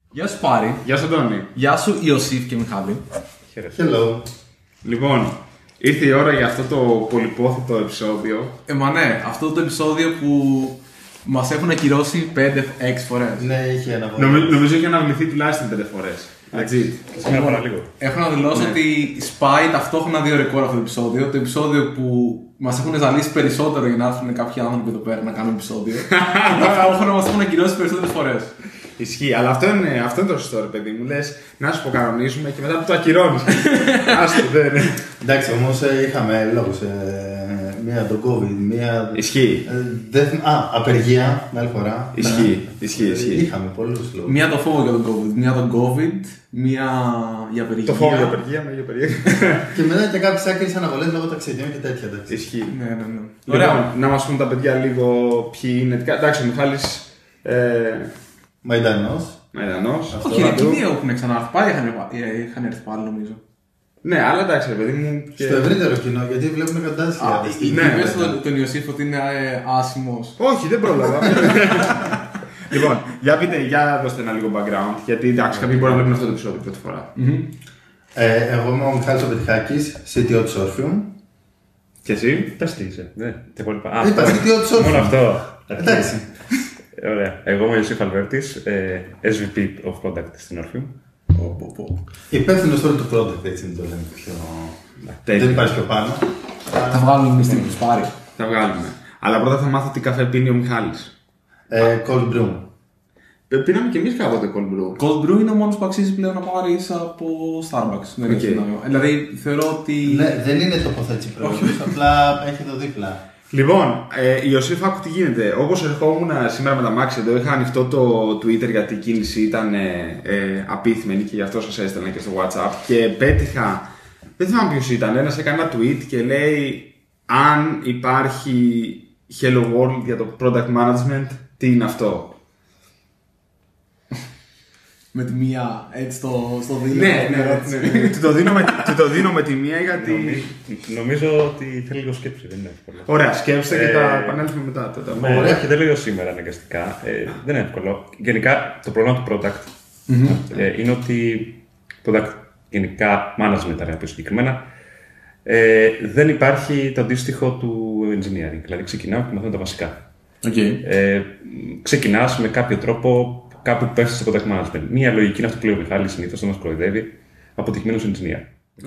Γεια σου Πάρη. Γεια σου Αντώνη. Γεια σου Ιωσήφ και Μιχάλη. Hello. Λοιπόν, ήρθε η ώρα για αυτό το πολυπόθητο επεισόδιο. Μα ναι, αυτό το επεισόδιο που μας έχουν ακυρώσει 5-6 φορές. Ναι, είχε αναβολή. Νομίζω έχει αναβληθεί τουλάχιστον 5 φορές. Legit. Σήμερα πάρα λίγο. Έχω να δηλώσω ότι σπάει ταυτόχρονα 2 ρεκόρ αυτό το επεισόδιο. Το επεισόδιο που μας έχουν ζαλίσει περισσότερο για να έρθουν κάποιοι άνθρωποι εδώ πέρα να κάνουν επεισόδιο. Ταυτόχρονα μας έχουν ακυρώσει περισσότερες φορές. Ισχύει, αλλά αυτό είναι το σωστό, ρε παιδί μου. Λες να σου κανονίζουμε και μετά το ακυρώνεις. Άστο, δεν είναι. Εντάξει, όμως είχαμε λόγους. Μία το COVID, μία. Ισχύει. Απεργία, μια άλλη φορά. Ισχύει. Είχαμε πολλούς λόγους. Μία το φόβο για τον COVID, μία τον COVID, μία για απεργία. Το φόβο για απεργία, μία για απεργία. Και μετά και κάποιες άκρες αναβολές λόγω ταξιδιών και τέτοια. Εντάξει. Ισχύει. Ναι. Ωραία, να μας πούν τα παιδιά λίγο ποιοι είναι. Εντάξει, ο Μιχάλης. Μαϊντανός. Όχι, είναι εκεί δύο που είναι ξανάρθει. Πάλι είχαν έρθει πάλι νομίζω. Ναι, αλλά εντάξει, ρε παιδί μου. Στο ευρύτερο κοινό, γιατί βλέπουν εκατοντάδες χιλιάδες. Είπες τον Ιωσήφ ότι είναι άσημος. Όχι, δεν πρόλαβα. Λοιπόν, για δώστε ένα λίγο background. Γιατί εντάξει, κάποιοι μπορεί να βλέπουν αυτό το επεισόδιο πρώτη φορά. Εγώ είμαι ο Μιχάλης ο Πετυχάκης, CTO της Orpheum. Και εσύ? Πες τι είσαι. Ναι, και υπόλοιπα. Είπα CTO της Orpheum. Μόνο αυτό. Εντάξει. Ωραία. Εγώ είμαι ο Ιωσήφ Αλβέρτης, SVP of Product στην Orpheum. Υπεύθυνος τώρα του product, έτσι να το λέμε πιο. Δεν υπάρχει πιο πάνω. Θα βγάλουμε μια στιγμή του Πάρη. Θα βγάλουμε. Αλλά πρώτα θα μάθω τι καφέ πίνει ο Μιχάλης. Cold brew. Πίναμε κι εμείς κάποτε cold brew. Cold brew είναι ο μόνος που αξίζει πλέον να πάρεις από Starbucks. Δεν έχει νόημα. Δηλαδή θεωρώ ότι. Ναι, δεν είναι τοποθέτηση προϊόντος, απλά έχει το δίπλα. Λοιπόν, Ιωσήφ, άκου τι γίνεται. Όπως ερχόμουν σήμερα με τα μάξι εδώ, είχα ανοιχτό το Twitter γιατί η κίνηση ήταν απίθμενη και γι' αυτό σας έστελνα και στο WhatsApp. Και πέτυχα, δεν θυμάμαι ποιος ήταν, ένας έκανε ένα tweet και λέει αν υπάρχει Hello World για το Product Management, τι είναι αυτό. Με τη μία έτσι στο δίλημα. Ναι. Του το δίνω με τη μία γιατί. Νομίζω ότι θέλει λίγο σκέψη, δεν είναι εύκολο. Ωραία, σκέψτε και τα επανέλθουμε μετά. Όχι, δεν λέω σήμερα αναγκαστικά. Δεν είναι εύκολο. Γενικά το πρόβλημα του product είναι ότι product γενικά management, πιο συγκεκριμένα, δεν υπάρχει το αντίστοιχο του engineering. Δηλαδή ξεκινάμε και μαθαίνουμε τα βασικά. Ξεκινάς με κάποιο τρόπο. Κάπου πέφτει στο product management. Μία λογική είναι αυτό που λέει ο Μιχάλης συνήθως, δεν μας κοροϊδεύει. Αποτυχημένος engineer.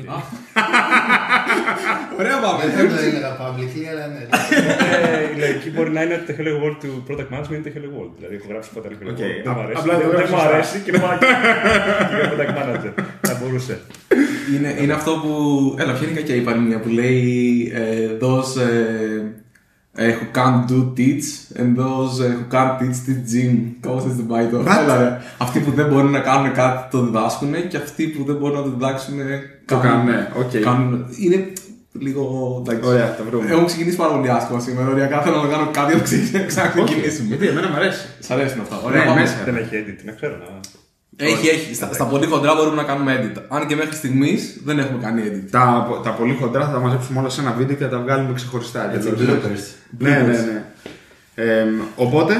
Ωραία, πάμε. Δεν το έλεγα publicly, αλλά ναι. Η λογική μπορεί να είναι ότι το Hello World του product management είναι το Hello World. Δηλαδή, έχω γράψει πάντα Hello World. Δεν μου αρέσει και πάω για product manager. Θα μπορούσε. Είναι αυτό που. Έλα, ποια είναι η κακιά η παροιμία που λέει those who can't do teach and those who can't teach gym. Κάπως έτσι δεν πάει το. Αυτοί που δεν μπορούν να κάνουν κάτι το διδάσκουν και αυτοί που δεν μπορούν να το διδάξουν το κάνουν. Είναι λίγο. Ωραία, τα βρούμε. Έχω ξεκινήσει πάρα πολύ άσχημα σήμερα. Οριακά θέλω να κάνω κάτι να ξαναξεκινήσουμε. Γιατί εμένα μου αρέσει. Σ' αρέσουν αυτά. Ωραία, μέσα. Δεν έχει edit, να ξέρω. Έχει. Στα πολύ χοντρά μπορούμε να κάνουμε edit. Αν και μέχρι στιγμής δεν έχουμε κάνει edit. Τα πολύ χοντρά θα τα μαζέψουμε όλα σε ένα βίντεο και θα τα βγάλουμε ξεχωριστά. Ναι. Οπότε.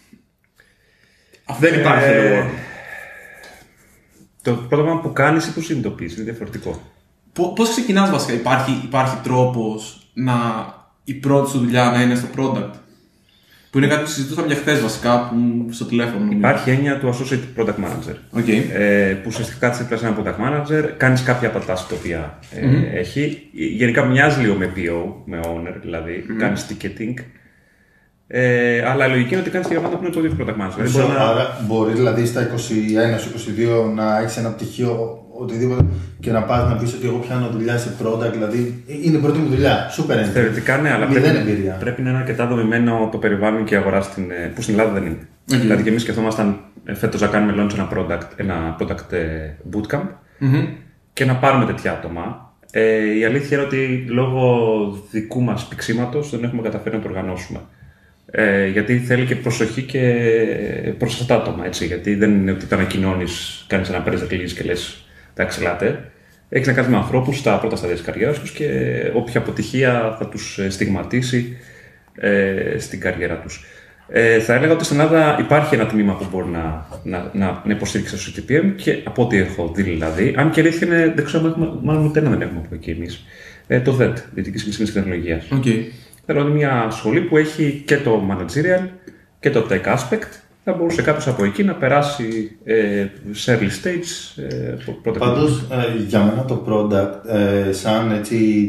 Δεν υπάρχει Hello World. Το πρόγραμμα που κάνεις ή που συνειδητοποιείς είναι διαφορετικό. Πώς ξεκινάς βασικά, υπάρχει τρόπος η πρώτη σου δουλειά να είναι στο product? Που είναι κάτι που συζητούσαμε για χθες βασικά στο τηλέφωνο. Υπάρχει έννοια του associate product manager. Που ουσιαστικά κάτσε πλέον ένα product manager, κάνεις κάποια από τα tasks τα οποία έχει. Γενικά μοιάζει λίγο με PO, με owner, δηλαδή κάνεις ticketing. Αλλά η λογική είναι ότι κάνεις και πράγματα που είναι το ίδιο product manager. Άρα μπορεί δηλαδή στα 21-22 να έχεις ένα πτυχίο οτιδήποτε και να πας να πεις ότι εγώ πιάνω δουλειά σε product, δηλαδή είναι η πρώτη μου δουλειά. Σούπερ είναι. Θεωρητικά ναι, αλλά πρέπει να είναι αρκετά δομημένο το περιβάλλον και η αγορά που στην Ελλάδα δεν είναι. Δηλαδή και εμείς σκεφτόμασταν φέτος να κάνουμε launch ένα product bootcamp και να πάρουμε τέτοια άτομα. Η αλήθεια είναι ότι λόγω δικού μας πηξίματος δεν έχουμε καταφέρει να το οργανώσουμε. Γιατί θέλει και προσοχή και προς αυτά τα άτομα. Έτσι, γιατί δεν είναι ότι το ανακοινώνεις, κάνεις ένα press release και λες εντάξει, ελάτε. Έχεις να κάνεις με ανθρώπους στα πρώτα στάδια της καριέρας τους και όποια αποτυχία θα τους στιγματίσει στην καριέρα τους. Θα έλεγα ότι στην Ελλάδα υπάρχει ένα τμήμα που μπορεί να υποστήριξει το CTPM και από ό,τι έχω δει δηλαδή, αν και αλήθεια είναι, δεν ξέρω, μάλλον ούτε ένα δεν έχουμε από εκεί εμείς. Το DET, Δυτική Συγκεκριμένη Τεχνολογία. Θέλω είναι μια σχολή που έχει και το managerial και το tech aspect. Θα μπορούσε κάποιος από εκεί να περάσει σε early stage. Πάντως, για μένα το product, σαν έτσι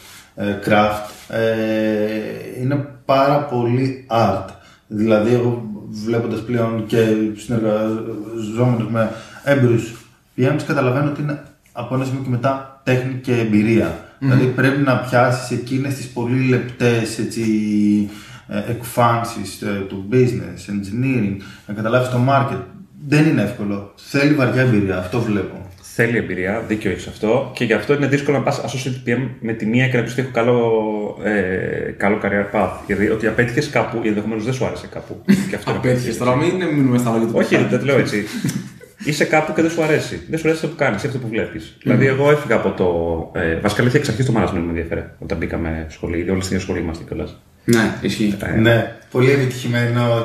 craft, είναι πάρα πολύ art. Δηλαδή, εγώ βλέποντας πλέον και συνεργαζόμενος με έμπειρους PMs, καταλαβαίνω ότι είναι από ένα σημείο και μετά τέχνη και εμπειρία. Δηλαδή, πρέπει να πιάσεις εκείνες τις πολύ λεπτές εκφάνσεις του business, engineering, να καταλάβεις το market. Δεν είναι εύκολο. Θέλει βαριά εμπειρία, αυτό βλέπω. Θέλει εμπειρία, δίκιο έχεις αυτό, και γι' αυτό είναι δύσκολο να πας associate PM με τη μία και να πεις ότι έχω καλό career path. Γιατί ότι απέτυχες κάπου ή ενδεχομένως δεν σου άρεσε κάπου. Απέτυχες, τώρα μην μείνουμε στα λόγια του. Όχι, δεν το λέω έτσι. Είσαι κάπου και δεν σου αρέσει. Δεν σου αρέσει αυτό που κάνεις ή αυτό που βλέπεις. Δηλαδή, εγώ έφυγα από το. Βασικά, αλήθεια, εξ αρχής το management με ενδιαφέρε όταν μπήκαμε σχολή, όλοι στην ίδια σχολή είμαστε κιόλας. Ναι, ισχύει. Ναι, πολύ επιτυχημένο.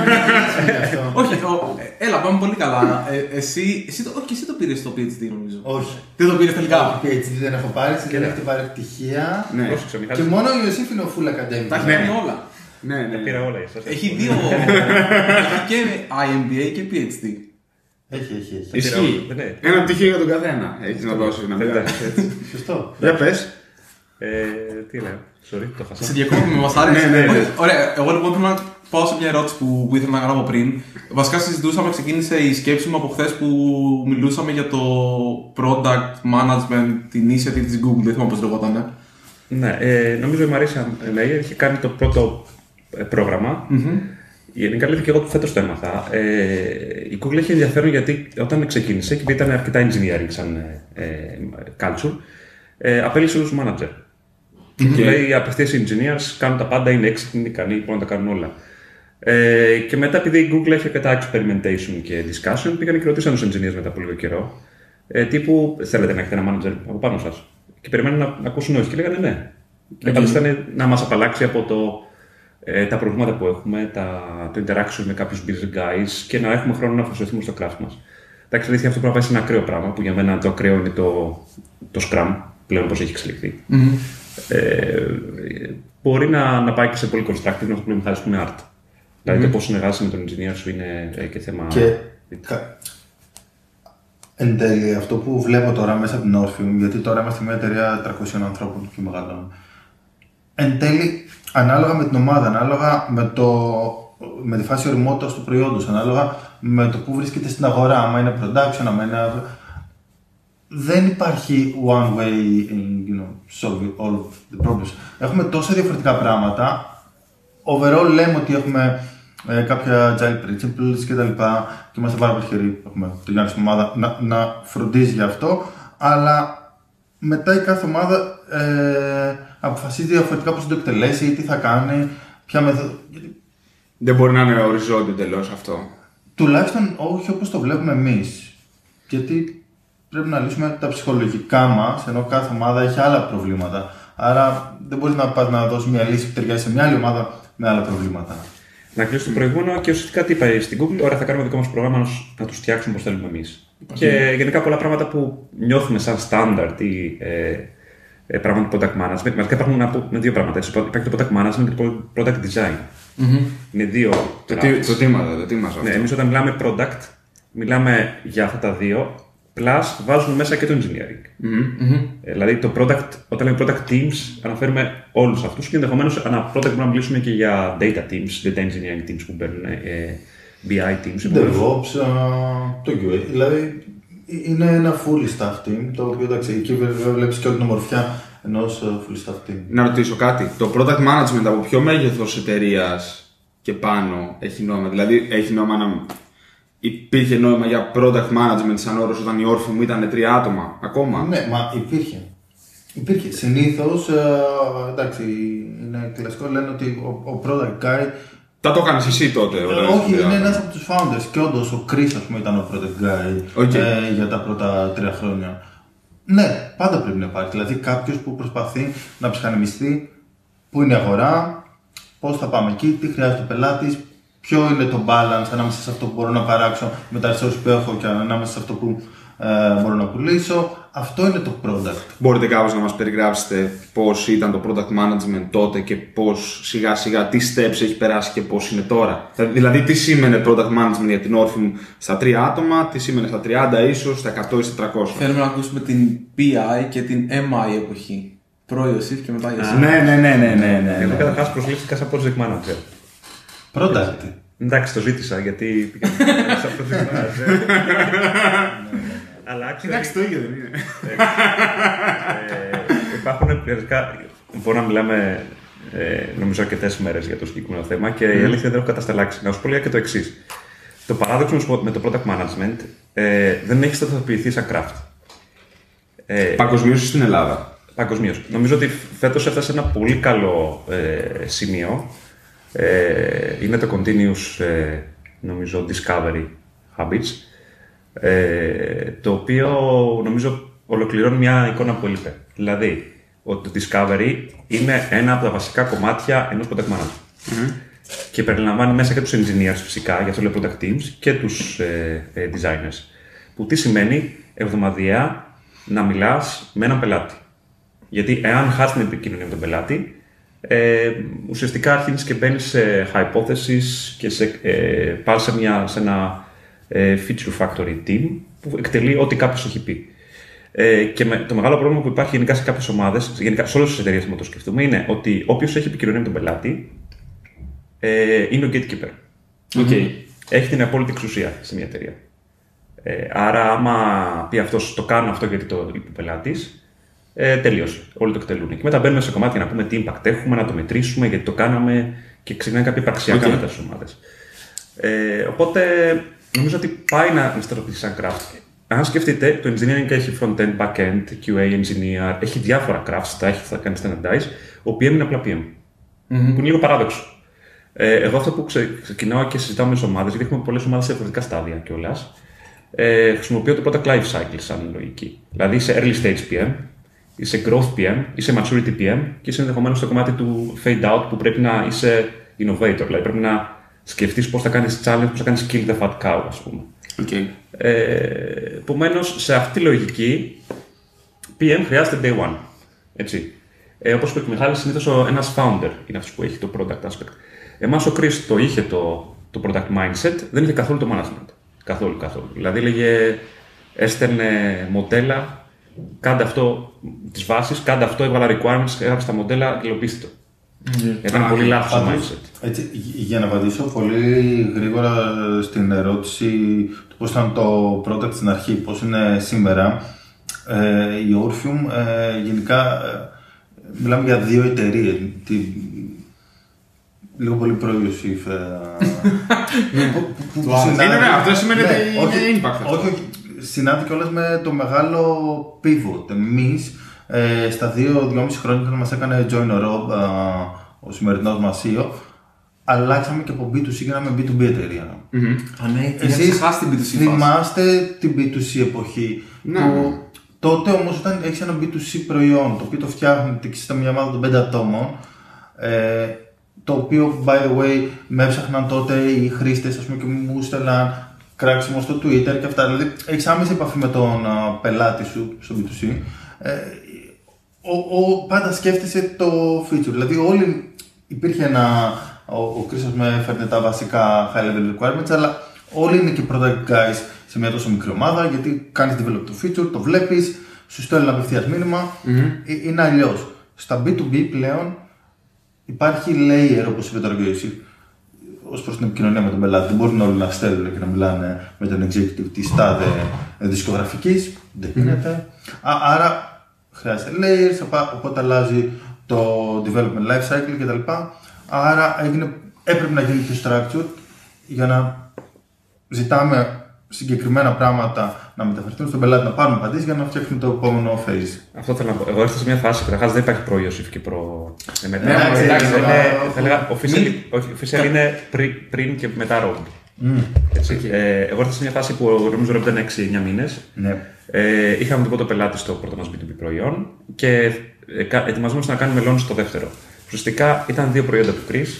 Όχι, έλα, πάμε πολύ καλά. Εσύ το πήρες στο PhD, νομίζω. Όχι. Δεν το πήρες τελικά. PhD δεν έχω πάρει, δεν έχετε πάρει πτυχία. Ναι. Και μόνο ο Ιωσήφ είναι ο full academic. Τα έχει κάνει όλα. Ναι. Πήρα όλα. Έχει δύο. Έχει και IMBA και PhD. Έχει. Ισχύει. Ένα πτυχίο για τον καθένα. Έχεις να δώσεις να μην κάνεις έτσι. Σωστό. Για πες. Τι λέω, sorry, το χάσα. Σε διακόπτουμε, μας άρεσε. Ναι. Ωραία, εγώ λοιπόν θέλω να πάω σε μια ερώτηση που ήθελα να κάνω από πριν. Βασικά συζητούσαμε, ξεκίνησε η σκέψη μου από χθες που μιλούσαμε για το Product Management Initiative της Google, δεν θυμάμαι πώς λεγόταν. Ναι, νομίζω η Μαρίσα Μέιερ είχε κάνει το πρώτο πρόγραμμα. Είναι καλή και εγώ φέτος το έμαθα. Η Google έχει ενδιαφέρον γιατί όταν ξεκίνησε και ήταν αρκετά engineering σαν culture, απέλησε όλους τους manager. Και λέει απευθείας οι engineers κάνουν τα πάντα, είναι έξυπνοι, ικανοί, μπορούν να τα κάνουν όλα. Και μετά, επειδή η Google έχει αρκετά experimentation και discussion, πήγαν και ρωτήσαν τους engineers μετά από λίγο καιρό. Τύπου, θέλετε να έχετε ένα manager από πάνω σας. Και περιμένουν να ακούσουν όχι. Και λέγανε ναι. Και πάντα ήταν να μας απαλλάξει από τα προβλήματα που έχουμε, το interaction με κάποιους business guys και να έχουμε χρόνο να αφοσιωθούμε στο craft μας. Εντάξει, αλήθεια, αυτό πρέπει να πάει σε ένα ακραίο πράγμα που για μένα το ακραίο είναι το Scrum, πλέον πώς έχει εξελιχθεί. Μπορεί να πάει και σε πολύ constructive, να το πούμε που είναι art. Δηλαδή το πώς συνεργάζεσαι με τον engineer σου είναι και θέμα. Και εν τέλει, αυτό που βλέπω τώρα μέσα από την Orpheum, γιατί τώρα είμαστε μια εταιρεία 300 ανθρώπων και μεγαλώνουν. Εν τέλει, ανάλογα με την ομάδα, ανάλογα με τη φάση οριμότητας του προϊόντος, ανάλογα με το που βρίσκεται στην αγορά, άμα είναι production, άμα είναι. Δεν υπάρχει one way in solve all the problems. Έχουμε τόσα διαφορετικά πράγματα. Overall λέμε ότι έχουμε κάποια agile principles κτλ. Και είμαστε πάρα πολύ χαίροι. Έχουμε το Γιάννη στην ομάδα να φροντίζει γι' αυτό. Αλλά μετά η κάθε ομάδα αποφασίζει διαφορετικά πώς θα το εκτελέσει ή τι θα κάνει, ποια μεθόδο. Δεν μπορεί να είναι οριζόντιο τελώς αυτό. Τουλάχιστον όχι όπως το βλέπουμε εμείς. Γιατί πρέπει να λύσουμε τα ψυχολογικά μας, ενώ κάθε ομάδα έχει άλλα προβλήματα. Άρα δεν μπορείς να πας να δώσεις μια λύση που ταιριάζει σε μια άλλη ομάδα με άλλα προβλήματα. Να κλείσω το προηγούμενο και ουσιαστικά τι είπα στην Google, ωραία, θα κάνουμε δικό μας πρόγραμμα να τους φτιάξουμε όπως θέλουμε εμείς. Και γενικά πολλά πράγματα που νιώθουμε σαν standard ή πράγματα του product management. Βασικά υπάρχουν δύο πράγματα. Υπάρχει το product management και το product design. Είναι δύο. Το τι μας αυτό. Ναι, εμείς όταν μιλάμε product, μιλάμε για αυτά τα δύο, plus βάζουμε μέσα και το engineering. Δηλαδή όταν λέμε product teams, αναφέρουμε όλους αυτούς και ενδεχομένως ανά product μπορούμε να μιλήσουμε και για data teams, data engineering teams που παίρνουν BI teams. DevOps, το QA. Δηλαδή είναι ένα full staff team, το οποίο εντάξει, εκεί βλέπεις και όλη την ομορφιά ενός full staff team. Να ρωτήσω κάτι. Το product management από ποιο μέγεθος εταιρείας και πάνω έχει νόημα? Δηλαδή έχει νόημα να. Υπήρχε νόημα για product management σαν όρος όταν η Orpheum ήταν 3 άτομα ακόμα? Ναι, μα υπήρχε. Συνήθως, εντάξει, είναι κλασικό, λένε ότι ο product guy. Θα το κάνεις εσύ τότε? Όχι, είναι ένας από τους founders και όντως ο Chris, ας πούμε, ήταν ο product guy για τα πρώτα 3 χρόνια. Ναι, πάντα πρέπει να υπάρχει. Δηλαδή κάποιος που προσπαθεί να ψυχανεμιστεί πού είναι η αγορά, πώς θα πάμε εκεί, τι χρειάζεται ο πελάτης, ποιο είναι το balance ανάμεσα σε αυτό που μπορώ να παράξω με τα resources που έχω και ανάμεσα σε αυτό που μπορώ να πουλήσω. Αυτό είναι το product. Μπορείτε κάπως να μας περιγράψετε πώς ήταν το product management τότε και πώς σιγά σιγά τι steps έχει περάσει και πώς είναι τώρα. Δηλαδή τι σήμαινε product management για την Orpheum στα 3 άτομα, τι σήμαινε στα 30 ίσως, στα 100 ή στα 300. Θέλουμε να ακούσουμε την PI και την MI εποχή. Προ-Ιωσήφ και μετά Ιωσήφ. Ναι. Εγώ καταρχάς προσλήφθηκα σαν project manager. Product. Εντάξει, το ζήτησα γιατί πήγα σαν project manager. Αλλά εντάξει, το ίδιο δεν είναι. Υπάρχουν περιοδικά. Μπορούμε να μιλάμε νομίζω αρκετές μέρες για το συγκεκριμένο θέμα και η αλήθεια δεν έχω κατασταλάξει. Να σου πω και το εξής. Το παράδοξο με το product management δεν έχει σταθεροποιηθεί σαν craft. Παγκοσμίως στην Ελλάδα. Παγκοσμίως. Νομίζω ότι φέτος έφτασε ένα πολύ καλό σημείο. Είναι το continuous νομίζω discovery habits. Το οποίο νομίζω ολοκληρώνει μια εικόνα που έλειπε. Δηλαδή, ότι το discovery είναι ένα από τα βασικά κομμάτια ενός product manager. Και περιλαμβάνει μέσα και τους engineers φυσικά, για αυτό λέω product teams, και τους designers. Που τι σημαίνει εβδομαδιαία να μιλάς με έναν πελάτη. Γιατί εάν χάσεις την επικοινωνία με τον πελάτη, ουσιαστικά αρχίζεις και μπαίνεις σε hypothesis και πας σε ένα feature factory team που εκτελεί ό,τι κάποιος έχει πει. Και το μεγάλο πρόβλημα που υπάρχει γενικά σε κάποιες ομάδες, γενικά σε όλες τις εταιρείες που το σκεφτούμε, είναι ότι όποιος έχει επικοινωνία με τον πελάτη είναι ο gatekeeper. Έχει την απόλυτη εξουσία σε μια εταιρεία. Άρα, άμα πει αυτός το κάνω αυτό γιατί το είπε ο πελάτης, τελείωσε. Όλοι το εκτελούν. Και μετά μπαίνουμε σε κομμάτια να πούμε τι impact έχουμε, να το μετρήσουμε, γιατί το κάναμε και ξεκινάνε κάποια υπαρξιακά μετά στις ομάδες. Οπότε νομίζω ότι πάει να στρατοποιήσει σαν craft. Αν σκεφτείτε, το engineering έχει front-end, back-end, QA engineer, έχει διάφορα crafts, θα κάνει standardize, ο PM είναι απλά PM. Που είναι λίγο παράδοξο. Εγώ αυτό που ξεκινάω και συζητάω με τις ομάδες, γιατί έχουμε πολλές ομάδες σε διαφορετικά στάδια κιόλας, χρησιμοποιώ το product life cycle σαν λογική. Δηλαδή είσαι early stage PM, είσαι growth PM, είσαι maturity PM και είσαι ενδεχομένως στο κομμάτι του fade out που πρέπει να είσαι innovator, δηλαδή πρέπει να σκεφτείς πώς θα κάνεις challenge, πώς θα κάνεις kill the fat cow, ας πούμε. Επομένως, σε αυτή τη λογική, PM χρειάζεται day one. Έτσι. Όπως είπε και ο Μιχάλης, συνήθως ένας founder είναι αυτός που έχει το product aspect. Εμάς ο Chris το είχε το product mindset, δεν είχε καθόλου το management. Καθόλου. Δηλαδή έλεγε, έστελνε μοντέλα, κάντε αυτό τις βάσεις, κάντε αυτό, έβαλα requirements, έγραψε τα μοντέλα και υλοποιήστε το. Ήταν πολύ λάθος το mindset. Έτσι, για να απαντήσω πολύ γρήγορα στην ερώτηση του πώς ήταν το product στην αρχή, πώς είναι σήμερα, η Orpheum γενικά μιλάμε για δύο εταιρείες. Λίγο πολύ προ-Ιωσήφ. Αυτό σημαίνει ότι είναι impact. Όχι, συνάδει κιόλας με το μεγάλο pivot. Εμείς στα 2-2,5 χρόνια όταν μας έκανε join ο Rob, ο σημερινός μας CEO, αλλάξαμε και από B2C και γίναμε B2B εταιρεία. Εσείς την B2C θυμάστε την B2C εποχή. Που τότε όμως όταν έχεις ένα B2C προϊόν, το οποίο το φτιάχνετε και είστε μια ομάδα των 5 ατόμων, το οποίο, by the way, με έψαχναν τότε οι χρήστες, ας πούμε, και μου στέλναν κράξιμο στο Twitter και αυτά. Δηλαδή, έχεις άμεση επαφή με τον πελάτη σου στο B2C. Πάντα σκέφτεσαι το feature. Δηλαδή, υπήρχε ο Κρίστος με έφερνε τα βασικά high level requirements, αλλά όλοι είναι και product guys σε μια τόσο μικρή ομάδα, γιατί κάνεις develop το feature, το βλέπεις, σου στέλνει απευθείας μήνυμα. Είναι αλλιώς. Στα B2B πλέον υπάρχει layer, όπως είπε τώρα και ο Ιωσήφ, ως προς την επικοινωνία με τον πελάτη. Δεν μπορούν όλοι να στέλνουν και να μιλάνε με τον executive της τάδε δισκογραφικής. Δεν γίνεται. Άρα χρειάζεται layers, οπότε αλλάζει το development life cycle κτλ. Άρα έπρεπε να γίνει πιο structured για να ζητάμε συγκεκριμένα πράγματα να μεταφερθούν στον πελάτη, να πάρουμε απαντήσεις για να φτιάξουμε το επόμενο phase. Αυτό θέλω να πω. Εγώ ήρθα σε μια φάση, καταρχάς δεν υπάρχει προ-Ιωσήφ και μετά. Θα έλεγα, official είναι πριν και μετά Rob. Εγώ ήρθα σε μια φάση που νομίζω ότι ήταν 6-9 μήνες. Είχαμε τον πρώτο πελάτη στο πρώτο μας B2B προϊόν και ετοιμαζόμαστε να κάνουμε launch στο δεύτερο. Ουσιαστικά ήταν δύο προϊόντα του Chris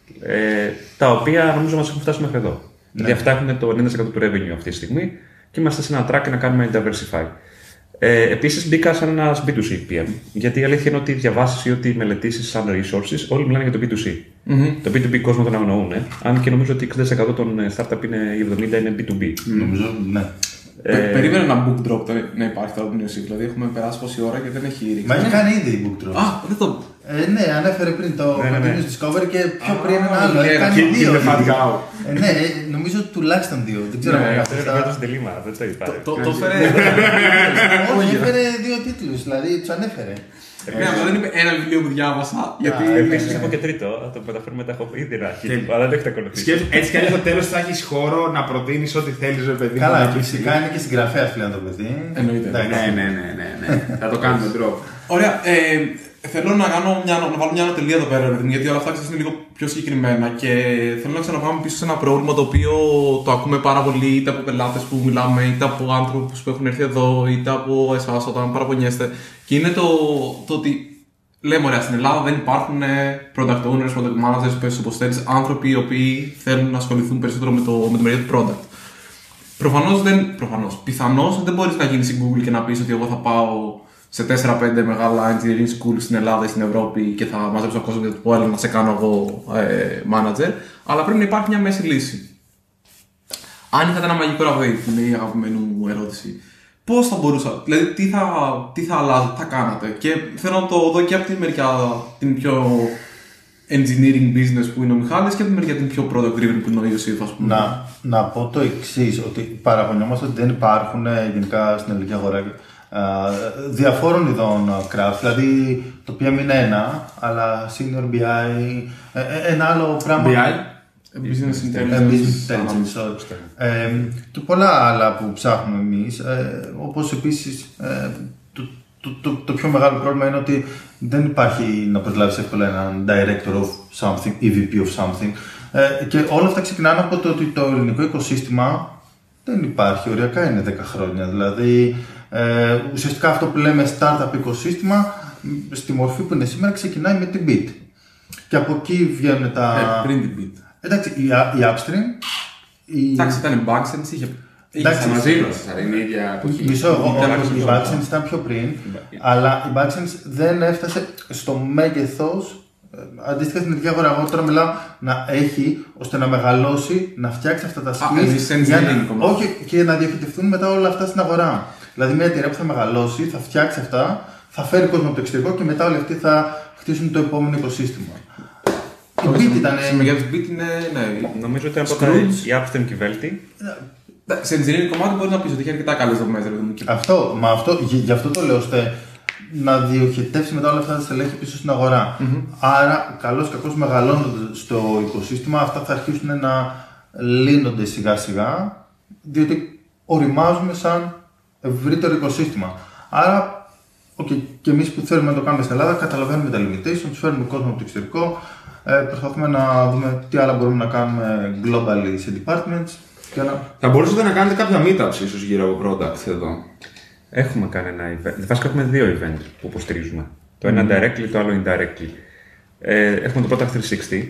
τα οποία νομίζω μας έχουν φτάσει μέχρι εδώ. Δηλαδή αυτά έχουν το 90% του revenue αυτή τη στιγμή και είμαστε σε ένα track να κάνουμε diversify. Επίσης μπήκα σαν ένας B2C PM, γιατί η αλήθεια είναι ότι διαβάσεις ή ότι μελετήσεις σαν resources, όλοι μιλάνε για το B2C. Το B2B κόσμο τον αγνοούν, αν και νομίζω ότι 60% των startup είναι, ή 70% είναι B2B. Νομίζω, ναι. Περίμενε ένα book drop να υπάρχει τώρα από την ουσία. Δηλαδή έχουμε περάσει πόση ώρα και δεν έχει ρίξει. Μα έχει κάνει ήδη book drop. Δεν το. Ναι, ανέφερε πριν το Continuous Discovery και πιο πριν ένα άλλο. Έχει κάνει δύο. Ναι, νομίζω τουλάχιστον δύο. Δεν ξέρω αν αυτό είναι το τελείμα, δεν το είπα. Το έφερε. Όχι, έφερε δύο τίτλους, δηλαδή του ανέφερε. Ναι, αλλά δεν είπε ένα βιβλίο που διάβασα. Γιατί επίσης έχω και τρίτο, θα το μεταφέρουμε τα έχω ήδη αρχίσει, αλλά δεν έχετε ακολουθήσει. Έτσι κι αλλιώς στο τέλος θα έχεις χώρο να προτείνεις ό,τι θέλεις, ρε παιδί. Καλά, φυσικά είναι και συγγραφέας πλέον το παιδί. Εννοείται. Ναι. Θα το κάνουμε drop. Ωραία. Θέλω να βάλω μια ανατελεία εδώ πέρα, γιατί όλα αυτά είναι λίγο πιο συγκεκριμένα και θέλω να ξαναπάμε πίσω σε ένα πρόβλημα το οποίο το ακούμε πάρα πολύ είτε από πελάτες που μιλάμε, είτε από άνθρωπους που έχουν έρθει εδώ, είτε από εσάς όταν παραπονιέστε. Και είναι το ότι λέμε, ωραία, στην Ελλάδα δεν υπάρχουν product owners, product managers, πες όπως θέλεις, άνθρωποι οι οποίοι θέλουν να ασχοληθούν περισσότερο με τη μεριά του product. Πιθανώς δεν μπορείς να γίνεις στην Google και να πεις ότι εγώ θα πάω σε 4-5 μεγάλα engineering schools στην Ελλάδα ή στην Ευρώπη και θα μαζέψω τον κόσμο και θα του πω να σε κάνω εγώ manager, αλλά πρέπει να υπάρχει μια μέση λύση. Αν είχατε ένα μαγικό ραβδί, που είναι η αγαπημένη μου ερώτηση, πώς θα μπορούσα, δηλαδή τι θα αλλάζει, τι θα κάνατε, και θέλω να το δω και από τη μεριά την πιο engineering business που είναι ο Μιχάλης και από τη μεριά την πιο product driven που είναι ο Ιωσήφ, ας πούμε. Να πω το εξής, ότι παραπονιόμαστε ότι δεν υπάρχουν γενικά στην ελληνική αγορά διαφόρων ειδών craft, δηλαδή το PM είναι ένα, αλλά senior BI, ένα άλλο πράγμα. Business Intelligence. Και πολλά άλλα που ψάχνουμε εμείς, όπως επίσης το πιο μεγάλο πρόβλημα είναι ότι δεν υπάρχει να προσλάβεις εύκολα έναν director of something ή VP of something, και όλα αυτά ξεκινάνε από το ότι το ελληνικό οικοσύστημα δεν υπάρχει, οριακά είναι 10 χρόνια, δηλαδή ουσιαστικά αυτό που λέμε startup οικοσύστημα στη μορφή που είναι σήμερα ξεκινάει με την Bit και από εκεί βγαίνουν τα... πριν την Bit. Εντάξει, η Upstream... Εντάξει, ήταν η Backsense, είχε μαζί μας, είναι η ίδια εποχή. Η Backsense ήταν πιο πριν, αλλά η Backsense δεν έφτασε στο μέγεθος αντίστοιχα στην ελληνική αγορά. Εγώ τώρα μιλάω να έχει ώστε να μεγαλώσει, να φτιάξει αυτά τα skills όχι, και να διαχειτευτούν μετά όλα αυτά στην αγορά. Δηλαδή, μια εταιρεία που θα μεγαλώσει, θα φτιάξει αυτά, θα φέρει κόσμο από το εξωτερικό και μετά όλοι αυτοί θα χτίσουν το επόμενο οικοσύστημα. Η Bit ήταν. Σε μεγέθους Bit είναι. Ναι, νομίζω ότι από τα η Upstream και η Velti. Σε engineering κομμάτι μπορεί να πει ότι έχει αρκετά καλές δομές. Γι' αυτό το λέω, ώστε να διοχετεύσει μετά όλα αυτά τα στελέχη πίσω στην αγορά. Άρα, καλώς ή κακώς μεγαλώνοντας στο οικοσύστημα, αυτά θα αρχίσουν να λύνονται σιγά σιγά, διότι οριμάζουμε σαν ευρύτερο οικοσύστημα. Άρα, και εμείς που θέλουμε να το κάνουμε στην Ελλάδα, καταλαβαίνουμε τα limitations, φέρνουμε κόσμο από το εξωτερικό, προσπαθούμε να δούμε τι άλλα μπορούμε να κάνουμε globally σε departments. Θα μπορούσατε να κάνετε κάποια meetups ίσως γύρω από products εδώ. Έχουμε κάνει ένα event. Βασικά έχουμε δύο event που υποστηρίζουμε. Το ένα directly, το άλλο indirectly. Έχουμε το Product 360.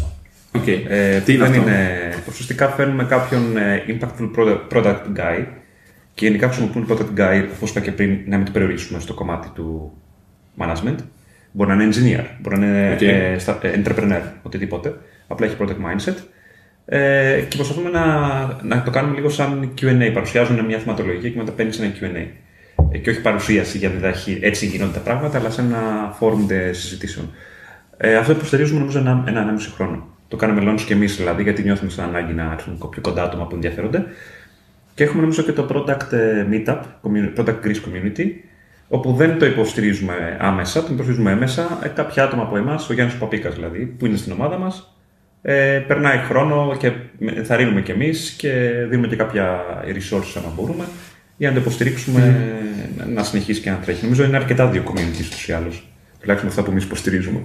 Τι είναι αυτό? Ουσιαστικά φέρνουμε κάποιον impactful product guy και γενικά χρησιμοποιούμε product guy, όπως είπα και πριν, να μην το περιορίσουμε στο κομμάτι του management. Μπορεί να είναι engineer, μπορεί να είναι entrepreneur, οτιδήποτε. Απλά έχει product mindset. Και προσπαθούμε να το κάνουμε λίγο σαν Q&A. Παρουσιάζουν μια θεματολογία και μετά παίρνει ένα Q&A. Και όχι παρουσίαση για διδαχή, έτσι γίνονται τα πράγματα, αλλά σε ένα forum συζητήσεων. Αυτό υποστηρίζουμε νομίζω ένα 1,5 χρόνο. Το κάνουμε launch και εμείς δηλαδή, γιατί νιώθουμε στην ανάγκη να έρθουν πιο κοντά άτομα που ενδιαφέρονται. Και έχουμε νομίζω και το Product Meetup, Product Greece Community, όπου δεν το υποστηρίζουμε άμεσα, το υποστηρίζουμε έμεσα. Κάποια άτομα από εμάς, ο Γιάννης Παπίκας δηλαδή, που είναι στην ομάδα μας, περνάει χρόνο και ενθαρρύνουμε κι εμείς και δίνουμε και κάποια resources αν μπορούμε για να το υποστηρίξουμε να συνεχίσει και να τρέχει. Νομίζω είναι αρκετά δύο communities τους ή άλλους, τουλάχιστον αυτά που εμείς υποστηρίζουμε.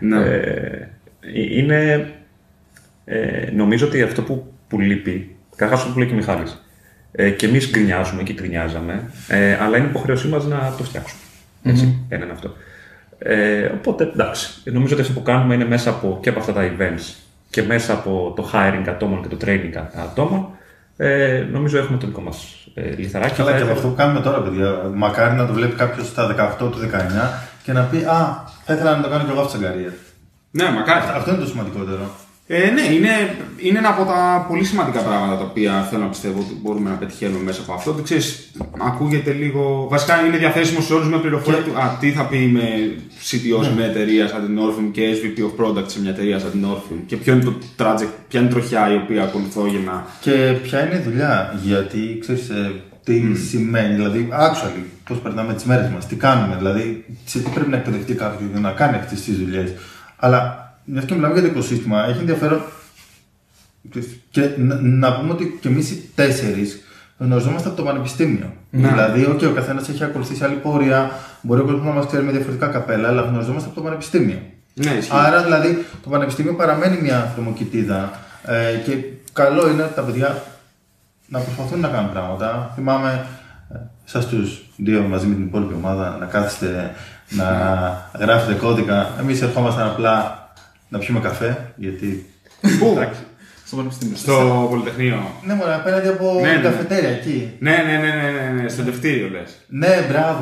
Νομίζω ότι αυτό που λείπει, καταρχάς αυτό που λέει και ο Μιχάλης, και εμείς γκρινιάζουμε και γκρινιάζαμε, αλλά είναι υποχρέωσή μας να το φτιάξουμε. Έτσι, ένα είναι αυτό. Οπότε εντάξει, νομίζω ότι αυτό που κάνουμε είναι μέσα και από αυτά τα events και μέσα από το hiring ατόμων και το training ατόμων, νομίζω έχουμε το δικό μας λιθαράκι. Καλά, και από αυτό που κάνουμε τώρα, παιδιά, μακάρι να το βλέπει κάποιος στα 18 του 19 και να πει «Α, θα ήθελα να το κάνω κι εγώ αυτή την καριέρα». Ναι, μακάρι. Αυτό είναι το σημαντικότερο. Ναι, είναι ένα από τα πολύ σημαντικά πράγματα τα οποία θέλω να πιστεύω ότι μπορούμε να πετυχαίνουμε μέσα από αυτό. Ξέρεις, ακούγεται λίγο. Βασικά είναι διαθέσιμο σε όλους με πληροφορία του. Τι θα πει με CTO σε μια εταιρεία σαν την Orpheum και SVP of Product σε μια εταιρεία σαν την Orpheum. Και ποιο είναι το project, ποια είναι η τροχιά η οποία ακολουθώ για να. Και ποια είναι η δουλειά, γιατί ξέρεις τι σημαίνει, δηλαδή, actually, πώς περνάμε τις μέρες μας, τι κάνουμε, δηλαδή, σε τι πρέπει να εκπαιδευτεί κάποιος για να κάνει αυτές τις δουλειές. Αλλά μιας και μιλάμε για το οικοσύστημα, έχει ενδιαφέρον και να πούμε ότι και εμείς οι 4 γνωριζόμαστε από το πανεπιστήμιο. Δηλαδή, ο καθένας έχει ακολουθήσει άλλη πορεία, μπορεί ο κόσμος να μας ξέρει με διαφορετικά καπέλα, αλλά γνωριζόμαστε από το πανεπιστήμιο. Ναι, άρα, δηλαδή, το πανεπιστήμιο παραμένει μια θερμοκοιτίδα και καλό είναι τα παιδιά να προσπαθούν να κάνουν πράγματα. Θυμάμαι σας τους 2 μαζί με την υπόλοιπη ομάδα να κάθεστε να γράφετε κώδικα. Εμείς ερχόμασταν απλά να πιούμε καφέ, γιατί. Πού? Στο Πανεπιστήμιο. Στο Πολυτεχνείο. Ναι, μωρέ, απέναντι από την καφετέρια εκεί. Ναι, στο Δευτήριο λες. Ναι, μπράβο.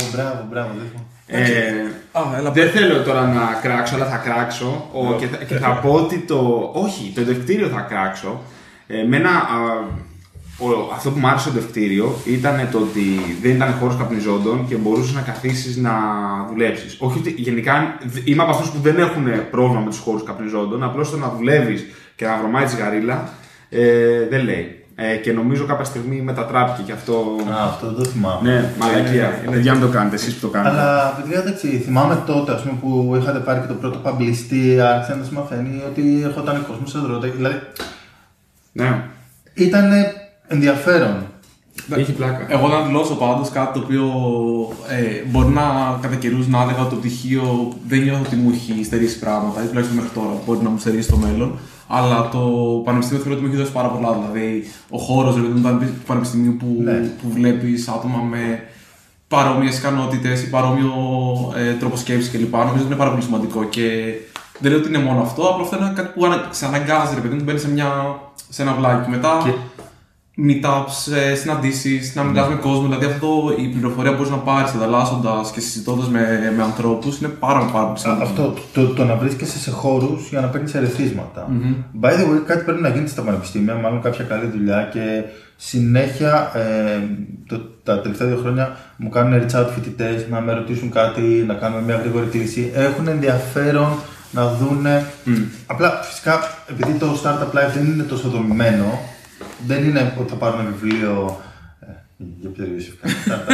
Δεν θέλω τώρα να κράξω, αλλά θα κράξω και θα πω ότι όχι, το Δευτήριο θα κράξω. Αυτό που μου άρεσε το Δευτήριο ήταν το ότι δεν ήταν χώρος καπνιζόντων και μπορούσες να καθίσεις να δουλέψεις. Όχι ότι γενικά είμαι από αυτούς που δεν έχουν πρόβλημα με τους χώρους καπνιζόντων, απλώς το να δουλεύεις και να βρωμάει τσιγαρίλα δεν λέει. Και νομίζω κάποια στιγμή μετατράπηκε και αυτό. Αυτό δεν το θυμάμαι. Ναι, μαλακία. Παιδιά, μην το κάνετε, εσείς που το κάνετε. Αλλά παιδιά, εντάξει, θυμάμαι τότε ας πούμε, που είχατε πάρει και το πρώτο παμπλιστή, άρχισε να σας μαθαίνει ότι ερχόταν κόσμος σε δρότα. Δηλαδή. Ναι. Ήταν ενδιαφέρον. Έχει πλάκα. Εγώ να δηλώσω πάντως κάτι το οποίο μπορεί να κατά καιρούς να έλεγα ότι το πτυχίο δεν νιώθω ότι μου έχει στερήσει πράγματα, ή τουλάχιστον μέχρι τώρα μπορεί να μου στερήσει στο μέλλον. Αλλά το πανεπιστήμιο θεωρώ ότι μου έχει δώσει πάρα πολλά. Δηλαδή, ο χώρος του πανεπιστημίου που βλέπεις άτομα με παρόμοιες ικανότητες ή παρόμοιο τρόπο σκέψης κλπ. Νομίζω ότι είναι πάρα πολύ σημαντικό. Και δεν λέω ότι είναι μόνο αυτό, απλά αυτό είναι κάτι που σε αναγκάζει, ρε παιδί μου, μπαίνει σε ένα βλάκι. Και μετά meetups, συναντήσεις, να μιλάς με κόσμο. Δηλαδή, η πληροφορία που μπορείς να πάρεις ανταλλάσσοντας και συζητώντας με ανθρώπους είναι πάρα πολύ σημαντικό. Αυτό το να βρίσκεσαι σε χώρους για να παίρνεις ερεθίσματα. By the way, κάτι πρέπει να γίνει στα πανεπιστήμια, μάλλον κάποια καλή δουλειά και συνέχεια τα τελευταία 2 χρόνια μου κάνουν reach out φοιτητές να με ρωτήσουν κάτι, να κάνουμε μια γρήγορη κλίση. Έχουν ενδιαφέρον να δούνε. Απλά φυσικά επειδή το startup life δεν είναι τόσο δομημένο. Δεν είναι ότι θα πάρουν ένα βιβλίο. Για ποιο Ιωσήφ κάνει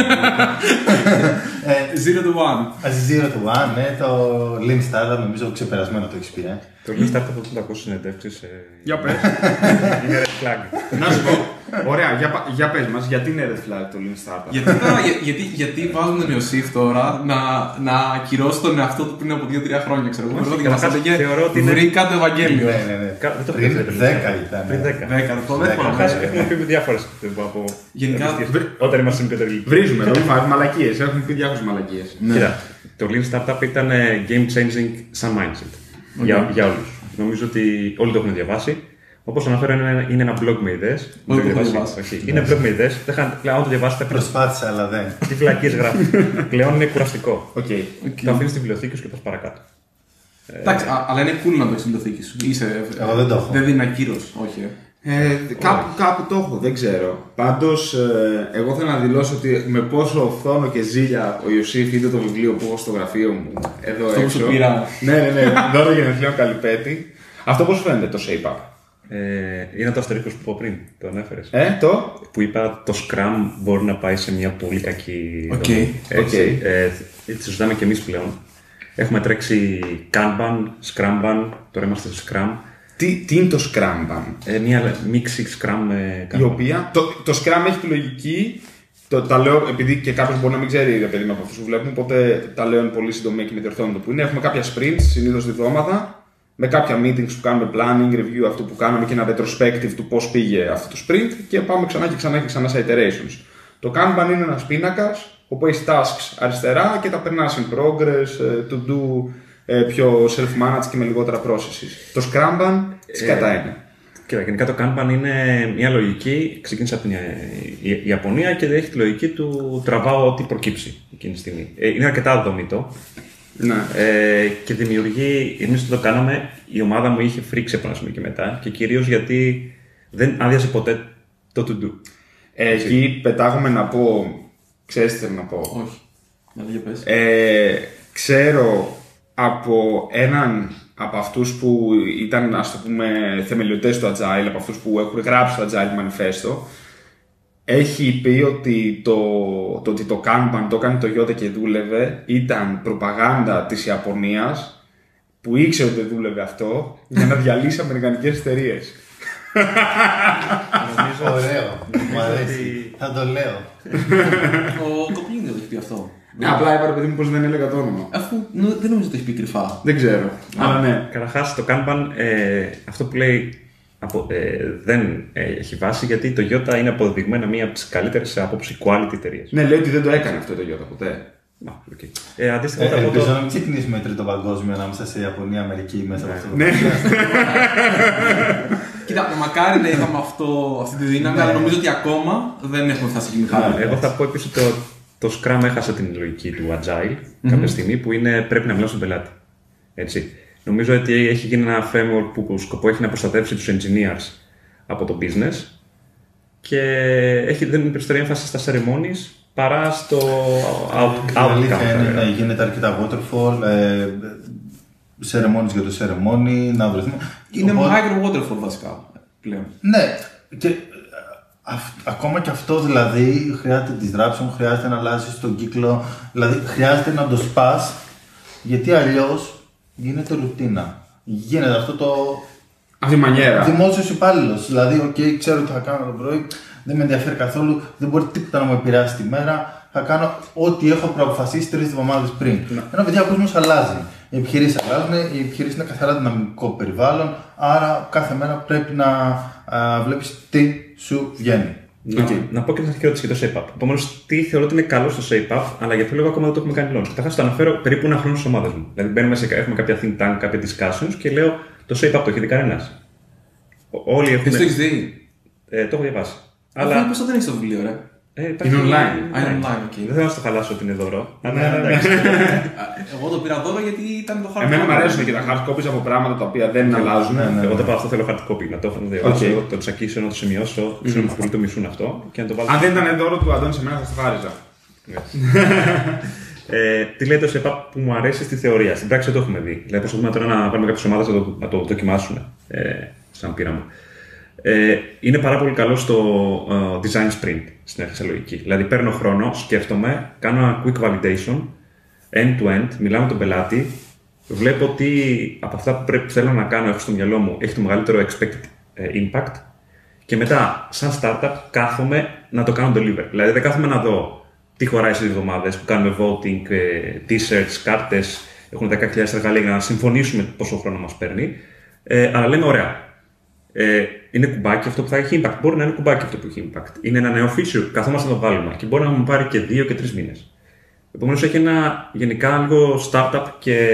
Zero to One. Zero to One, ναι, το Lean Startup, νομίζω ξεπερασμένο το έχεις πει. Το Lean Startup που το ακούω συνεντεύξεις. Για πες. Είναι red flag. Να σου πω. Ωραία, για πες μας, γιατί είναι red flag το Lean Startup. Γιατί βάζουν τον Ιωσήφ τώρα να ακυρώσει τον εαυτό του πριν από 2-3 χρόνια, ξέρω εγώ. Θεωρώ ότι βρήκα το Ευαγγέλιο. Πριν 10 ήταν. Πριν 10. Έχουμε πει διάφορες. Γενικά. Όταν είμαστε μικρότεροι. Βρίζουμε εδώ, μαλακίες. Έχουμε πει διάφορες μαλακίες. Κοίτα, το Lean Startup ήταν game changing σαν mindset. Για όλους. Νομίζω ότι όλοι το έχουν διαβάσει. Όπως αναφέρω, είναι ένα blog με ιδέες. Όχι, δεν το έχω διαβάσει. Είναι blog με ιδέες. Αν το διαβάσετε. Προσπάθησα, αλλά δεν. Τι βλακίες γράφει. Πλέον είναι κουραστικό. Το αφήνεις στη βιβλιοθήκη σου και πας παρακάτω. Εντάξει, αλλά είναι cool να το έχεις στη βιβλιοθήκη σου. Εγώ δεν το έχω. Δεν δίνει ακύρωση, όχι. Κάπου το έχω, δεν ξέρω. Πάντως, εγώ θέλω να δηλώσω ότι με πόσο φθόνο και ζήλια ο Ιωσήφ είδε το βιβλίο που έχω στο γραφείο μου εδώ αυτό έξω. Που σου πήρα. Ναι, δώρο γενεθλίων Καλυπέτη. Αυτό πώς φαίνεται το shape up. Είναι το αστερίσκος που είπα πριν, το ανέφερες. Που είπα το Scrum μπορεί να πάει σε μια πολύ κακή δομή. Έτσι συζητάμε και εμείς πλέον. Έχουμε τρέξει Kanban, Scrumban, τώρα είμαστε στο Scrum. Τι είναι το Scrumban? Μια μίξη Scrum. Η οποία, το Scrum έχει τη λογική, τα λέω επειδή και κάποιος μπορεί να μην ξέρει ρε παιδί με από αυτούς που βλέπουν, οπότε τα λέω πολύ συντομία και με διορθώνω το που είναι. Έχουμε κάποια sprints, συνήθως τη βδομάδα, με κάποια meetings που κάνουμε planning, review, αυτό που κάναμε και ένα retrospective του πώς πήγε αυτό το sprint και πάμε ξανά και ξανά σε iterations. Το Kanban είναι ένας πίνακας όπου έχει tasks αριστερά και τα περνάς in progress, to do, πιο self-managed και με λιγότερα processes. Το Scrumban σκατά είναι. Κοίτα, γενικά το Kanban είναι μια λογική, ξεκίνησε από την Ιαπωνία και έχει τη λογική του τραβάω ό,τι προκύψει εκείνη τη στιγμή. Είναι αρκετά δομητό. Ναι. Και δημιουργεί, εμείς το κάναμε, η ομάδα μου είχε φρίξει από ένα σημείο και μετά και κυρίως γιατί δεν άδειασε ποτέ το to do. Εκεί πετάγομαι να πω, ξέρεις τι θέλω να πω. Όχι, για πες. Ξέρω από έναν από αυτούς που ήταν, ας το πούμε, θεμελιωτές του Agile, από αυτούς που έχουν γράψει το Agile Manifesto, έχει πει ότι το Kanban το έκανε το Toyota και δούλευε, ήταν προπαγάνδα της Ιαπωνίας που ήξερε ότι δεν δούλευε αυτό για να διαλύσει αμερικανικές εταιρείες. Ωραίο, μου αρέσει, θα το λέω. Ο Κοπλίνγκ δεν το έχει πει αυτό. Απλά είπα, παιδί μου, πως δεν έλεγα το όνομα. Αφού δεν νομίζω ότι το έχει πει κρυφά. Δεν ξέρω. Αλλά ναι. Καταρχάς το Kanban, αυτό που λέει δεν έχει βάση γιατί το Toyota είναι αποδεδειγμένα μία από τις καλύτερες σε άποψη quality εταιρείες. Ναι, λέει ότι δεν το έκανε αυτό το Toyota ποτέ. Αντίστοιχα, ελπίζω να μην ξεκινήσουμε τρίτο παγκόσμιο ανάμεσα σε Ιαπωνία, Αμερική μέσα από αυτό το Κοίτα, μακάρι να είχαμε αυτή τη δύναμη, αλλά νομίζω ότι ακόμα δεν έχουμε φτάσει εκεί μηχανή. Εγώ θα πω επίσης ότι το Scrum έχασε την λογική του Agile κάποια στιγμή που είναι πρέπει να μιλάω στον πελάτη. Έτσι. Νομίζω ότι έχει γίνει ένα framework που σκοπό έχει να προστατεύσει τους engineers από το business και δίνει περισσότερη έμφαση στα ceremonies παρά στο outcome. Γίνεται αρκετά waterfall, ceremonies για το ceremony, να βρεθούμε. Είναι micro waterfall βασικά πλέον. Ναι, και ακόμα και αυτό δηλαδή χρειάζεται disruption, χρειάζεται να αλλάζει τον κύκλο, δηλαδή χρειάζεται να το σπάς, γιατί αλλιώς γίνεται ρουτίνα. Γίνεται αυτό το. Αυτή η μανιέρα. Δημόσιος υπάλληλος. Δηλαδή, OK, ξέρω τι θα κάνω το πρωί, δεν με ενδιαφέρει καθόλου, δεν μπορεί τίποτα να μου επηρεάσει τη μέρα. Θα κάνω ό,τι έχω προαποφασίσει 3 εβδομάδες πριν. Ενώ παιδιά, ο κόσμος αλλάζει. Οι επιχειρήσεις αλλάζουν, οι επιχειρήσεις είναι καθαρά δυναμικό περιβάλλον, άρα κάθε μέρα πρέπει να βλέπεις τι σου βγαίνει. Να πω και την αρχή ερώτηση για το shape-up. Επομένως, τι θεωρώ ότι είναι καλό στο shape-up, αλλά για ποιο λόγο ακόμα δεν το έχουμε κάνει launch. Καταρχάς, το αναφέρω περίπου ένα χρόνο στις ομάδες μου. Δηλαδή, έχουμε κάποια think tank, κάποια discussions και λέω το shape-up το έχει δει κανένας. Όλοι έχουν. Εσύ το έχεις δει? Το έχω διαβάσει. Αλλά πώς το δεν έχεις το βιβλίο, ρε? Είναι online. Είναι online, okay. Δεν θέλω να στο χαλάσω ότι είναι δώρο. Εγώ το πήρα δώρο γιατί ήταν το hard copy. Εμένα μου αρέσουν και τα hard copies από πράγματα τα οποία δεν αλλάζουν. Εγώ δεν πάω αυτό, θέλω hard copy. Να το έχω να διαβάσω, το τσακίσω, να το σημειώσω. Ξέρω που πολύ το μισούν αυτό. Αν δεν ήταν δώρο του Αντώνη, σε μένα θα το χάριζα. Τι λέει το ΣΕΠΑ που μου αρέσει στη θεωρία. Στην πράξη δεν το έχουμε δει. Δηλαδή, προσπαθούμε τώρα να πάρουμε κάποιες ομάδες να το δοκιμάσουμε σαν πείραμα. Είναι πάρα πολύ καλό στο design sprint στην αρχή λογική. Δηλαδή, παίρνω χρόνο, σκέφτομαι, κάνω ένα quick validation, end-to-end, μιλάω με τον πελάτη, βλέπω τι από αυτά που θέλω να κάνω έχω στο μυαλό μου έχει το μεγαλύτερο expected impact και μετά, σαν startup, κάθομαι να το κάνω deliver. Δηλαδή, δεν κάθομαι να δω τι χωράει στις εβδομάδες που κάνουμε voting, t-shirts, κάρτες, έχουν 10.000 εργαλεία για να συμφωνήσουμε πόσο χρόνο μας παίρνει, αλλά λέμε ωραία. Είναι κουμπάκι αυτό που θα έχει impact. Μπορεί να είναι κουμπάκι αυτό που έχει impact. Είναι ένα νέο feature, καθόμαστε να το βάλουμε και μπορεί να μου πάρει και 2 και 3 μήνες. Επομένως έχει ένα γενικά λίγο startup και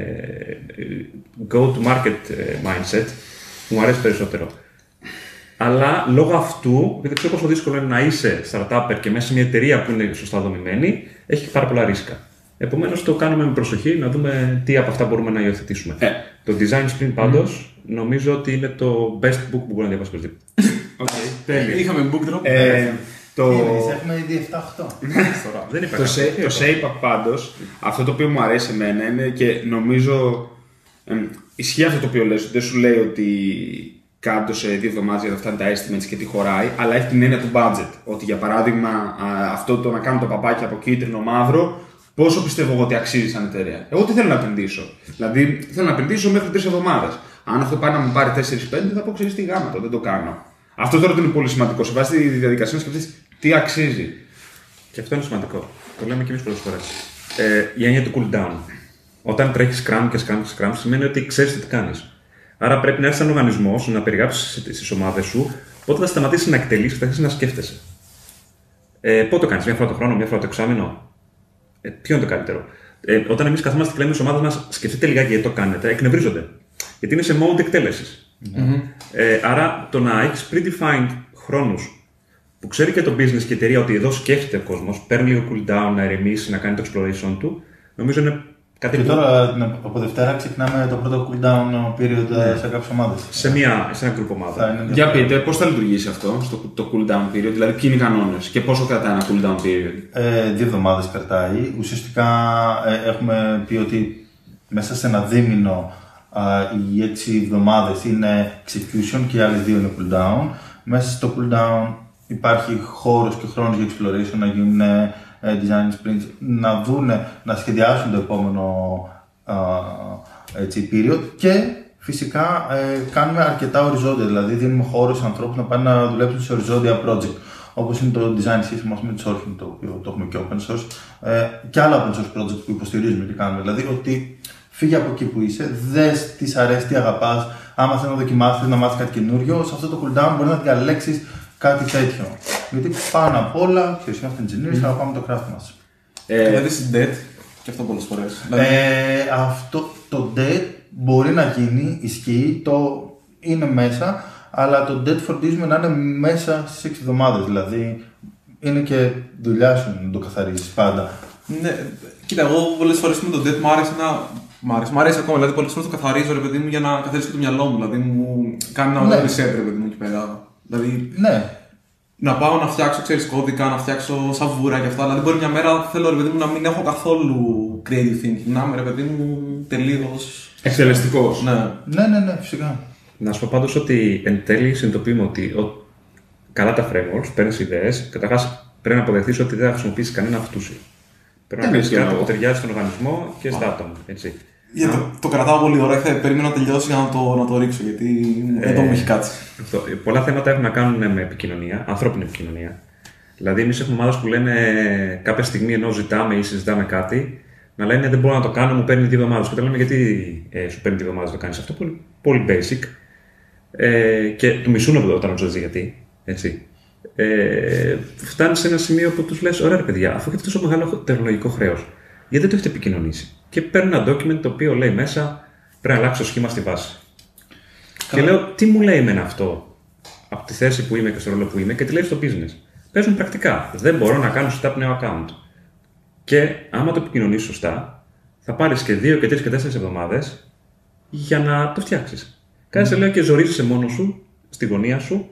go to market mindset που μου αρέσει περισσότερο. Αλλά λόγω αυτού, επειδή ξέρω πόσο δύσκολο είναι να είσαι startupper και μέσα σε μια εταιρεία που είναι σωστά δομημένη, έχει πάρα πολλά ρίσκα. Επομένως το κάνουμε με προσοχή να δούμε τι από αυτά μπορούμε να υιοθετήσουμε. Το design sprint πάντως νομίζω ότι είναι το best book που μπορεί να διαβάσει οποιοδήποτε. Τέλεια. Είχαμε book drop. Έχουμε ήδη 7-8. Το shape-up πάντως, αυτό το οποίο μου αρέσει εμένα είναι και νομίζω ισχύει αυτό το οποίο λες, δεν σου λέει ότι κάτω σε 2 εβδομάδες για να φτάνει τα estimates και τι χωράει, αλλά έχει την έννοια του budget. Ότι για παράδειγμα αυτό το να κάνω το παπάκι από κίτρινο μαύρο, πόσο πιστεύω εγώ ότι αξίζει σαν εταιρεία. Εγώ τι θέλω να επενδύσω. Δηλαδή θέλω να επενδύσω μέχρι 3 εβδομάδες. Αν αυτό πάει να μου πάρει 4-5, θα πω ξέρεις τι γάμα το, δεν το κάνω. Αυτό τώρα είναι πολύ σημαντικό. Σε βάση τη διαδικασία να σκεφτείς τι αξίζει. Και αυτό είναι σημαντικό. Το λέμε και εμείς πολλές φορές. Η έννοια του cool down. Όταν τρέχεις Scrum και Scrum σημαίνει ότι ξέρεις τι κάνεις. Άρα πρέπει να έρθει έναν οργανισμό να περιγράψεις στις ομάδες σου πότε θα σταματήσεις να εκτελείς και θα αρχίσεις να σκέφτεσαι. Πότε το κάνεις, μια φορά το χρόνο, μια φορά το εξάμηνο. Ποιο είναι το καλύτερο. Όταν εμείς καθόμαστε και λέμε στις ομάδες μας, σκεφτείτε λιγάκι γιατί το κάνετε, εκνευρίζονται. Γιατί είναι σε mode εκτέλεσης. Άρα το να έχεις predefined χρόνους που ξέρει και το business και η εταιρεία ότι εδώ σκέφτεται ο κόσμος, παίρνει λίγο cool down, να ηρεμήσει, να κάνει το exploration του, νομίζω είναι κάτι και που... τώρα από Δευτέρα ξεκινάμε το πρώτο cool down period σε κάποιες ομάδες. Σε ένα group ομάδα. Για πείτε, πώς θα λειτουργήσει αυτό, το cool down period, δηλαδή ποιοι είναι οι κανόνες και πόσο κρατάει ένα cool down period. 2 εβδομάδες κρατάει. Ουσιαστικά έχουμε πει ότι μέσα σε ένα δίμηνο οι 6 εβδομάδες είναι execution και οι άλλες 2 είναι cool down. Μέσα στο cool down υπάρχει χώρος και χρόνος για exploration, να γίνουν design sprints, να δούνε, να σχεδιάσουν το επόμενο period και φυσικά κάνουμε αρκετά οριζόντια, δηλαδή δίνουμε χώρο στους ανθρώπους να πάνε να δουλέψουν σε οριζόντια project. Όπως είναι το design system με το surfing, το οποίο το έχουμε και open source, και άλλα open source project που υποστηρίζουμε και κάνουμε. Δηλαδή ότι φύγε από εκεί που είσαι, δες τι σ' αρέσει, τι αγαπάς. Άμα θέλεις να δοκιμάσεις, να μάθεις κάτι καινούριο, σε αυτό το cooldown μπορεί να διαλέξεις κάτι τέτοιο. Γιατί πάνω απ' όλα, ξέρεις, είμαστε engineers, θα πάμε το craft μας. Δηλαδή στην dead, και αυτό πολλές φορές. Αυτό το dead μπορεί να γίνει, ισχύει, το είναι μέσα, αλλά το dead φροντίζουμε να είναι μέσα στις 6 εβδομάδες. Δηλαδή είναι και δουλειά σου να το καθαρίσεις πάντα. Ναι, κοίτα, εγώ πολλές φορές με το dead μου αρέσει ακόμα. Δηλαδή πολλές φορές το καθαρίζω ρε παιδί μου για να καθαρίσω και το μυαλό μου. Δηλαδή μου κάνει ένα ωραίο reset ρε παιδί μου εκεί πέρα. Δηλαδή, ναι. Να πάω να φτιάξω, ξέρεις, κώδικα, να φτιάξω σαβούρα και αυτά. Δηλαδή, μπορεί μια μέρα θέλω ρε παιδί μου να μην έχω καθόλου creative thinking. Να είμαι ρε παιδί μου τελείως εκτελεστικός. Ναι, φυσικά. Να σου πω πάντως ότι εν τέλει συνειδητοποιούμε ότι καλά τα frameworks, παίρνεις ιδέες. Καταρχάς πρέπει να αποδεχθείς ότι δεν θα χρησιμοποιήσεις κανένα αυτούσιο. Πρέπει να κάνεις κάτι που ταιριάζει στον οργανισμό και στα άτομα. Έτσι. Το κρατάω πολύ ώρα και περιμένω να τελειώσει για να το ρίξω, γιατί δεν μου έχει κάτσει. Πολλά θέματα έχουν να κάνουν με επικοινωνία, ανθρώπινη επικοινωνία. Δηλαδή, εμείς έχουμε ομάδες που λένε κάποια στιγμή ενώ ζητάμε ή συζητάμε κάτι, να λένε δεν μπορώ να το κάνω, μου παίρνει 2 εβδομάδες. Και τα λέμε γιατί σου παίρνει 2 εβδομάδες να το κάνεις αυτό, πολύ, πολύ basic. Και του μισούν όταν του ζητήσει γιατί. Έτσι. Φτάνει σε ένα σημείο που τους λες: ωραία, ρε παιδιά, αφού έχετε τόσο μεγάλο τεχνολογικό χρέος, γιατί δεν το έχετε επικοινωνήσει. Και παίρνω ένα document το οποίο λέει μέσα πρέπει να αλλάξω το σχήμα στη βάση. Και λέω: τι μου λέει εμένα αυτό από τη θέση που είμαι και στο ρόλο που είμαι και τι λέει στο business. Παίζουν πρακτικά. Δεν μπορώ να κάνω setup νέο account. Και άμα το επικοινωνείς σωστά, θα πάρεις και 2 και 3 και 4 εβδομάδες για να το φτιάξεις. Κάθεσαι λέω και ζορίζεσαι μόνος σου, στη γωνία σου.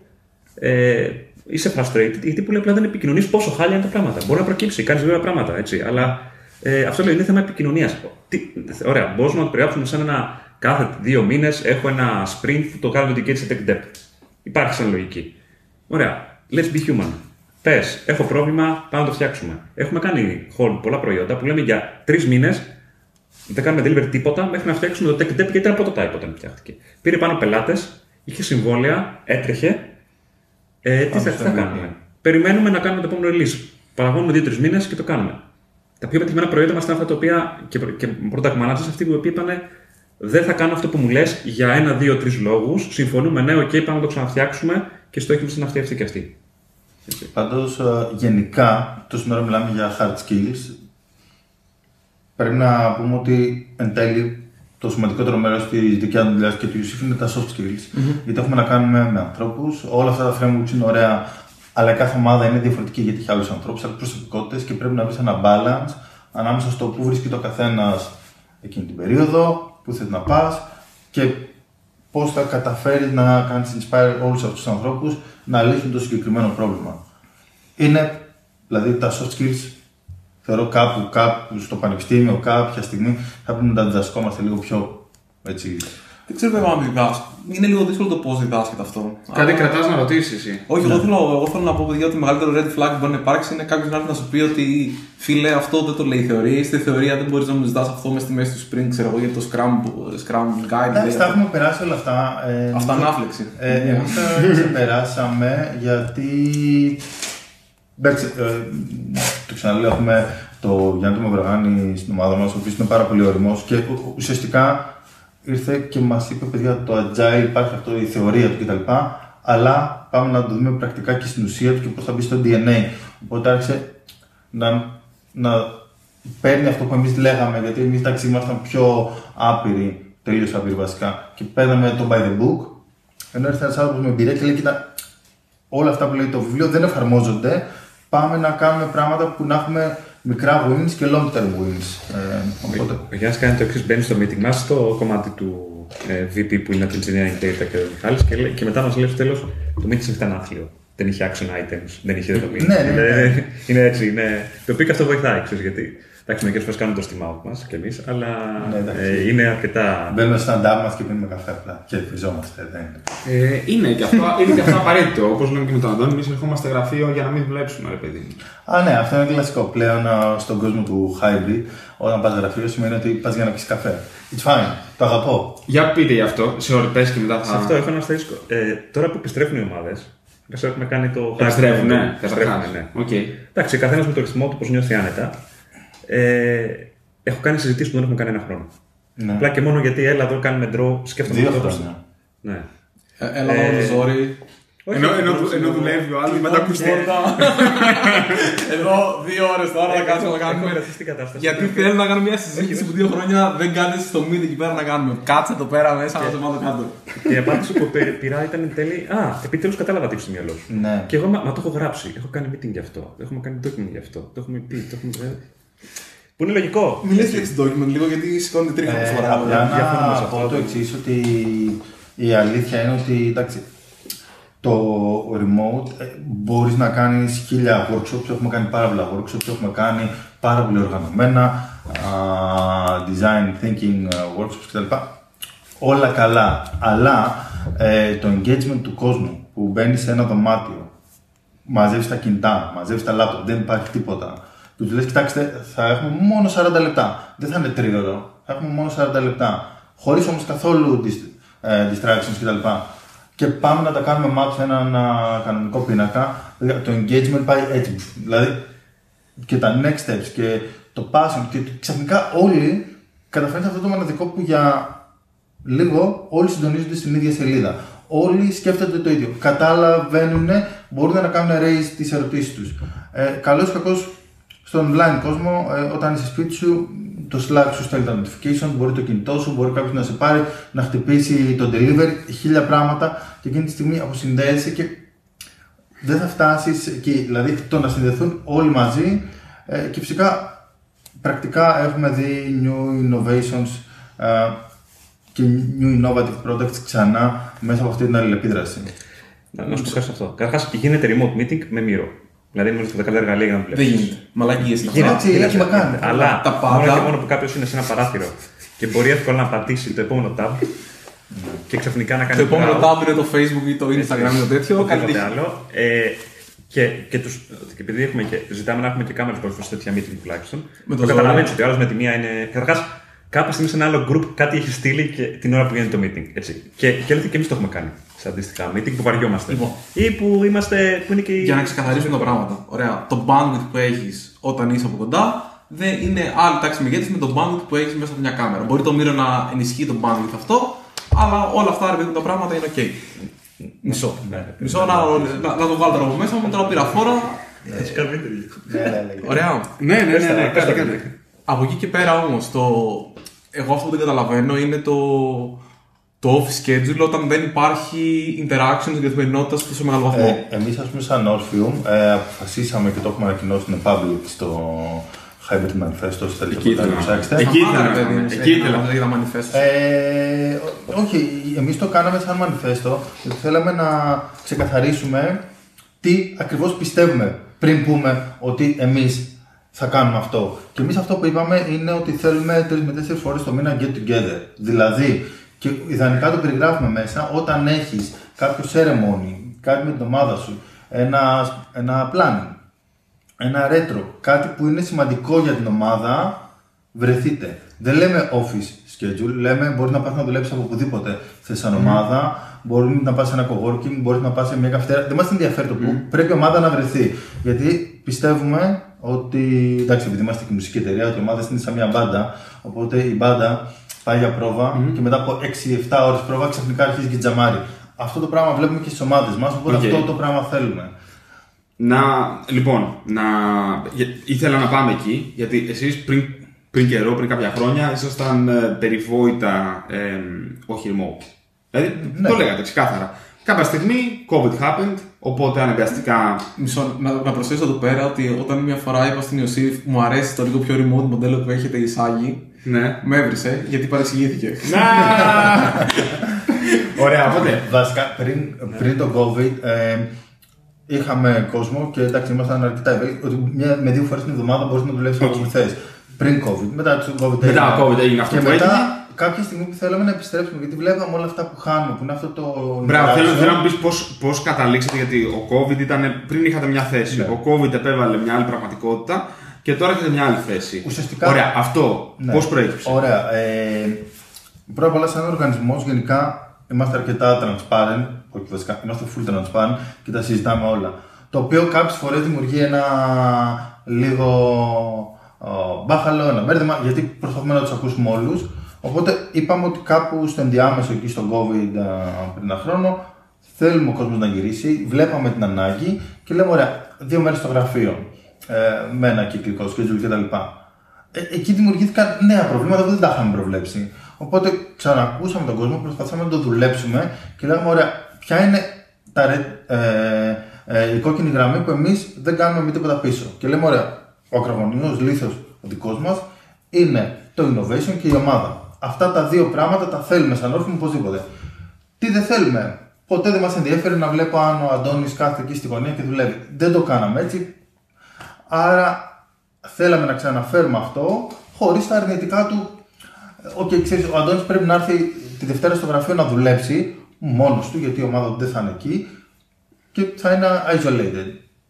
Είσαι frustrated, γιατί πολύ απλά δεν επικοινωνείς πόσο χάλια είναι τα πράγματα. Μπορεί να προκύψει, κάνεις βέβαια πράγματα, έτσι. Αλλά αυτό λέω είναι θέμα επικοινωνίας. Ωραία, μπορούμε να το περιγράψουμε σαν ένα κάθε 2 μήνες έχω ένα sprint που το κάνω dedicate σε tech debt. Υπάρχει σαν λογική. Ωραία, let's be human. Πες, έχω πρόβλημα, πάμε να το φτιάξουμε. Έχουμε κάνει hold πολλά προϊόντα που λέμε για 3 μήνες δεν κάνουμε delivery τίποτα μέχρι να φτιάξουμε το tech debt γιατί ήταν prototype όταν φτιάχτηκε. Πήρε πάνω πελάτες, είχε συμβόλαια, έτρεχε. Τι θα κάνουμε. Περιμένουμε να κάνουμε το επόμενο release. Παραγώνουμε 2-3 μήνες και το κάνουμε. Τα πιο πετυχημένα προϊόντα μας ήταν αυτά τα οποία και product managers αυτοί που είπαν δεν θα κάνω αυτό που μου λες για 1-2-3 λόγους. Συμφωνούμε, ναι, OK, πάμε να το ξαναφτιάξουμε και στόχοι μας είναι αυτή και αυτή. Πάντως, γενικά, τόση ώρα μιλάμε για hard skills. Πρέπει να πούμε ότι εν τέλει το σημαντικότερο μέρος της δικιάς μου δουλειάς και του Ιωσήφ είναι τα soft skills. Γιατί έχουμε να κάνουμε με ανθρώπους. Όλα αυτά τα frameworks είναι ωραία, αλλά κάθε ομάδα είναι διαφορετική γιατί έχει άλλους ανθρώπους, άλλες προσωπικότητες και πρέπει να βρεις ένα balance ανάμεσα στο που βρίσκει το καθένας εκείνη την περίοδο, που θες να πας και πώς θα καταφέρεις να κάνεις inspire όλους αυτούς τους ανθρώπους να λύσουν το συγκεκριμένο πρόβλημα. Είναι, δηλαδή τα soft skills, θεωρώ κάπου στο πανεπιστήμιο, κάποια στιγμή θα πρέπει να τα διδασκόμαστε λίγο πιο έτσι. Δεν ξέρω βέβαια αν διδάσκω. Είναι λίγο δύσκολο το πώς διδάσκεται αυτό. Κάτι κρατάς να ρωτήσεις εσύ. Όχι, εγώ θέλω να πω παιδιά ότι το μεγαλύτερο red flag που μπορεί να υπάρξει είναι κάποιος να έρθει να σου πει ότι φίλε, αυτό δεν το λέει η θεωρία. Στη θεωρία δεν μπορείς να μου ζητάς αυτό μες στη μέση του sprint, ξέρω εγώ, για το Scrum Guide. Εντάξει, τα έχουμε περάσει όλα αυτά. Αυτά ανάφλεξη. Εμείς τα ξεπεράσαμε γιατί. Εντάξει, το ξαναλέω, έχουμε το Γιάννη Μαυρογάνη στην ομάδα μας, ο οποίος είναι πάρα πολύ ωριμός και ουσιαστικά ήρθε και μας είπε: παιδιά, το agile υπάρχει αυτό, η θεωρία του κτλ. Αλλά πάμε να το δούμε πρακτικά και στην ουσία του και πώς θα μπει στο DNA. Οπότε άρχισε να παίρνει αυτό που εμείς λέγαμε, γιατί εμείς εντάξει ήμασταν πιο άπειροι, τελείως άπειροι βασικά, και παίρναμε το by the book, ενώ έρθει ένας άνθρωπος με εμπειρία και λέει: κοίτα, όλα αυτά που λέει το βιβλίο δεν εφαρμόζονται. Πάμε να κάνουμε πράγματα που να έχουμε μικρά wins και long term wins. Ο Γιάννης κάνει το εξής: μπαίνει στο meeting μας, στο κομμάτι του VP που είναι από την Engineering Data και ο Μιχάλης, και μετά μας λέει στο τέλος: το meeting ήταν άθλιο. Δεν είχε action items, δεν είχε δεδομένη. Είναι έτσι. Το οποίο και αυτό βοηθάει, ξέρεις, γιατί. Εντάξει, μερικές φορές κάνουμε το steam out μας κι εμείς, αλλά είναι αρκετά. Μπαίνουμε στο stand-up μας και πίνουμε καφέ απλά και ελπιζόμαστε. Είναι και αυτό απαραίτητο. Όπως λέμε και με τον Αντώνη, εμείς ερχόμαστε γραφείο για να μην δουλέψουμε, ρε παιδί. Ναι, αυτό είναι κλασικό. Πλέον στον κόσμο του hybrid, όταν πας γραφείο σημαίνει ότι πας για να πεις καφέ. It's fine, το αγαπώ. Για πείτε γι' αυτό, σε ώρες και μετά θα. Σε αυτό έχω ένα αστερίσκο. Τώρα που επιστρέφουν οι ομάδες, έχουμε κάνει το. Επιστρέφουν, ναι. Εντάξει, καθένας με το ρυθμό του, πώς νιώθει άνετα. Έχω κάνει συζητήσεις που δεν έχουμε κάνει ένα χρόνο. Ναι. Απλά και μόνο γιατί έλα εδώ κάνουμε draw, σκέφτομαι 2 χρόνια. Ναι. Έλα εδώ ζόρι. Ενώ δουλεύει ο άλλος, μετά ακουστεί. Εδώ 2 ώρες τώρα να κάτσουμε να κάνουμε. Γιατί θέλω να κάνουμε μια συζήτηση που 2 χρόνια δεν κάνεις στο meet εκεί πέρα να κάνουμε. Κάτσε εδώ πέρα μέσα να σε μάθω κάτω. Και η απάντηση που πήρα ήταν εν τέλει: επιτέλους κατάλαβα τι έχει στο μυαλό σου. Και εγώ μα το έχω γράψει. Έχω κάνει meeting γι' αυτό. Έχουμε κάνει document γι' αυτό. Το έχουμε πει. Που είναι λογικό. Μιλήσεις για το document λίγο γιατί σηκώνει τρίχα που φορά. Απλά να πω το εξής, ότι η αλήθεια είναι ότι εντάξει, το remote μπορείς να κάνεις 1000 workshops, έχουμε κάνει πάρα πολλά workshops, έχουμε κάνει πάρα πολύ οργανωμένα design thinking workshops κτλ. Όλα καλά, αλλά το engagement του κόσμου που μπαίνει σε ένα δωμάτιο, μαζεύεις τα κινητά, μαζεύεις τα laptop, δεν υπάρχει τίποτα. Τους λες, κοιτάξτε, θα έχουμε μόνο 40 λεπτά. Δεν θα είναι 3ωρο, θα έχουμε μόνο 40 λεπτά. Χωρίς όμως καθόλου distractions κτλ. Και πάμε να τα κάνουμε map σε έναν κανονικό πίνακα. Το engagement πάει έτσι. Δηλαδή και τα next steps και το passion. Και ξαφνικά όλοι καταφέρνουν αυτό το μοναδικό που για λίγο όλοι συντονίζονται στην ίδια σελίδα. Όλοι σκέφτονται το ίδιο. Καταλαβαίνουν, μπορούν να κάνουν raise τις ερωτήσεις τους. Καλώς ή κακώς στον online κόσμο, όταν είσαι σπίτι σου, το Slack σου στέλνει τα notification, μπορεί το κινητό σου, μπορεί κάποιος να σε πάρει, να χτυπήσει το delivery, 1000 πράγματα και εκείνη τη στιγμή αποσυνδέεσαι και δεν θα φτάσεις εκεί. Δηλαδή το να συνδεθούν όλοι μαζί και φυσικά πρακτικά έχουμε δει new innovations και new innovative products ξανά μέσα από αυτή την αλληλεπίδραση. Να σου πω κάτι αυτό. Καταρχάς γίνεται remote meeting με Miro. Δηλαδή, νομίζω ότι τα καλύτερα εργαλεία για να δουλεύει. Δεν γίνεται. Μαλακίες είναι αυτά. Αλλά μόνο και μόνο που κάποιος είναι σε ένα παράθυρο και μπορεί εύκολα να πατήσει το επόμενο tab και ξαφνικά να κάνει. Το επόμενο tab είναι το Facebook ή το Instagram ή το τέτοιο. Κάτι άλλο. Και επειδή έχουμε ζητάμε να έχουμε και κάμερες πρόσφατα σε τέτοια meeting τουλάχιστον. Το καταλαβαίνεις ότι ο άλλος με τη μία είναι. Καταρχάς, κάποια στιγμή σε ένα άλλο group κάτι έχει στείλει και την ώρα που γίνεται το meeting. Έτσι. Και έλεγε και εμείς το έχουμε κάνει. Σε αντίστοιχα meeting που βαριόμαστε. Λοιπόν. Ή που είμαστε. Που είναι και... Για να ξεκαθαρίσουμε τα πράγματα. Ωραία. Το bandwidth που έχεις όταν είσαι από κοντά δεν είναι άλλη τάξη μεγέθυνση με το bandwidth που έχεις μέσα από μια κάμερα. Μπορεί το Miro να ενισχύει το bandwidth αυτό, αλλά όλα αυτά τα πράγματα είναι OK. Μισό. Μισό να το βάλω από μέσα μου, τώρα πήρα φόρα. Έτσι καλύτερη. Ωραία. Ναι. Από εκεί και πέρα όμως, εγώ αυτό που δεν καταλαβαίνω είναι το office schedule όταν δεν υπάρχει interaction στην καθημερινότητα σε τόσο μεγάλο βαθμό. Εμείς, ας πούμε, σαν Orpheum, αποφασίσαμε και το έχουμε ανακοινώσει στην public στο Hybrid Manifesto. Εκεί ήθελα για τα manifesto. Όχι, εμείς το κάναμε σαν manifesto, γιατί θέλαμε να ξεκαθαρίσουμε τι ακριβώς πιστεύουμε πριν πούμε ότι εμείς θα κάνουμε αυτό. Και εμείς αυτό που είπαμε είναι ότι θέλουμε 3 με 4 φορές το μήνα get together. Δηλαδή, και ιδανικά το περιγράφουμε μέσα, όταν έχεις κάποιο ceremony, κάτι με την ομάδα σου, ένα planning, ένα retro, κάτι που είναι σημαντικό για την ομάδα, βρεθείτε. Δεν λέμε office schedule, λέμε μπορεί να πας να δουλέψεις από οπουδήποτε θες σαν ομάδα, μπορεί να πας σε ένα coworking, μπορεί να πας σε μια καφετέρια. Δεν μας ενδιαφέρει το που, πρέπει η ομάδα να βρεθεί. Γιατί πιστεύουμε ότι, εντάξει, επειδή είμαστε και μουσική εταιρεία, ότι η ομάδα είναι σαν μια μπάντα, οπότε η μπάντα πάει για πρόβα και μετά από 6-7 ώρες πρόβα ξαφνικά αρχίζει και τζαμάρι. Αυτό το πράγμα βλέπουμε και στις ομάδες μας, οπότε αυτό το πράγμα θέλουμε. Ήθελα να πάμε εκεί, γιατί εσείς πριν καιρό, πριν κάποια χρόνια, ήσασταν περιβόητα όχι remote. Δηλαδή, το λέγατε ξεκάθαρα. Κάποια στιγμή, COVID happened, οπότε αναγκαστικά. Μισό, να προσθέσω εδώ πέρα ότι όταν μια φορά είπα στην Ιωσήφ μου αρέσει το λίγο πιο remote μοντέλο που έχετε εισάγει, ναι. Με έβρισε γιατί παρεξηγήθηκε. Ωραία, οπότε. Βασικά, πριν το COVID, είχαμε κόσμο και εντάξει, ήμασταν αρκετά ευέλικτοι ότι με 2 φορές την εβδομάδα μπορείς να δουλεύεις όπως θες. Πριν COVID, μετά το COVID έγινε αυτό και που μετά, έγινε. κάποια στιγμή που θέλαμε να επιστρέψουμε, γιατί βλέπαμε όλα αυτά που χάνουμε, που είναι αυτό το. Μπράβο, θέλω να μου πεις πώς καταλήξατε, γιατί ο COVID ήταν. Πριν είχατε μια θέση. Ναι. Ο COVID επέβαλε μια άλλη πραγματικότητα και τώρα έχετε μια άλλη θέση. Ουσιαστικά. Ωραία, αυτό ναι. Πώς προέκυψε. Ωραία. Πρώτα απ' όλα, σαν οργανισμός, γενικά είμαστε αρκετά transparent. Όχι βασικά, είμαστε full transparent και τα συζητάμε όλα. Το οποίο κάποιες φορές δημιουργεί ένα λίγο μπάχαλο, ένα μπέρδεμα, γιατί προσπαθούμε να τους ακούσουμε όλους. Οπότε είπαμε ότι κάπου στο ενδιάμεσο εκεί στον COVID πριν ένα χρόνο θέλουμε ο κόσμος να γυρίσει, βλέπαμε την ανάγκη και λέμε ωραία, 2 μέρες στο γραφείο με ένα κυκλικό schedule κτλ. Εκεί δημιουργήθηκαν νέα προβλήματα που δεν τα είχαμε προβλέψει. Οπότε ξανακούσαμε τον κόσμο, προσπαθήσαμε να το δουλέψουμε και λέγαμε ωραία, ποια είναι η κόκκινη γραμμή που εμείς δεν κάνουμε με τίποτα πίσω. Και λέμε ωραία, ο ακρογωνιαίος λίθος ο δικός μας είναι το innovation και η ομάδα. Αυτά τα 2 πράγματα τα θέλουμε σαν όρφημα οπωσδήποτε. Τι δεν θέλουμε. Ποτέ δεν μας ενδιαφέρει να βλέπω αν ο Αντώνης κάθεται εκεί στη γωνία και δουλεύει. Δεν το κάναμε έτσι. Άρα θέλαμε να ξαναφέρουμε αυτό χωρίς τα αρνητικά του. Ξέρεις, ο Αντώνης πρέπει να έρθει τη Δευτέρα στο γραφείο να δουλέψει μόνος του, γιατί η ομάδα του δεν θα είναι εκεί και θα είναι isolated.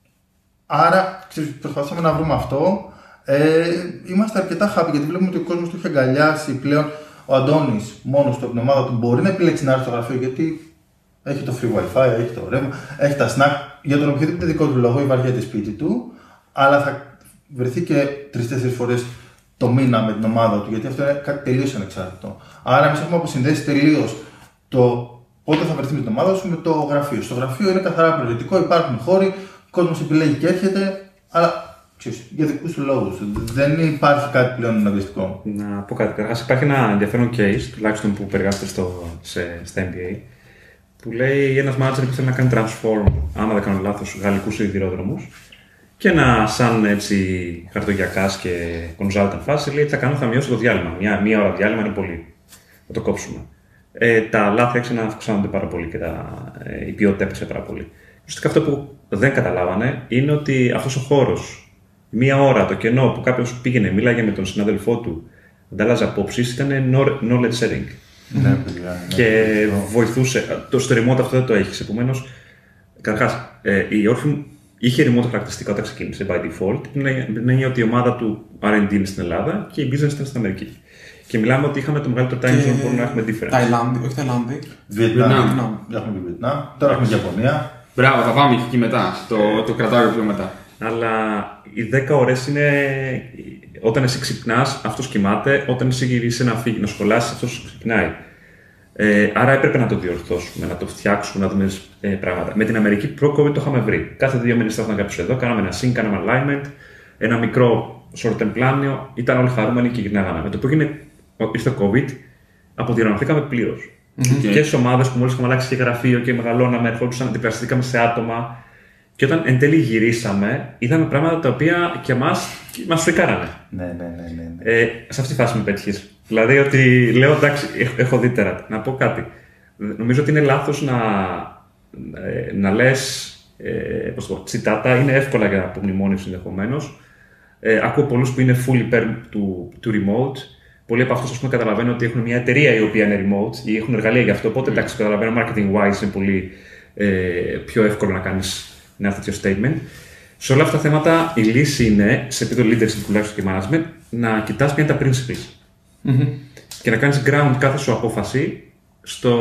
Άρα προσπαθήσαμε να βρούμε αυτό. Είμαστε αρκετά happy γιατί βλέπουμε ότι ο κόσμος του έχει αγκαλιάσει πλέον. Ο Αντώνης μόνος του από την ομάδα του μπορεί να επιλέξει να έρθει στο γραφείο γιατί έχει το free wifi, έχει το ρεύμα, έχει τα snack. Για τον οποιοδήποτε δικό του λόγο βαριέται σπίτι του, αλλά θα βρεθεί και 3-4 φορές το μήνα με την ομάδα του, γιατί αυτό είναι κάτι τελείως ανεξάρτητο. Άρα, εμείς έχουμε αποσυνδέσει τελείως το πότε θα βρεθεί με την ομάδα σου με το γραφείο. Στο γραφείο είναι καθαρά προαιρετικό, υπάρχουν χώροι, ο κόσμος επιλέγει και έρχεται, αλλά για δικούς του λόγους. Δεν υπάρχει κάτι πλέον αναγκαστικό. Να πω κάτι. Καταρχάς, υπάρχει ένα ενδιαφέρον case, τουλάχιστον που περιγράφεται στα NBA, που λέει ένας manager που θέλει να κάνει transform, άμα δεν κάνω λάθος, γαλλικούς σιδηρόδρομους. Και ένα σαν έτσι χαρτογιακάς και consultant φάση λέει: θα μειώσω το διάλειμμα. Μία ώρα διάλειμμα είναι πολύ. Θα το κόψουμε. Τα λάθη άρχισαν να αυξάνονται πάρα πολύ και η ποιότητα έπεσε πάρα πολύ. Ουσιαστικά αυτό που δεν καταλάβανε είναι ότι αυτός ο χώρος, μία ώρα το κενό που κάποιος πήγαινε, μίλαγε με τον συνάδελφό του, αντάλλαζε απόψεις, ήταν knowledge sharing. Και βοηθούσε. Στο remote αυτό δεν το έχεις. Επομένως, καταρχάς, η Orpheum είχε remote χαρακτηριστικά όταν ξεκίνησε by default, την έννοια ότι η ομάδα του R&D είναι στην Ελλάδα και η business ήταν στην Αμερική. Και μιλάμε ότι είχαμε το μεγαλύτερο time zone που μπορούμε να έχουμε difference. Ταϊλάνδη, όχι Ταϊλάνδη. Βιετνάμ. Έχουμε και Βιετνάμ. Τώρα έχουμε Ιαπωνία. Μπράβο, θα πάμε εκεί μετά. Το κρατάω πιο μετά. Αλλά οι 10 ώρες είναι. Όταν εσύ ξυπνάς, αυτός κοιμάται. Όταν εσύ γυρίσεις να φύγει να σχολάσεις, αυτός ξυπνάει. Άρα έπρεπε να το διορθώσουμε, να το φτιάξουμε, να δούμε πράγματα. Με την Αμερική προ-COVID το είχαμε βρει. Κάθε 2 μήνες θα είχαν κάποιος εδώ, κάναμε ένα sync, κάναμε alignment, ένα μικρό short-term πλάνιο, ήταν όλοι χαρούμενοι και γυρνάγαμε. Με το που ήρθε το COVID, αποδιοργανωθήκαμε πλήρως. Και στις ομάδες που μόλις είχαμε αλλάξει και γραφείο και μεγαλώναμε, ερχόντουσαν, αντιπλαστήκαμε σε άτομα. Και όταν εν τέλει γυρίσαμε, είδαμε πράγματα τα οποία και εμάς μας φρικάρανε. Ναι. Σε αυτή τη φάση με πέτυχες. Δηλαδή ότι λέω εντάξει, έχω δει τέρα. Να πω κάτι. Νομίζω ότι είναι λάθος να λες τσιτάτα, είναι εύκολα για απομνημόνευση ενδεχομένως. Ακούω πολλούς που είναι full υπέρ του remote. Πολλοί από αυτούς καταλαβαίνουν ότι έχουν μια εταιρεία η οποία είναι remote ή έχουν εργαλεία γι' αυτό. Οπότε εντάξει, καταλαβαίνω marketing wise είναι πολύ πιο εύκολο να κάνεις ένα τέτοιο statement. Σε όλα αυτά τα θέματα η λύση είναι, σε επίπεδο leadership τουλάχιστον και management, να κοιτάς ποια είναι τα principles. Και να κάνεις ground κάθε σου απόφαση στο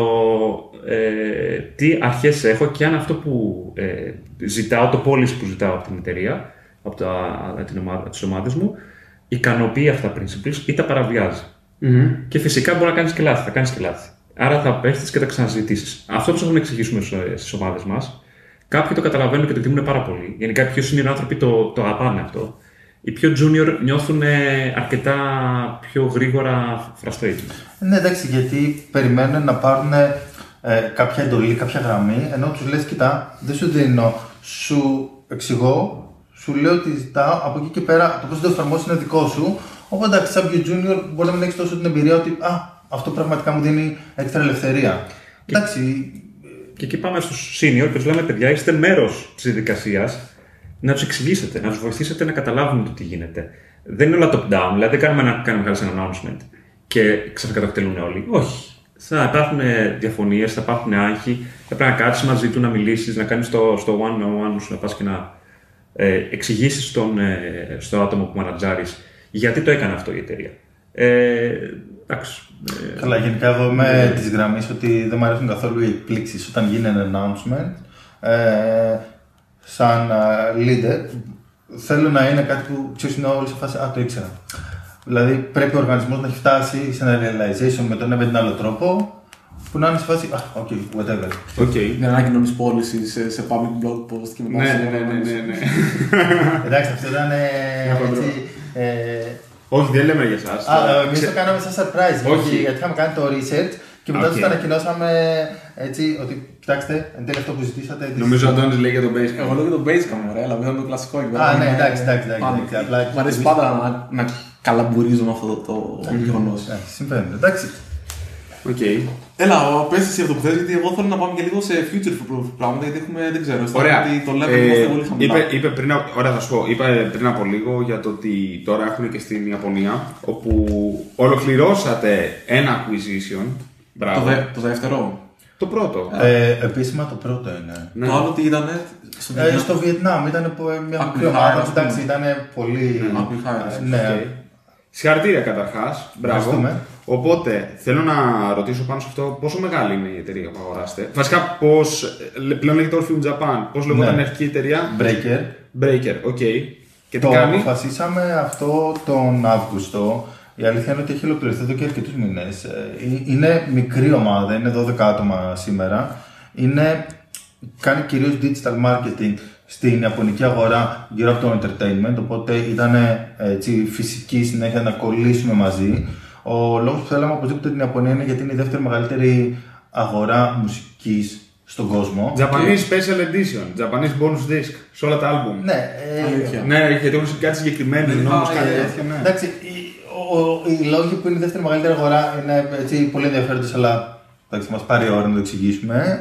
τι αρχές έχω και αν αυτό που ζητάω, το policy που ζητάω από την εταιρεία, από τις ομάδες μου, ικανοποιεί αυτά τα principles ή τα παραβιάζει. Και φυσικά μπορεί να κάνεις και λάθη, θα κάνεις και λάθη. Άρα θα έρθεις και θα ξαναζητήσεις. Αυτό που έχουμε να εξηγήσουμε στις ομάδες μας Κάποιοι το καταλαβαίνουν και το εκτιμούν πάρα πολύ. Γενικά, οι πιο senior άνθρωποι το αγαπάνε αυτό. Οι πιο junior νιώθουν αρκετά πιο γρήγορα frustrated. Ναι, εντάξει, γιατί περιμένουν να πάρουν κάποια εντολή, κάποια γραμμή, ενώ τους λες, κοιτά, δεν σου δίνω, σου εξηγώ, σου λέω ότι ζητάω, από εκεί και πέρα το πώς το εφαρμόσεις είναι δικό σου. Οπότε, εντάξει, σαν πιο junior μπορεί να μην έχεις τόσο την εμπειρία ότι αυτό πραγματικά μου δίνει έξτρα ελευθερία. Εντάξει. Και εκεί πάμε στους senior και τους λέμε, παιδιά, είστε μέρος της διαδικασίας. Να τους εξηγήσετε, να τους βοηθήσετε να καταλάβουν το τι γίνεται. Δεν είναι όλα top-down, δηλαδή δεν κάνουμε ένα announcement και ξαφνικά το εκτελούν όλοι. Όχι. Θα υπάρχουν διαφωνίες, θα υπάρχουν άγχοι, θα πρέπει να κάτσεις μαζί του, να μιλήσεις, να κάνεις στο one-on-one σου, να πας και να εξηγήσεις στο άτομο που μανατζάρεις γιατί το έκανε αυτό η εταιρεία. Εντάξει. Καλά, γενικά εγώ είμαι της γραμμής ότι δεν μου αρέσουν καθόλου οι εκπλήξεις όταν γίνει ένα announcement. Σαν leader, θέλω να είναι κάτι που ξέρεις είναι όλοι σε φάση, το ήξερα. Δηλαδή πρέπει ο οργανισμός να έχει φτάσει σε ένα realization με τον ένα με τον άλλο τρόπο, που να είναι σε φάση, ok, whatever. Δεν ανακοινώνεις πώληση σε public blog post και μετά. Ναι. Εντάξει, αυτό ήταν έτσι. Όχι, δεν λέμε για εσάς. Εμείς το κάναμε σαν surprise, γιατί είχαμε κάνει το research και μετά τους ανακοινώσαμε έτσι ότι κοιτάξτε, εν τέλει αυτό που ζητήσατε. Νομίζω ο Αντώνης λέει για το Basecamp. Εγώ λέω για το Basecamp, ωραία, αλλά δεν είναι το κλασικό. Ναι, εντάξει. Μ' αρέσει πάντα να καλαμπουρίζω με αυτό το γεγονός. Συμβαίνει, εντάξει. Έλα, πες εσύ αυτό που θες, γιατί εγώ θέλω να πάμε και λίγο σε future-proof πράγματα, γιατί έχουμε, δεν ξέρω, ωραία. ότι το level είμαστε πολύ χαμηλά. Ωραία, θα σου πω, είπα πριν από λίγο για το ότι τώρα έχουν και στην Ιαπωνία, όπου ολοκληρώσατε ένα acquisition. Μπράβο. Το δεύτερο. Το πρώτο. Επίσημα το πρώτο είναι. Το άλλο τι ήταν? Στο Βιετνάμ ήταν μια μικρή ομάδα, εντάξει, ήταν πολύ. Συγχαρητήρια καταρχάς. Μπράβο. Οπότε θέλω να ρωτήσω πάνω σε αυτό πόσο μεγάλη είναι η εταιρεία που αγοράσετε. Βασικά, πλέον λέγεται Orpheum Japan. Πώς λεγόταν η αρχική εταιρεία? Breaker, οκ. Και το αποφασίσαμε αυτό τον Αύγουστο. Η αλήθεια είναι ότι έχει ολοκληρωθεί εδώ και αρκετούς μήνες. Είναι μικρή ομάδα, είναι 12 άτομα σήμερα. Κάνει κυρίως digital marketing στην ιαπωνική αγορά γύρω από το entertainment, οπότε ήταν φυσική συνέχεια να κολλήσουμε μαζί. Ο λόγος που θέλαμε οπωσδήποτε την Ιαπωνία είναι γιατί είναι η δεύτερη μεγαλύτερη αγορά μουσικής στον κόσμο. Japanese Special Edition, Japanese Bonus Disc, σε όλα τα άλμπουμ. Ναι, γιατί έχουν κάτι συγκεκριμένο. Εντάξει, οι λόγοι που είναι η δεύτερη μεγαλύτερη αγορά είναι πολύ ενδιαφέροντες, αλλά μας πάρει ώρα να το εξηγήσουμε.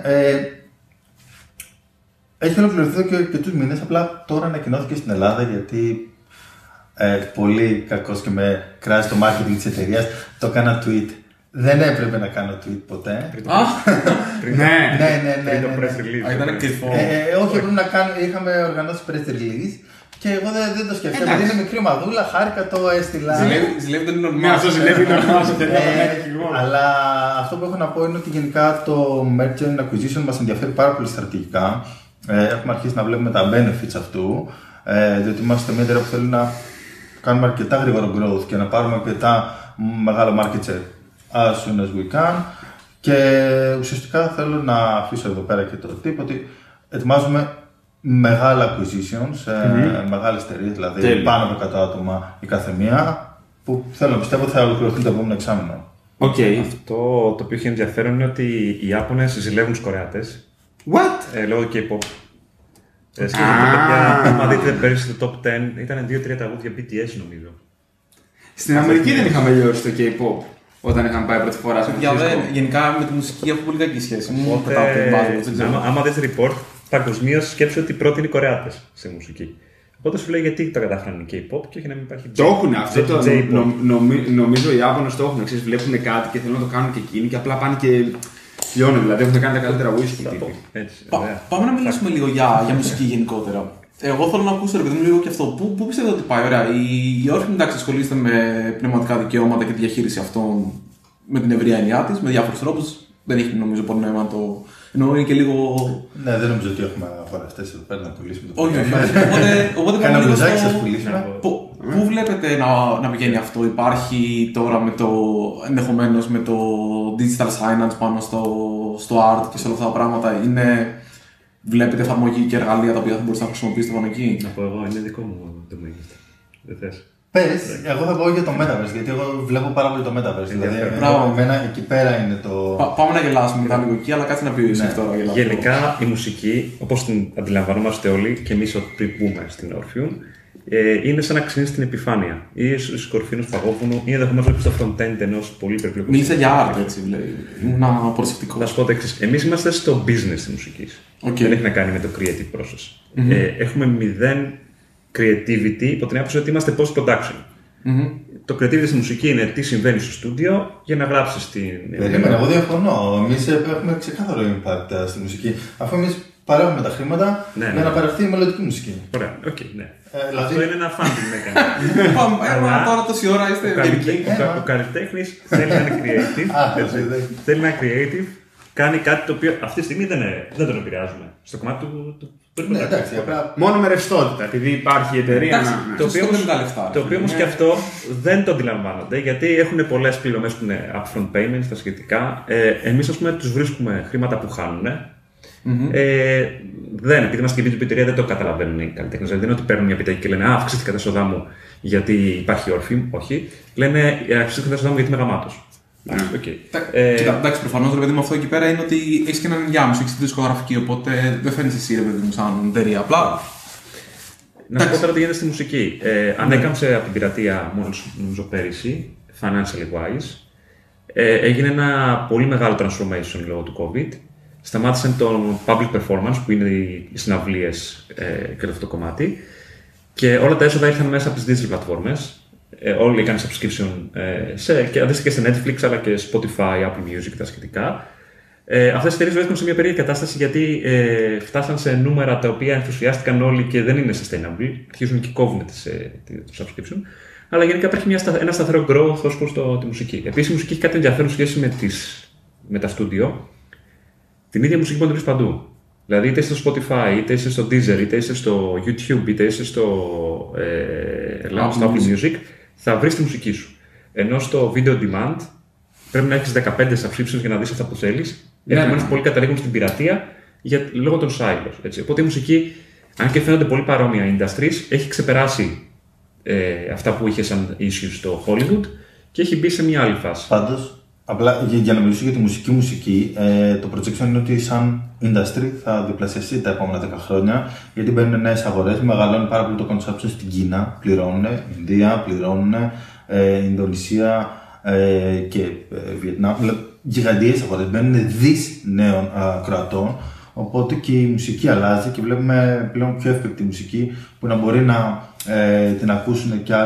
Έχει ολοκληρωθεί εδώ και αρκετούς μήνες, απλά τώρα ανακοινώθηκε στην Ελλάδα γιατί πολύ κακός και με κράζει το marketing της εταιρείας. Το έκανα tweet. Δεν έπρεπε να κάνω tweet ποτέ. Ναι. Το press release. Ήταν κρυφό. Όχι, έπρεπε να κάνω. Είχαμε οργανώσει press release και εγώ δεν το σκέφτομαι. Γιατί είναι μικρή ομαδούλα, χάρηκα, το έστειλα. Ζηλεύει τον Elon Musk. Αυτό ζηλεύει τον Musk. Αλλά αυτό που έχω να πω είναι ότι γενικά το merger and acquisition μας ενδιαφέρει πάρα πολύ στρατηγικά. Έχουμε αρχίσει να βλέπουμε τα benefits αυτού, διότι είμαστε μια εταιρεία που θέλει να κάνουμε αρκετά γρήγορο growth και να πάρουμε αρκετά μεγάλο market share as soon as we can. Και ουσιαστικά θέλω να αφήσω εδώ πέρα και το tip ότι ετοιμάζουμε μεγάλα acquisitions, μεγάλες εταιρείες, δηλαδή πάνω από 100 άτομα η κάθε μία, που θέλω να πιστεύω ότι θα ολοκληρωθεί το επόμενο εξάμηνο. Αυτό το οποίο έχει ενδιαφέρον είναι ότι οι Ιάπωνες ζηλεύουν τους Κορεάτες. What? Λόγω K-pop. Σκέφτομαι παιδιά, άμα δείτε πέρυσι στο top 10, ήταν 2-3 τραγούδια BTS νομίζω. Στην Αμερική δεν είχαμε λιώσει το K-pop όταν είχαμε πάει πρώτη φορά. Γενικά με τη μουσική έχω πολύ κακή σχέση. Άμα δεις report, παγκοσμίως σκέψου ότι πρώτοι είναι οι Κορεάτες σε μουσική. Οπότε σου λέει γιατί το κατάφεραν οι K-pop και όχι να μην υπάρχει. Το έχουν αυτό. Νομίζω οι Ιάπωνες το έχουν. Βλέπουν κάτι και θέλουν να το κάνουν και εκείνοι και απλά πάνε και. Λιώνουν, δηλαδή έχουν κάνει τα καλύτερα whisky. Πάμε να μιλήσουμε λίγο για μουσική γενικότερα. Εγώ θέλω να ακούσω επειδή μου λίγο και αυτό. Πού πιστεύετε ότι πάει? Ωραία, η Orpheum εντάξει ασχολείστε με πνευματικά δικαιώματα και τη διαχείριση αυτών με την ευρεία έννοιά τη, με διάφορους τρόπους. Δεν έχει νομίζω πολύ νόημα να το. Ενώ είναι και λίγο. Ναι, δεν νομίζω ότι έχουμε αγοραστές εδώ πέρα να πουλήσουμε το όχι. Οπότε πάμε λίγο στο. Πού βλέπετε να πηγαίνει αυτό? Υπάρχει τώρα ενδεχομένως με το digital signage πάνω στο art και σε όλα αυτά τα πράγματα. βλέπετε εφαρμογή και εργαλεία τα οποία θα μπορούσατε να χρησιμοποιήσετε πάνω εκεί? Να πω εγώ, είναι δικό μου το μέγιστο. Δεν θες? Πες, εγώ θα πω για το Metaverse, γιατί εγώ βλέπω πάρα πολύ το Metaverse. Δηλαδή, εμένα εκεί πέρα είναι το. Πάμε να γελάσουμε μετά λίγο εκεί, αλλά κάτσε να πει εσύ τώρα. Γενικά η μουσική, όπως την αντιλαμβανόμαστε όλοι και εμείς πριν μπούμε στην Orpheum, είναι σαν να ξύνεις την επιφάνεια ή στους κορυφήνους του παγόβουνου ή ενδεχομένως βλέπεις το front-end ενός πολύ περίπλοκου. Μίλησε για art, έτσι δηλαδή. Ήμουν προσεκτικός. Θα σου πω το εξής. Εμείς είμαστε στο business της μουσικής. Δεν έχει να κάνει με το creative process. Έχουμε 0 creativity υπό την άποψη ότι είμαστε post-production. Το creativity στη μουσική είναι τι συμβαίνει στο στούντιο για να γράψεις την. Περίμενε, εγώ διαφωνώ. Εμείς έχουμε ξεκάθαρο impact στη μουσική. Αφού εμείς παράγουμε τα χρήματα για να παραχθεί η μελλοντική μουσική. Ωραία, οκ, ναι. Αυτό είναι ένα funding να κάνει. Πάμε τώρα τόση ώρα είστε γενικοί. Ο καλλιτέχνης θέλει να είναι creative. Θέλει να είναι creative, κάνει κάτι το οποίο αυτή τη στιγμή δεν τον επηρεάζουμε. Στο κομμάτι του. Ναι, εντάξει, μόνο με ρευστότητα, επειδή υπάρχει εταιρεία. Το οποίο όμως και αυτό δεν το αντιλαμβάνονται, γιατί έχουν πολλές πληρωμές που είναι upfront payments, τα σχετικά. Εμείς, ας πούμε, τους βρίσκουμε χρήματα που χάνουν. Επειδή είμαστε και B2B εταιρεία, δεν το καταλαβαίνουν οι καλλιτέχνες. Δεν είναι ότι παίρνουν μια επιταγή και λένε αυξήθηκα τα έσοδά μου γιατί υπάρχει Orpheum. Όχι. Λένε αυξήθηκα τα έσοδά μου γιατί είμαι γαμάτος. Εντάξει, προφανώς ρε παιδί μου, αυτό εκεί πέρα είναι ότι έχεις και έναν ενδιάμεσο, έχεις τη δισκογραφική, οπότε δεν φαίνεσαι εσύ ρε παιδί μου σαν εταιρεία. Απλά. Να σου πω τώρα τι γίνεται στη μουσική. Ανέκαμψε από την πειρατεία μόλις νομίζω πέρυσι, financially wise. Έγινε ένα πολύ μεγάλο transformation λόγω του COVID. Σταμάτησαν το public performance που είναι οι συναυλίες και αυτό το κομμάτι. Και όλα τα έσοδα ήρθαν μέσα από τις digital πλατφόρμες. Όλοι έκαναν subscription και αντίστοιχα και σε Netflix αλλά και Spotify, Apple Music και τα σχετικά. Αυτές οι εταιρείες βρίσκονται σε μια περίεργη κατάσταση γιατί φτάσαν σε νούμερα τα οποία ενθουσιάστηκαν όλοι και δεν είναι sustainable. Αρχίζουν και κόβουν το subscription. Αλλά γενικά υπάρχει ένα σταθερό growth ως προς τη μουσική. Επίσης η μουσική έχει κάτι ενδιαφέρον σχέση με τα studio. Την ίδια μουσική που βρεις παντού. Δηλαδή είτε είσαι στο Spotify, είτε είσαι στο Deezer, είτε είσαι στο YouTube, είτε είσαι στο Apple Music, θα βρεις τη μουσική σου. Ενώ στο Video Demand πρέπει να έχεις 15 subscriptions για να δεις αυτά που θέλεις. Επομένως, πολλοί καταλήγουν στην πειρατεία λόγω των silos. Οπότε η μουσική, αν και φαίνονται πολύ παρόμοια industries, έχει ξεπεράσει αυτά που είχε σαν issues στο Hollywood και έχει μπει σε μια άλλη φάση. Πάντως, απλά για να μιλήσω για τη μουσική, το projection είναι ότι σαν industry θα διπλασιαστεί τα επόμενα 10 χρόνια, γιατί μπαίνουν νέες αγορές, μεγαλώνει πάρα πολύ το consumption στην Κίνα, πληρώνουν, Ινδία πληρώνουν, Ινδονησία και Βιετνάμ, γιγαντιές αγορές, μπαίνουν δις νέων κρατών, οπότε και η μουσική αλλάζει και βλέπουμε πλέον πιο εύπεκτη μουσική που να μπορεί να την ακούσουν και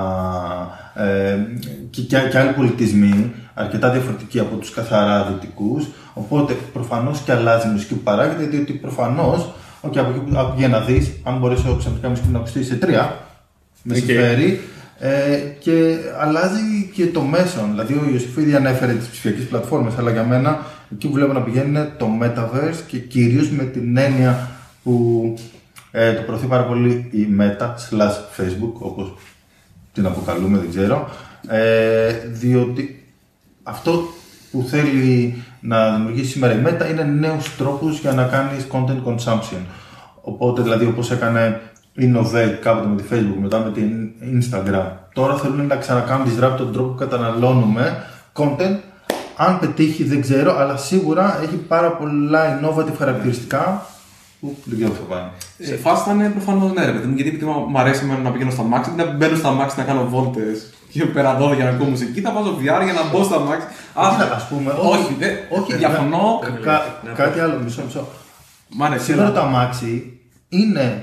άλλοι πολιτισμοί, αρκετά διαφορετικοί από τους καθαρά δυτικούς. Οπότε προφανώς και αλλάζει η μουσική που παράγεται, διότι προφανώς από εκεί που για να δεις, αν μπορέσω ξαφνικά μουσική να ακουστεί σε 3, με συμφέρει. Και αλλάζει και το μέσον. Δηλαδή, ο Ιωσήφ ήδη ανέφερε τις ψηφιακές πλατφόρμες, αλλά για μένα εκεί που βλέπω να πηγαίνει είναι το Metaverse και κυρίως με την έννοια που το προωθεί πάρα πολύ η Meta/Facebook, όπως την αποκαλούμε, δεν ξέρω. Διότι αυτό που θέλει να δημιουργήσει σήμερα η Meta είναι νέους τρόπους για να κάνεις content consumption. Οπότε, δηλαδή, όπως έκανε Innovate κάποτε με τη Facebook, μετά με την Instagram, τώρα θέλουν να ξανακάνουν disrupt τον τρόπο που καταναλώνουμε content. Αν πετύχει δεν ξέρω, αλλά σίγουρα έχει πάρα πολλά innovative χαρακτηριστικά που δεν ξέρω θα πάει. Σε φάση θα είναι προφανώς ναι, ρε παιδί μου, γιατί μου αρέσει να πηγαίνω στα Max, να μπαίνω στα Max να κάνω βόλτες και πέρα 12 για να ακούω μουσική, θα βάζω VR για να μπω στα Max. Ας πούμε, όχι, διαφωνώ. Κάτι άλλο, μισό. Σήμερα το αμάξι είναι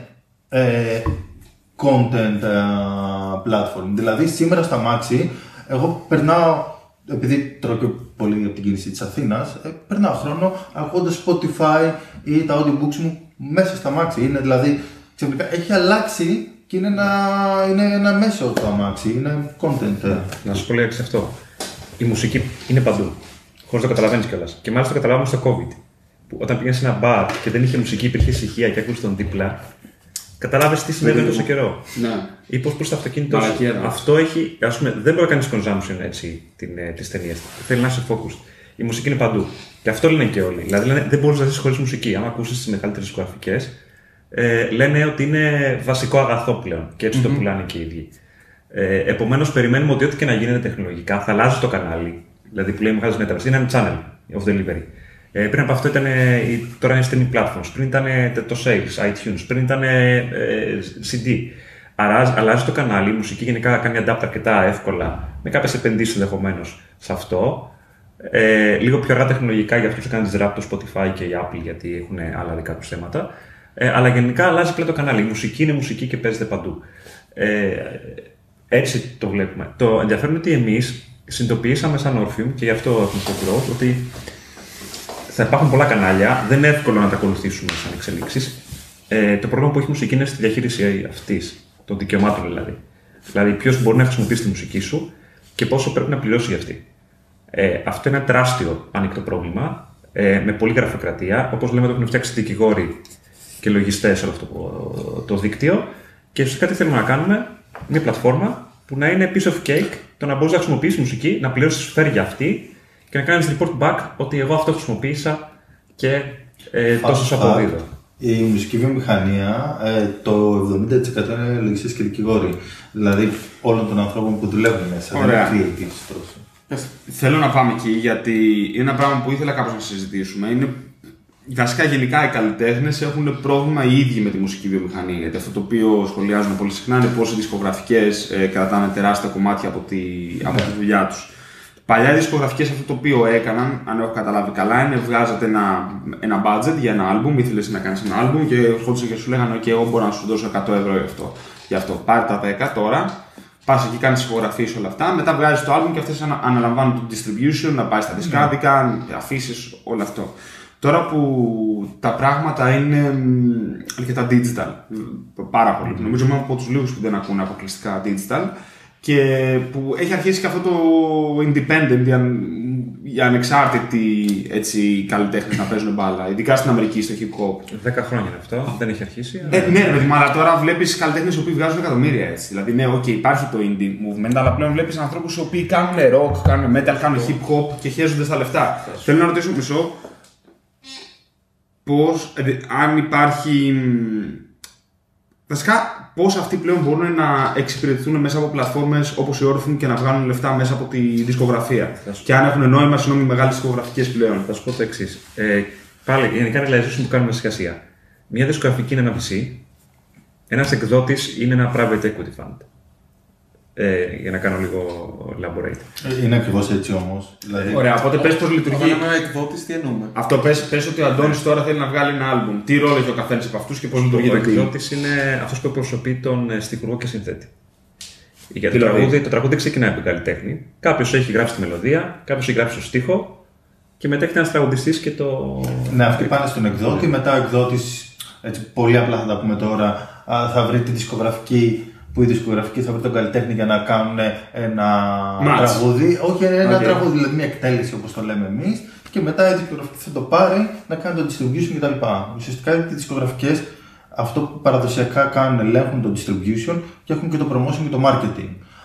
content platform. Δηλαδή σήμερα στο αμάξι, εγώ περνάω, επειδή τρώω και πολύ από την κίνηση της Αθήνας, περνάω χρόνο ακούγοντας Spotify ή τα audiobooks μου μέσα στα αμάξι. Είναι δηλαδή, ξαφνικά έχει αλλάξει και είναι ένα μέσο το αμάξι, είναι content. Να σου πω λίγο αυτό. Η μουσική είναι παντού, χωρίς να το καταλαβαίνεις κιόλας. Και μάλιστα το καταλάβαμε στο COVID. Που όταν πήγαινε σε ένα μπαρ και δεν είχε μουσική, υπήρχε ησυχία και ακούς τον δίπλα. Κατάλαβες τι συνέβαινε τόσο καιρό. Ναι. Ή πως προς το αυτοκίνητο σου. Αυτό έχει, ας πούμε, δεν μπορεί να κάνεις consumption έτσι τις ταινίες. Θέλει να είσαι focused. Η μουσική είναι παντού. Και αυτό λένε και όλοι. Δηλαδή λένε, δεν μπορείς να ζήσεις χωρίς μουσική. Αν ακούσεις τις μεγαλύτερες δισκογραφικές, λένε ότι είναι βασικό αγαθό πλέον. Και έτσι το πουλάνε και οι ίδιοι. Επομένως, περιμένουμε ότι ό,τι και να γίνεται τεχνολογικά θα αλλάζει το κανάλι. Δηλαδή, που λέει μεγάλες μεταβάσεις, είναι ένα channel of delivery. Πριν από αυτό ήταν, τώρα είναι streaming platforms, πριν ήταν το sales, iTunes, πριν ήταν CD. Αλλάζει το κανάλι, η μουσική γενικά κάνει adapt αρκετά εύκολα, με κάποιες επενδύσεις ενδεχομένως σε αυτό. Λίγο πιο αργά τεχνολογικά για αυτούς που κάνουν disrupt το Spotify και η Apple, γιατί έχουν άλλα δικά τους θέματα. Αλλά γενικά αλλάζει πλέον το κανάλι. Η μουσική είναι μουσική και παίζεται παντού. Έτσι το βλέπουμε. Το ενδιαφέρον είναι ότι εμείς συνειδητοποιήσαμε σαν Orpheum, και γι' αυτό έχουμε το growth, ότι θα υπάρχουν πολλά κανάλια, δεν είναι εύκολο να τα ακολουθήσουμε σαν εξελίξεις. Το πρόβλημα που έχει η μουσική είναι στη διαχείριση αυτής, των δικαιωμάτων δηλαδή. Δηλαδή, ποιος μπορεί να χρησιμοποιήσει τη μουσική σου και πόσο πρέπει να πληρώσει για αυτή. Αυτό είναι ένα τεράστιο ανοιχτό πρόβλημα, με πολλή γραφειοκρατία. Όπως λέμε, το έχουν φτιάξει δικηγόροι και λογιστές όλο αυτό το δίκτυο. Και ουσιαστικά τι θέλουμε να κάνουμε, μια πλατφόρμα που να είναι piece of cake, το να μπορείς να χρησιμοποιήσεις μουσική, να πληρώσεις φέρει για αυτή και να κάνεις report back ότι εγώ αυτό χρησιμοποίησα και τόσο σου αποδίδω. Η μουσική βιομηχανία, το 70% είναι λογιστές και δικηγόροι. Δηλαδή όλων των ανθρώπων που δουλεύουν μέσα. Ωραία. Θέλω να πάμε εκεί, γιατί είναι ένα πράγμα που ήθελα κάπως να συζητήσουμε. Είναι, βασικά, γενικά οι καλλιτέχνες έχουν πρόβλημα οι ίδιοι με τη μουσική βιομηχανία. Γιατί αυτό το οποίο σχολιάζουν πολύ συχνά είναι πώς οι δισκογραφικές κρατάνε τεράστια κομμάτια από τη δουλειά τους. Παλιά οι δισκογραφικές αυτό το οποίο έκαναν, αν έχω καταλάβει καλά, είναι βγάζατε ένα budget για ένα album, ήθελες να κάνεις ένα album και ερχόντουσαν και σου λέγανε: OK, εγώ μπορώ να σου δώσω 100 ευρώ γι' αυτό. Πάρε τα 10 τώρα, πας εκεί, κάνεις ηχογραφίες όλα αυτά. Μετά βγάζεις το album και αυτές αναλαμβάνουν το distribution, να πάει στα δισκάδικα, αφήσεις, όλο αυτό. Τώρα που τα πράγματα είναι αρκετά digital, πάρα πολύ. Νομίζω είμαι από τους λίγους που δεν ακούνε αποκλειστικά digital. Και που έχει αρχίσει και αυτό το independent, οι ανεξάρτητοι καλλιτέχνες να παίζουν μπάλα, ειδικά στην Αμερική, στο hip hop. 10 χρόνια είναι αυτό, δεν έχει αρχίσει. Ναι, ρε παιδί μου, αλλά τώρα βλέπεις καλλιτέχνες οι οποίοι βγάζουν εκατομμύρια έτσι. Δηλαδή, ναι, OK, υπάρχει το indie movement, αλλά πλέον βλέπεις ανθρώπους οι οποίοι κάνουν rock, κάνουν metal, κάνουν hip hop και χέζονται στα λεφτά. Θέλω να ρωτήσω μισό, αν υπάρχει. Βασικά, πώς αυτοί πλέον μπορούν να εξυπηρετηθούν μέσα από πλατφόρμες όπως η Orpheum και να βγάλουν λεφτά μέσα από τη δισκογραφία. Και αν έχουν νόημα, συγγνώμη, μεγάλες δισκογραφικές πλέον. Θα σου πω το εξής. Πάλι, γενικά realization που κάνουμε σιγά σιγά. Μια δισκογραφική είναι ένα VC, ένας εκδότης είναι ένα private equity fund. Για να κάνω λίγο elaborate. Είναι ακριβώς έτσι όμως. Δηλαδή... Ωραία, οπότε πες πώς λειτουργεί. Όταν λέμε εκδότης, τι εννοούμε. Αυτό πες ότι ο Αντώνης τώρα θέλει να βγάλει ένα άλμπουμ. Τι ρόλο έχει ο καθένας από αυτούς και πώς λειτουργεί το εκδότη. Ο εκδότης είναι αυτός που εκπροσωπεί τον στιχουργό και συνθέτη. Γιατί το τραγούδι ξεκινάει από τον καλλιτέχνη. Κάποιος έχει γράψει τη μελωδία, κάποιος έχει γράψει το στίχο και μετά έχει ένας τραγουδιστής και το. Ναι, αυτοί πάνε στον εκδότη. Μετά ο εκδότης, πολύ απλά θα τα πούμε τώρα, θα βρει τη δισκογραφική. Που η δισκογραφική θα βρει τον καλλιτέχνη για να κάνουν ένα τραγούδι. Όχι, ένα τραγούδι, δηλαδή μια εκτέλεση όπως το λέμε εμείς. Και μετά η δισκογραφική θα το πάρει να κάνει το distribution κτλ. Ουσιαστικά οι δισκογραφικές αυτό που παραδοσιακά κάνουν, ελέγχουν το distribution και έχουν και το promotion και το marketing.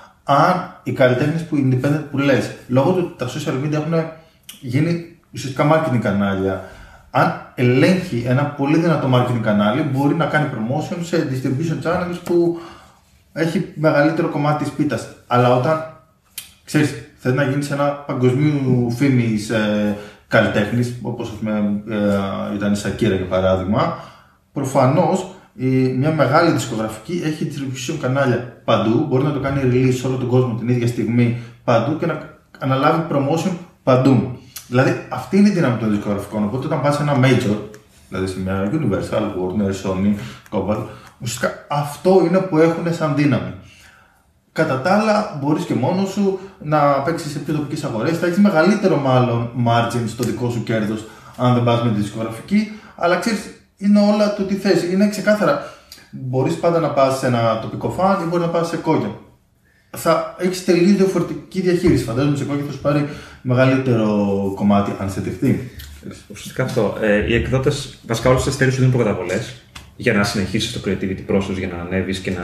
Αν οι καλλιτέχνες που independent που λες, λόγω του ότι τα social media έχουν γίνει ουσιαστικά marketing κανάλια. Αν ελέγχει ένα πολύ δυνατό marketing κανάλι, μπορεί να κάνει promotion σε distribution channels που έχει μεγαλύτερο κομμάτι της πίτας. Αλλά όταν ξέρεις, θες να γίνεις ένα παγκοσμίου φήμης καλλιτέχνης, όπως ήταν η Σακύρα για παράδειγμα, προφανώς μια μεγάλη δισκογραφική έχει distribution κανάλια παντού, μπορεί να το κάνει release σε όλο τον κόσμο την ίδια στιγμή παντού και να αναλάβει promotion παντού. Δηλαδή αυτή είναι η δύναμη των δισκογραφικών. Οπότε όταν πας σε ένα major, δηλαδή σε μια Universal, Warner, Sony, Cobalt, ουσιαστικά αυτό είναι που έχουν σαν δύναμη. Κατά τα άλλα, μπορείς και μόνος σου να παίξεις σε πιο τοπικές αγορές. Θα έχεις μεγαλύτερο μάλλον margin στο δικό σου κέρδος αν δεν πας με τη δισκογραφική. Αλλά ξέρεις, είναι όλα το τι θες. Είναι ξεκάθαρα. Μπορείς πάντα να πας σε ένα τοπικό φαν ή μπορείς να πας σε κόγια. Θα έχεις τελείως διαφορετική διαχείριση. Φαντάζομαι σε κόγια θα σου πάρει μεγαλύτερο κομμάτι αν σε τεχτεί. Ουσιαστικά αυτό. Οι εκδότες, βασικά όλες τις εταιρείες σου δίνουν προκαταβολές για να συνεχίσεις το creativity process, για να ανέβεις και να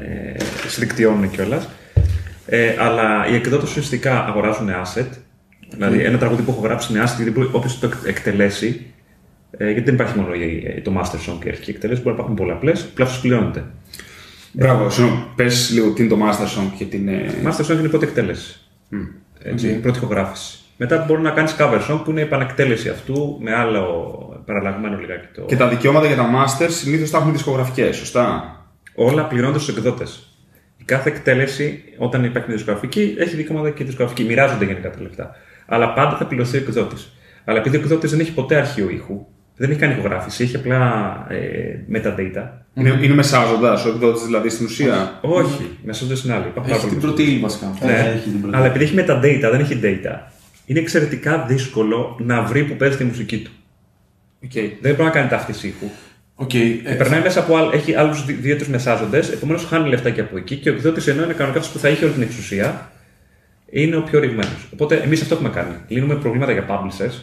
σε δικτυώνουν κιόλας. Αλλά οι εκδότες ουσιαστικά αγοράζουν asset Δηλαδή, ένα τραγούδι που έχω γράψει είναι άσχημο, όποιος το εκτελέσει, γιατί δεν υπάρχει μόνο το Master Song και η αρχική εκτέλεση, μπορεί να υπάρχουν πολλαπλές, απλά τους πληρώνεται. Μπράβο, πες λίγο τι είναι το Master Song και την. Master Song είναι η πρώτη εκτέλεση. Η πρώτη ηχογράφηση. Μετά μπορεί να κάνεις cover song που είναι η επανεκτέλεση αυτού με άλλο παραλλαγμένο λιγάκι. Και τα δικαιώματα για τα Masters συνήθως τα έχουν οι δισκογραφικές, σωστά. Όλα πληρώνονται στους εκδότες. Η κάθε εκτέλεση, όταν υπάρχει μια δισκογραφική, έχει δικαιώματα και δισκογραφική. Μοιράζονται γενικά τα λεφτά. Αλλά πάντα θα πληρωθεί ο εκδότης. Αλλά επειδή ο εκδότης δεν έχει ποτέ αρχείο ήχου, δεν έχει κάνει ηχογράφηση, έχει απλά metadata. Είναι μεσάζοντας ο εκδότης δηλαδή στην ουσία. Όχι, μεσάζοντας είναι άλλη. Έχει την πρώτη ύλη βασικά. Αλλά επειδή έχει metadata, δεν έχει data, είναι εξαιρετικά δύσκολο να βρει που παίζει τη μουσική του. Δεν μπορεί να κάνει ταύτιση ήχου. Περνάει μέσα από έχει άλλους δύο-τρεις μεσάζοντες, επομένως χάνει λεφτά και από εκεί και ο εκδότης ενώ είναι κανονικά αυτός που θα έχει όλη την εξουσία, είναι ο πιο ρηγμένος. Οπότε εμείς αυτό έχουμε κάνει. Λύνουμε προβλήματα για publishers.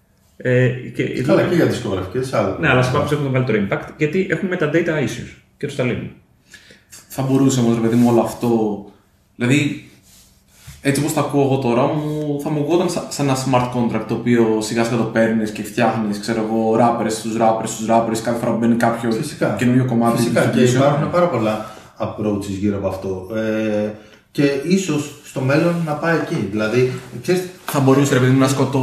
Καλά και για δισκογραφικές. Ναι, αλλά σε publishers έχουμε το μεγαλύτερο impact γιατί έχουμε τα data issues και τους τα λύνουμε. Θα μπορούσε όμως, ρε παιδί μου, όλο αυτό. Δηλαδή, έτσι όπως το ακούω εγώ τώρα, θα μου βγόταν σαν ένα smart contract το οποίο σιγά σιγά το παίρνεις και φτιάχνεις, ξέρω εγώ, rappers στους rappers, κάθε φορά που μπαίνει κάποιο καινούριο κομμάτι. Φυσικά και υπάρχουν πάρα πολλά approaches γύρω από αυτό. Και ίσως στο μέλλον να πάει εκεί. Δηλαδή, ξέρεις, θα μπορούσε, ρε παιδί μου,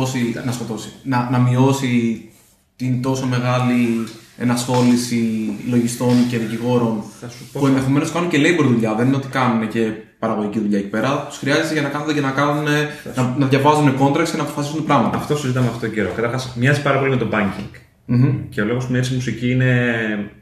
να μειώσει την τόσο μεγάλη ενασχόληση λογιστών και δικηγόρων που ενδεχομένως κάνουν και labor δουλειά. Δεν είναι ότι κάνουν και παραγωγική δουλειά εκεί πέρα. Τους χρειάζεται για να κάνουν και να διαβάζουν contracts και να αποφασίσουν πράγματα. Αυτό συζητάμε αυτόν τον καιρό. Καταρχάς, μοιάζει πάρα πολύ με το banking. Και ο λόγος που μοιάζει η μουσική είναι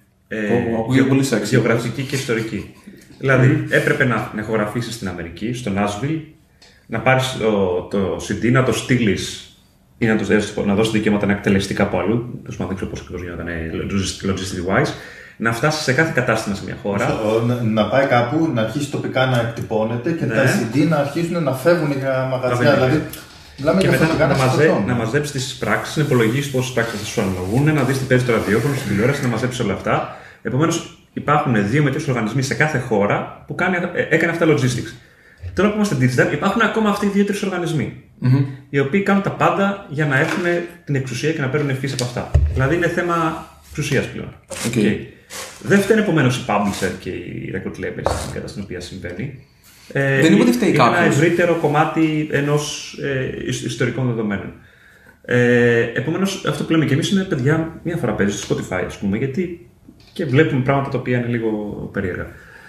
γεωγραφική και ιστορική. Δηλαδή, έπρεπε να ηχογραφήσεις στην Αμερική, στο Nashville, να πάρεις το CD, να το στείλεις ή να δώσεις δικαιώματα να εκτελεστεί κάπου αλλού. Δεν ξέρω πώς ακριβώς γινόταν logistic wise. Να φτάσει σε κάθε κατάστημα σε μια χώρα. Να πάει κάπου, να αρχίσει τοπικά να εκτυπώνεται και τα CD να αρχίσουν να φεύγουν για μαγαζιά. Δηλαδή, και μετά να μαζέψει τις πράξεις, να υπολογίσει πόσες πράξεις θα σου αναλογούν, να δεις τι παίζει το ραδιόφωνο, στην τηλεόραση, να μαζέψει όλα αυτά. Επομένως, υπάρχουν 2 με 3 οργανισμοί σε κάθε χώρα που έκανε αυτά logistics. Τώρα που είμαστε digital, υπάρχουν ακόμα αυτοί οι 2-3 οργανισμοί. Οι οποίοι κάνουν τα πάντα για να έχουν την εξουσία και να παίρνουν ευθύς από αυτά. Δηλαδή είναι θέμα εξουσίας πλέον. Δεν φταίνε επομένως οι publisher και οι record labels στην κατάσταση στην οποία συμβαίνει. Δεν είναι ότι φταίει κάποιος. Είναι ένα ευρύτερο κομμάτι ενός ιστορικών δεδομένων. Επομένως, αυτό που λέμε και εμείς είναι παιδιά, μία φορά παίζει στο Spotify, ας πούμε, γιατί και βλέπουμε πράγματα τα οποία είναι λίγο περίεργα.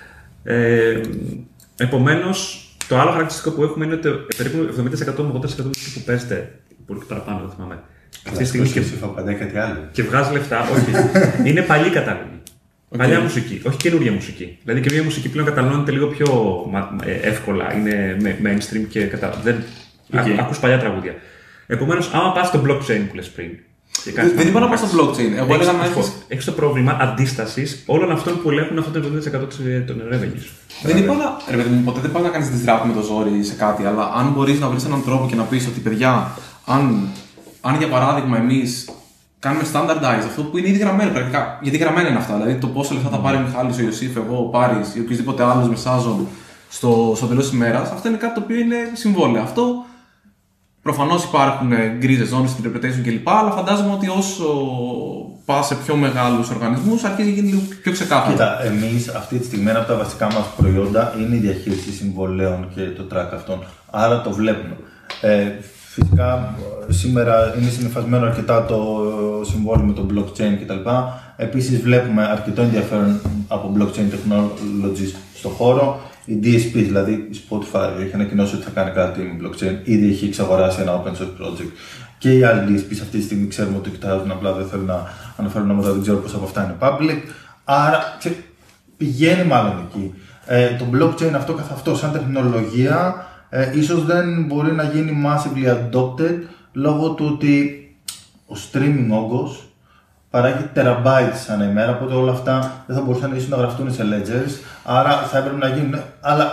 Επομένως, το άλλο χαρακτηριστικό που έχουμε είναι ότι περίπου 70% με 80% που παίζετε, πολύ παραπάνω, δεν θυμάμαι. Αυτή τη στιγμή και βγάζει λεφτά, όχι. Είναι παλιή κατάλληλη. Παλιά μουσική, όχι καινούργια μουσική. Δηλαδή και μια μουσική πλέον καταναλώνεται λίγο πιο εύκολα, είναι mainstream και ακούς παλιά τραγούδια. Επομένως, άμα πας στο blockchain που λες πριν. Δεν είπα να πας στο blockchain. Εγώ έλεγα να έχεις το πρόβλημα αντίστασης όλων αυτών που ελέγχουν αυτό το 70% των revenues. Δεν είπα να. Ρε παιδί μου, ποτέ δεν πάει να κάνεις disrupt με το ζόρι σε κάτι, αλλά αν μπορείς να βρεις έναν τρόπο και να πεις ότι παιδιά, αν για παράδειγμα εμείς κάνουμε standardize αυτό που είναι ήδη γραμμένο πρακτικά. Γιατί γραμμένα είναι αυτά. Δηλαδή το πόσα λεφτά θα πάρει ο Μιχάλης, ο Ιωσήφ, εγώ, ο Πάρης ή οποιοδήποτε άλλο μεσάζων στο τέλος της ημέρας, αυτό είναι κάτι το οποίο είναι συμβόλαιο. Αυτό προφανώς υπάρχουν γκρίζες ζώνες, interpretation κλπ. Αλλά φαντάζομαι ότι όσο πας σε πιο μεγάλους οργανισμούς αρχίζει να γίνει λίγο πιο ξεκάθαρο. Κοίτα, εμείς αυτή τη στιγμή ένα από τα βασικά μας προϊόντα είναι η διαχείριση συμβολέων και το track αυτών. Άρα το βλέπουμε. Φυσικά σήμερα είναι συνυφασμένο αρκετά το συμβόλαιο με το blockchain κτλ. Επίσης βλέπουμε αρκετό ενδιαφέρον από blockchain technologies στο χώρο. Η DSP, δηλαδή η Spotify, έχει ανακοινώσει ότι θα κάνει κάτι με blockchain. Ήδη έχει εξαγοράσει ένα open source project. Και οι άλλοι DSPs αυτή τη στιγμή ξέρουμε ότι κοιτάζουν, απλά δεν θέλουν να αναφέρουν ονόματα, δεν ξέρω πώς από αυτά είναι public. Άρα πηγαίνει μάλλον εκεί. Το blockchain αυτό καθ' αυτό σαν τεχνολογία ίσως δεν μπορεί να γίνει massively adopted λόγω του ότι ο streaming όγκος παράγει terabytes ανά ημέρα, οπότε όλα αυτά δεν θα μπορούσαν ίσως να γραφτούν σε ledgers, άρα θα έπρεπε να γίνουν, αλλά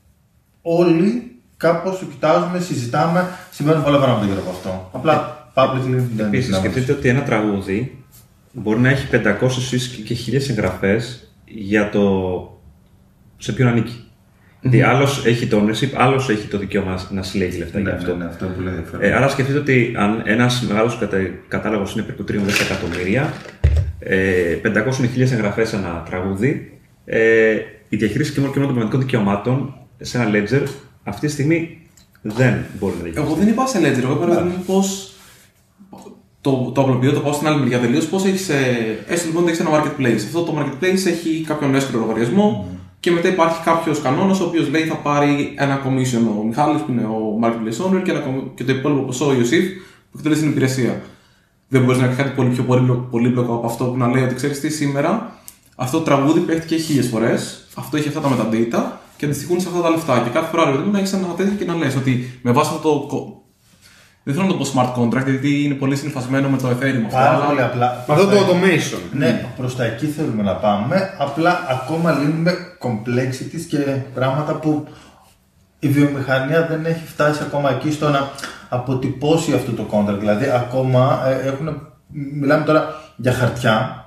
όλοι κάπως το κοιτάζουμε, συζητάμε, συμβαίνουν πολλά πράγματα γύρω από αυτό. Απλά publicly δεν. Επίσης, σκεφτείτε ότι ένα τραγούδι μπορεί να έχει 500 και 1000 εγγραφές για το σε ποιον ανήκει. Δηλαδή, άλλος έχει το ownership, άλλος έχει το δικαίωμα να συλλέγει λεφτά για αυτό. Ναι, αυτό είναι πολύ ενδιαφέρον. Άρα σκεφτείτε ότι αν ένας μεγάλος κατάλογος είναι περίπου 3 εκατομμύρια, 500.000 εγγραφές ανά τραγούδι, η διαχείριση κοινών των πνευματικών δικαιωμάτων σε ένα ledger αυτή τη στιγμή δεν μπορεί να διαχειριστεί. Εγώ δεν είπα σε ledger, εγώ είπα πώς. Το απλοποιώ, το πάω στην άλλη μεριά τελείως. Πώς έχεις. Έστω λοιπόν ότι έχεις ένα marketplace. Αυτό το marketplace έχει κάποιον έσπρο λογαριασμό και μετά υπάρχει κάποιος κανόνας ο οποίος λέει θα πάρει ένα commission ο Μιχάλης που είναι ο marketplace owner και το υπόλοιπο ποσό ο Ιωσήφ που εκτελεί την υπηρεσία. Δεν μπορείς να κάνει κάτι πολύ πιο πολύπλοκο από αυτό που να λέει ότι ξέρεις τι, σήμερα αυτό το τραγούδι παίχτηκε 1000 φορές, αυτό έχει αυτά τα metadata και αντιστοιχούν σε αυτά τα λεφτά. Και κάθε φορά δηλαδή, να έχεις ένα τέτοιο και να λες ότι με βάση αυτό το. Δεν θέλω να το πω smart contract, γιατί είναι πολύ συνυφασμένο με το Ethereum. Πάρα πολύ απλά. Με αυτό το automation. Ναι, προς τα εκεί θέλουμε να πάμε. Απλά ακόμα λύνουμε complexities και πράγματα που η βιομηχανία δεν έχει φτάσει ακόμα εκεί στο να αποτυπώσει αυτό το contract. Δηλαδή, ακόμα μιλάμε τώρα για χαρτιά.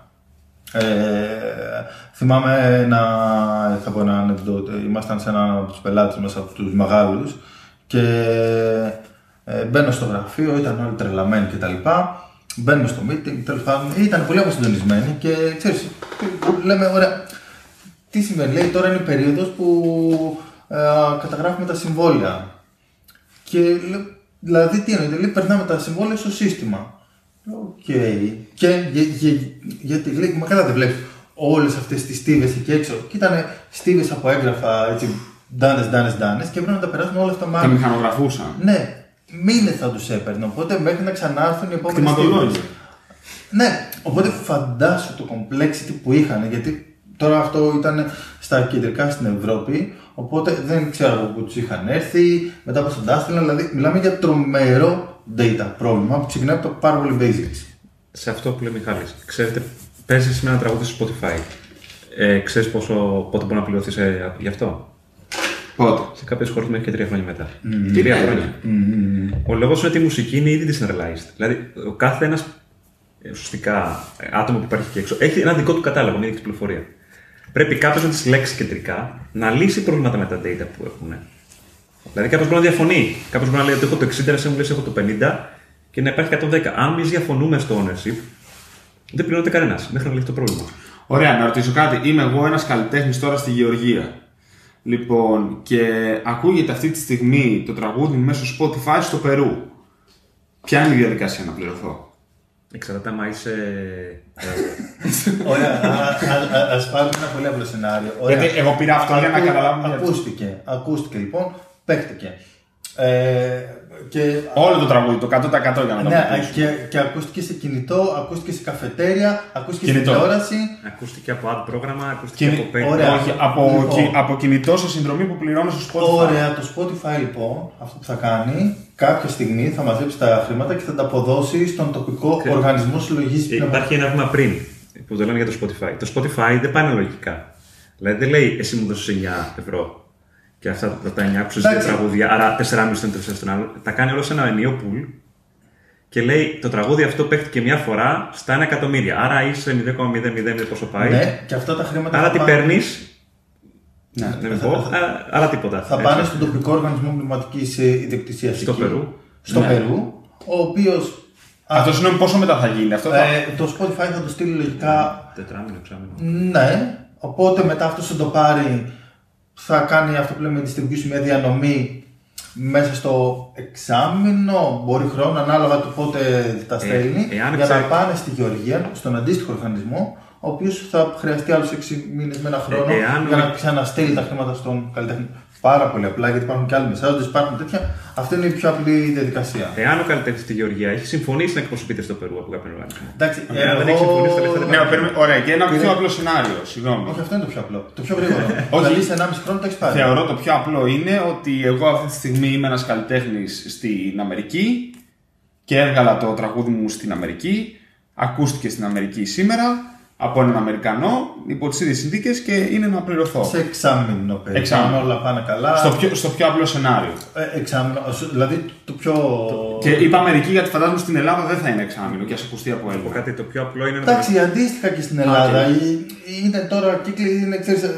Θυμάμαι θα πω ένα ανεκδότο. Ήμασταν σε έναν από τους πελάτες μας, από τους μεγάλους, και μπαίνω στο γραφείο, ήταν όλοι τρελαμένοι κτλ. Μπαίνουμε στο meeting, τέλος πάντων, ήταν πολύ αποσυντονισμένοι και ξέρεις, λέμε, ωραία, τι σημαίνει, λέει, τώρα είναι η περίοδος που καταγράφουμε τα συμβόλαια. Και δηλαδή τι εννοείται, λέει, περνάμε τα συμβόλαια στο σύστημα. Οκ. Και γιατί λέει, μα καλά δεν βλέπεις όλες αυτές τις στίβες εκεί έξω. Και ήταν στίβες από έγγραφα, έτσι, ντάνες και έπρεπε να τα περάσουμε όλα αυτά μάλλον. Τα μηχανογραφούσαν. Ναι. Μήνες θα τους έπαιρνε, οπότε μέχρι να ξανάρθουν οι επόμενες στιγμές. Ναι, οπότε φαντάσου το complexity που είχαν, γιατί τώρα αυτό ήταν στα κεντρικά στην Ευρώπη, οπότε δεν ξέρω από πού τους είχαν έρθει, μετά πώς τα έστειλαν, δηλαδή μιλάμε για τρομερό data πρόβλημα που ξεκινάει από το πάρα πολύ basics. Σε αυτό που λέει Μιχάλης, ξέρετε, παίζεις με ένα τραγούδι στο Spotify, ξέρεις πότε μπορεί να πληρωθείς γι' αυτό? Πότε? Σε κάποιες χώρες μέχρι και 3 χρόνια μετά. 3 χρόνια. Ο λόγος είναι ότι η μουσική είναι ήδη decentralized. Δηλαδή, ο κάθε ένας ουσιαστικά άτομο που υπάρχει εκεί έξω έχει ένα δικό του κατάλογο, μια πληροφορία. Πρέπει κάποιος να τη συλλέξει κεντρικά, να λύσει προβλήματα με τα data που έχουν. Δηλαδή, κάποιος μπορεί να διαφωνεί. Κάποιος μπορεί να λέει ότι έχω το 60, εσύ μου λες έχω το 50 και να υπάρχει 110. Αν εμείς διαφωνούμε στο ownership, δεν πληρώνεται κανένας μέχρι να λύσει το πρόβλημα. Ωραία, να ρωτήσω κάτι. Είμαι εγώ ένας καλλιτέχνης τώρα στη Γεωργία. Λοιπόν, και ακούγεται αυτή τη στιγμή το τραγούδι μέσω Spotify στο Περού. Ποια είναι η διαδικασία να πληρωθώ? Εξαρτάται άμα είσαι. Ωραία, ας πάρουμε ένα πολύ απλό σενάριο. Γιατί εγώ πήρα αυτό για να καταλάβουμε. Ακούστηκε λοιπόν, παίχτηκε. Όλο το τραγούδι, το 100% για να το πούμε. Και ακούστηκε σε κινητό, ακούστηκε σε καφετέρια, ακούστηκε σε τηλεόραση. Ακούστηκε από ad πρόγραμμα, ακούστηκε από PayPal. Όχι, από κινητό σε συνδρομή που πληρώνω στο Spotify. Ωραία, το Spotify λοιπόν, αυτό που θα κάνει, κάποια στιγμή θα μαζέψει τα χρήματα και θα τα αποδώσει στον τοπικό οργανισμό συλλογής πνευματικών. Υπάρχει ένα βήμα πριν που το λέμε για το Spotify. Το Spotify δεν πάει αναλογικά. Δηλαδή δεν λέει εσύ μου δώσεις 9 ευρώ. Και αυτά τα 9 που συζητάει τραγούδια, άρα 4,5 τον στον άλλο. Τα κάνει όλο σε ένα ενίο pool και λέει το τραγούδι αυτό παίχτηκε μια φορά στα 1 εκατομμύρια. Άρα είσαι 0,00 πόσο πάει. Ναι, και αυτά τα χρήματα. Άρα τι παίρνει. Ναι, άρα τίποτα. Θα πάνε στον τοπικό οργανισμό πνευματικής ιδιοκτησίας στο Περού. Στο Περού, ο οποίος. Αυτό συγγνώμη, πόσο μετά θα γίνει αυτό? Το Spotify θα το στείλει λογικά. 4,5. Ναι, οπότε μετά αυτό θα το πάρει. Θα κάνει αυτό που λέμε distribution, μια διανομή μέσα στο εξάμηνο, μπορεί χρόνο, ανάλογα του πότε τα στέλνει, για να πάνε στη Γεωργία, στον αντίστοιχο οργανισμό, ο οποίος θα χρειαστεί άλλους 6 μήνες με ένα χρόνο για να ξαναστέλνει τα χρήματα στον καλλιτέχνη. Πάρα πολύ απλά, γιατί υπάρχουν και άλλοι μεσάζοντες, υπάρχουν τέτοια. Αυτή είναι η πιο απλή διαδικασία. Εάν ο καλλιτέχνης στη Γεωργία έχει συμφωνήσει να εκπροσωπείται στο Περού από κάποιον οργανισμό. Εντάξει, δεν έχει συμφωνήσει, ωραία, και ένα πιο απλό σενάριο. Συγγνώμη. Όχι, αυτό είναι το πιο απλό. Το πιο γρήγορο. Όχι, σε 1,5 χρόνο το έχει πάρει. Θεωρώ το πιο απλό είναι ότι εγώ αυτή τη στιγμή είμαι ένας καλλιτέχνης στην Αμερική και έβγαλα το τραγούδι μου στην Αμερική. Ακούστηκε στην Αμερική σήμερα από έναν Αμερικανό υπό τις ίδιες συνθήκες και είναι να πληρωθώ. Σε εξάμηνο περίπου. Όλα πάνε καλά. Στο πιο απλό σενάριο. Εξάμηνο. Δηλαδή το πιο. Και είπα Αμερική γιατί φαντάζομαι στην Ελλάδα δεν θα είναι εξάμηνο και ας ακουστεί από Έλληνα. Κάτι το πιο απλό είναι. Εντάξει, αντίστοιχα και στην Ελλάδα. Είναι τώρα κύκλοι, ξέρεις,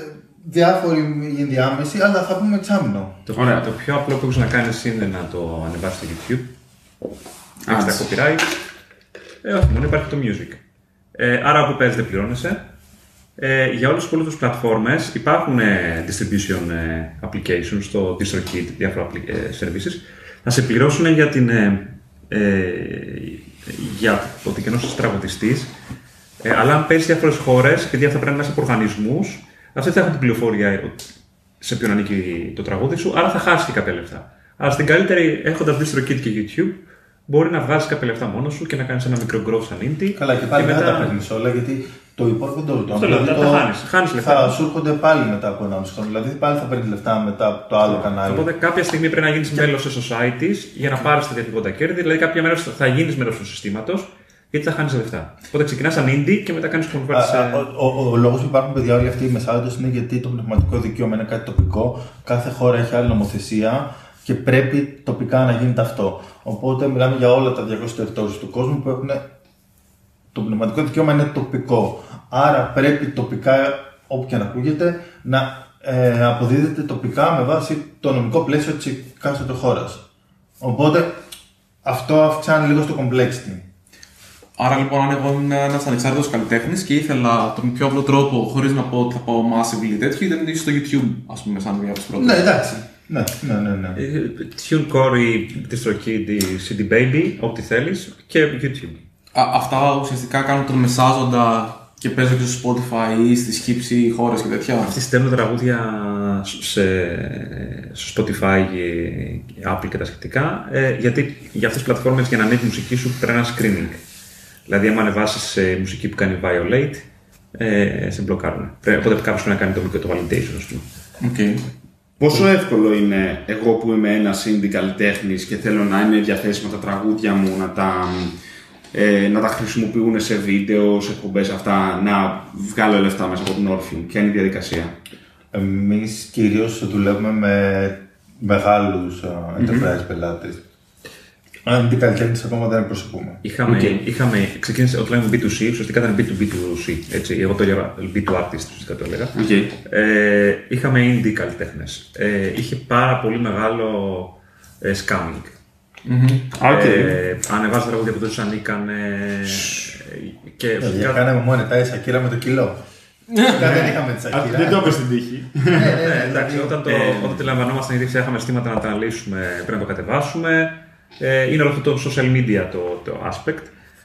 διάφοροι ενδιάμεσοι, αλλά θα πούμε εξάμηνο. Ωραία, το πιο απλό που έχεις να κάνεις είναι να το ανεβάσεις στο YouTube. Έχεις τα copyright. Όχι μόνο, υπάρχει το music. Άρα όπου παίζεις δεν πληρώνεσαι. Για όλες τις υπόλοιπες πλατφόρμες υπάρχουν distribution applications στο DistroKid, διάφορα services. Θα σε πληρώσουν για ότι και ενώ είσαι τραγουδιστής, αλλά αν παίζεις διάφορες χώρες και αυτά πρέπει μέσα από οργανισμούς, αυτοί θα έχουν την πληροφορία σε ποιον ανήκει το τραγούδι σου, άρα θα χάσει και κάποια λεφτά. Αλλά στην καλύτερη, έχοντας DistroKid και YouTube, μπορεί να βγάλεις κάποια λεφτά μόνος σου και να κάνεις ένα μικρό growth σαν indie. Καλά, και πάλι μετά... δεν τα παίρνεις όλα, γιατί το υπόλοιπο δεν το ρωτώ. Δηλαδή χάνεις λεφτά. Θα σου έρχονται πάλι μετά από 1,5 χρόνο. Δηλαδή πάλι θα παίρνεις λεφτά μετά από το άλλο κανάλι. Οπότε κάποια στιγμή πρέπει να γίνεις μέλος σε societies για να πάρεις τα διαφυγόντα κέρδη. Δηλαδή κάποια μέρα θα γίνεις μέλος του συστήματος, γιατί θα χάνεις λεφτά. Οπότε ξεκινάς σαν indie και μετά κάνεις convert σε. Ο λόγος που υπάρχουν παιδιά όλοι αυτοί οι μεσάδοντες είναι γιατί το πνευματικό δικαίωμα είναι κάτι τοπικό. Κάθε χώρα έχει άλλη νομοθεσία και πρέπει τοπικά να γίνεται αυτό. Οπότε μιλάμε για όλα τα 200 territories του κόσμου που έχουν. Το πνευματικό δικαίωμα είναι τοπικό. Άρα πρέπει τοπικά, όπου και αν ακούγεται, να αποδίδεται τοπικά με βάση το νομικό πλαίσιο της εκάστοτε χώρας. Οπότε αυτό αυξάνει λίγο στο complexity. Άρα λοιπόν, αν εγώ ήμουν ένας ανεξάρτητος καλλιτέχνης και ήθελα τον πιο απλό τρόπο, χωρίς να πω ότι θα πάω massively τέτοιο, ήταν στο YouTube, ας πούμε, σαν μια από τις πρώτες. Ναι, εντάξει. Ναι. TuneCore, DistroKid, CD Baby, ό,τι θέλεις και YouTube. Αυτά ουσιαστικά κάνουν τον μεσάζοντα και παίζω και στο Spotify ή στις χύψη χώρες και τέτοια. Αυτοί στέλνουν τραγούδια στο Spotify, Apple και τα σχετικά, γιατί για αυτές τις πλατφόρμες για να ανέβει η μουσική σου πρέπει ένα screening. Δηλαδή, άμα ανεβάσεις μουσική που κάνει Violate, σε μπλοκάρουν. Οπότε κάποιος πρέπει να κάνει το validation, ας πούμε. Okay. Πόσο εύκολο είναι εγώ που είμαι ένας indie καλλιτέχνης και θέλω να είναι διαθέσιμα τα τραγούδια μου, να τα χρησιμοποιούν σε βίντεο, σε εκπομπές αυτά, να βγάλω λεφτά μέσα από την Orpheum? Ποια είναι η διαδικασία? Εμείς κυρίως δουλεύουμε με μεγάλους enterprise πελάτες. Αν την καλλιτέχνης ακόμα δεν εκπροσωπούμε. Ξεκίνησε όταν λέμε B2C, ουσιαστικά ήταν B2B2C. Έτσι, εγώ το έλεγα B2Artist, ουσιαστικά το έλεγα. Είχαμε indie καλλιτέχνες. Είχε πάρα πολύ μεγάλο scamming. Ανεβάζει τραγούδια που δεν τους ανήκαν. Κάναμε monetize Σακύρα με το κιλό. Δεν είχαμε τη Σακύρα. Δεν το έπαιζε στην τύχη. Εντάξει, όταν τη λαμβανόμασταν ήδη είχαμε αισθήματα να τα αναλύσουμε, πρέπει να το κατεβάσουμε. Είναι όλο αυτό το social media το aspect,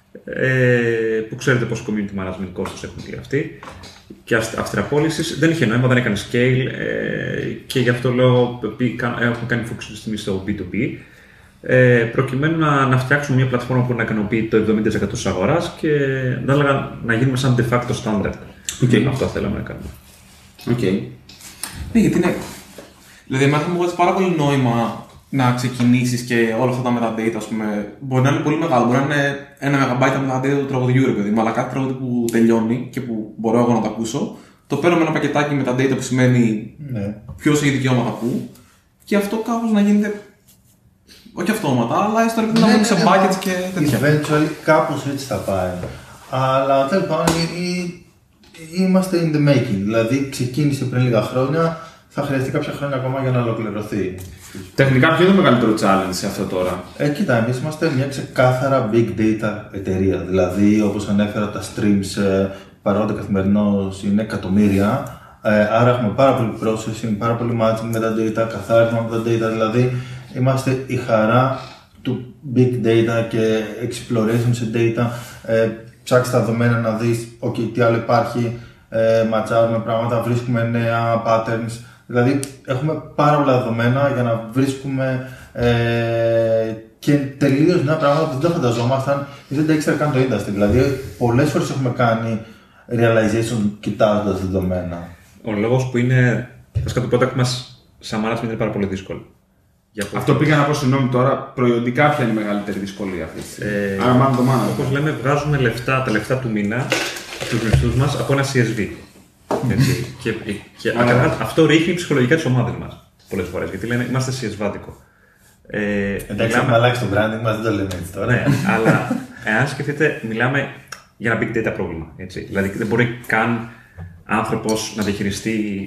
που ξέρετε πως community management κόστος έχουν και αυτοί και αυστηραπώλησης. Δεν είχε νόημα, δεν έκανε scale, και γι' αυτό λέω έχουμε κάνει focus στο B2B, προκειμένου να φτιάξουμε μια πλατφόρμα που να ικανοποιεί το 70% της αγοράς και να γίνουμε σαν de facto standard. Αυτό θέλαμε να κάνουμε. Ναι, γιατί είναι. Δηλαδή, εμένα μου βγάζει πάρα πολύ νόημα να ξεκινήσεις και όλα αυτά τα metadata, ας πούμε. Μπορεί να είναι πολύ μεγάλο, μπορεί να είναι 1 MB τα metadata του τραγουδιού, ρε παιδί μου, αλλά κάτι τραγούδι που τελειώνει και που μπορώ εγώ να το ακούσω, το παίρνω με ένα πακετάκι metadata που σημαίνει ποιος έχει δικαιώματα πού, και αυτό κάπως να γίνεται. Όχι αυτόματα, αλλά έστω να μπουν σε buckets και τέτοια. Eventually κάπως έτσι θα πάει. Αλλά τέλος πάντων είμαστε in the making. Δηλαδή ξεκίνησε πριν λίγα χρόνια, θα χρειαστεί κάποια χρόνια ακόμα για να ολοκληρωθεί. Τεχνικά, ποιο είναι το μεγαλύτερο challenge σε αυτό τώρα? Κοίτα, εμείς είμαστε μια ξεκάθαρα big data εταιρεία. Δηλαδή, όπως ανέφερα, τα streams παρόντα καθημερινώς είναι εκατομμύρια. Άρα έχουμε πάρα πολύ processing, πάρα πολύ matching με τα data, καθάρισμα με τα data. Δηλαδή, είμαστε η χαρά του big data και exploration σε data. Ψάξεις τα δεδομένα να δεις τι άλλο υπάρχει, ματσάρουμε πράγματα, βρίσκουμε νέα patterns. Δηλαδή, έχουμε πάρα πολλά δεδομένα για να βρίσκουμε και τελείως νέα πράγματα που δεν φανταζόμασταν ή δεν τα ήξερα καν το industry. Δηλαδή, πολλές φορές έχουμε κάνει realization κοιτάζοντας δεδομένα. Ο λόγος που είναι, βασικά το product μας σαν management είναι πάρα πολύ δύσκολο. Αυτό πήγα να πω, συγγνώμη τώρα, προϊόντικά ποια είναι η μεγαλύτερη δυσκολία αυτή τη στιγμή? Όπως λέμε, βγάζουμε τα λεφτά του μήνα από τους μισθούς μας από ένα CSV. Και αυτό ρίχνει ψυχολογικά τις ομάδες μας πολλές φορές, γιατί λένε είμαστε CSV-δικό. Εντάξει, έχουμε αλλάξει το branding μας, δεν το λέμε έτσι τώρα. Ναι, αλλά εάν σκεφτείτε, μιλάμε για ένα big data πρόβλημα. Έτσι. Δηλαδή δεν μπορεί καν άνθρωπος να διαχειριστεί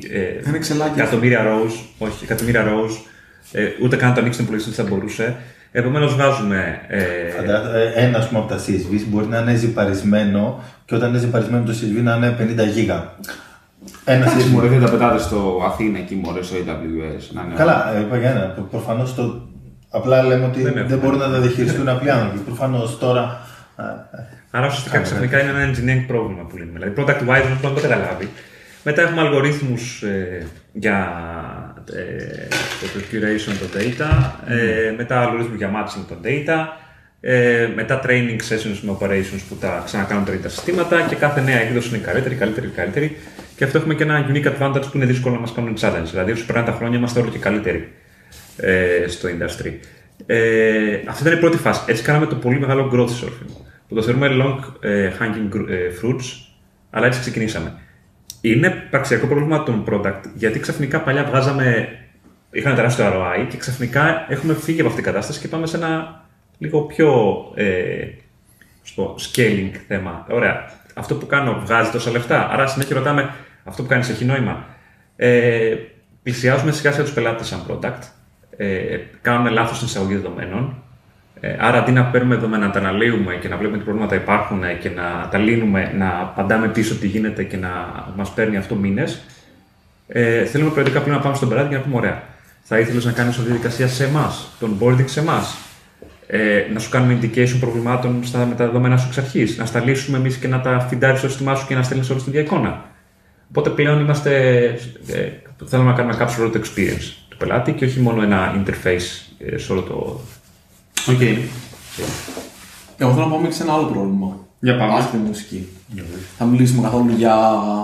εκατομμύρια rows, ούτε καν να το ανοίξει τον υπολογιστή δεν θα μπορούσε. Επομένως βάζουμε. Ένα ας πούμε, από τα CSVs μπορεί να είναι ζυπαρισμένο και όταν είναι ζυπαρισμένο το CSV να είναι 50 γίγα. Ένα CSV δεν τα πετάτε στο Αθήνα εκεί, μωρέ, στο AWS. Καλά, είπα για ένα. Προφανώς απλά λέμε ότι δεν μπορούν να τα διαχειριστούν απλοί άνθρωποι. Προφανώς τώρα. Άρα ουσιαστικά ξαφνικά είναι ένα engineering πρόβλημα που λέμε. Δηλαδή, product-wise δεν το καταλάβει. Μετά έχουμε αλγορίθμους για το curation των data, μετά αλγορίθμους για matching των data, μετά training sessions με operations που τα ξανακάνουν τρίτα συστήματα και κάθε νέα έκδοση είναι καλύτερη. Και αυτό έχουμε και ένα unique advantage που είναι δύσκολο να μας κάνουν challenge. Δηλαδή, όσο περνάνε τα χρόνια, είμαστε όλο και καλύτεροι στο industry. Αυτή ήταν η πρώτη φάση. Έτσι κάναμε το πολύ μεγάλο growth surfing, που το θεωρούμε long hanging fruits, αλλά έτσι ξεκινήσαμε. Είναι πραξιακό πρόβλημα των product, γιατί ξαφνικά παλιά είχαμε τεράστιο ROI και ξαφνικά έχουμε φύγει από αυτή την κατάσταση και πάμε σε ένα λίγο πιο scaling θέμα. Ωραία, αυτό που κάνω βγάζει τόσα λεφτά, άρα συνέχεια ρωτάμε αυτό που κάνεις έχει νόημα. Πλησιάζουμε σιγά σιγά τους πελάτες σαν product, κάνουμε λάθος στην εισαγωγή δεδομένων. Άρα αντί να παίρνουμε δεδομένα, να τα αναλύουμε και να βλέπουμε τι προβλήματα υπάρχουν και να τα λύνουμε, να απαντάμε πίσω τι γίνεται και να μας παίρνει αυτό μήνες, θέλουμε προαιρετικά πλέον να πάμε στον πελάτη και να πούμε: ωραία, θα ήθελες να κάνεις όλη τη διαδικασία σε εμάς, τον onboarding σε εμάς, να σου κάνουμε indication προβλημάτων με τα δεδομένα σου εξ αρχής, να στα λύσουμε εμείς και να τα φιντάρεις στο σύστημά σου και να στέλνεις όλη την ίδια εικόνα. Οπότε πλέον θέλουμε να κάνουμε capture το experience του πελάτη και όχι μόνο ένα interface σε όλο το. Okay. Εγώ θέλω να πάμε και σε ένα άλλο πρόβλημα. Για πάμε. Άσχετη μουσική. Θα μιλήσουμε καθόλου για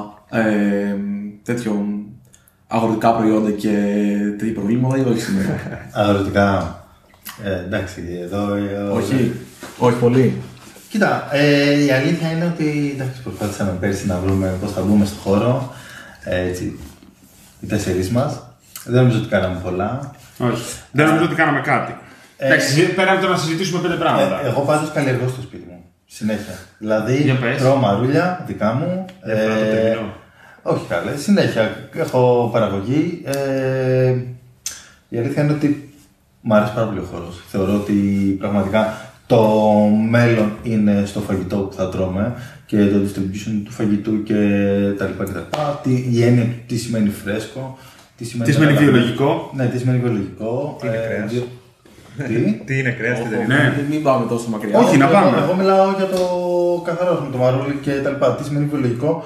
τέτοιο αγροτικά προϊόντα και τέτοια προβλήματα ή όχι σήμερα? Αγροτικά. Εντάξει, εδώ. Όχι πολύ. Κοίτα, η αλήθεια είναι ότι προσπάθησαμε πέρσι να βρούμε πώς θα μπούμε στο χώρο. Έτσι, οι 4 μας. Δεν νομίζω ότι κάναμε πολλά. Όχι. Δεν νομίζω ότι κάναμε κάτι. Εντάξει, πέρα από το να συζητήσουμε 5 πράγματα. Εγώ πάντως καλλιεργώ στο σπίτι μου. Συνέχεια. Δηλαδή, τρώω μαρούλια δικά μου. Όχι καλά. Συνέχεια. Έχω παραγωγή. Η αλήθεια είναι ότι μου αρέσει πάρα πολύ ο χώρος. Θεωρώ ότι πραγματικά το μέλλον είναι στο φαγητό που θα τρώμε και το distribution του φαγητού και τα λοιπά. Η έννοια του τι σημαίνει φρέσκο. Τι σημαίνει βιολογικό. Ναι, τι σημαίνει βιολογικό. Τι είναι κρέας. Τι είναι κρέας, τι δεν είναι. Μην πάμε τόσο μακριά. Όχι, να πάμε. Εγώ μιλάω για το καθαρό με το μαρούλι και τα λοιπά. Τι σημαίνει βιολογικό.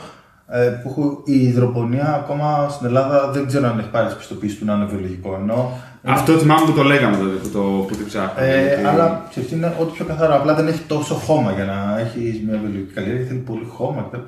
Η υδροπονία ακόμα στην Ελλάδα δεν ξέρω αν έχει πάρει τι πιστοποίησει του να είναι βιολογικό. Αυτό θυμάμαι που το λέγαμε τότε που την ψάχναμε. Αλλά σε αυτή είναι ό,τι πιο καθαρό. Απλά δεν έχει τόσο χώμα για να έχει μια βιολογική καλλιέργεια. Θέλει πολύ χώμα κτλ.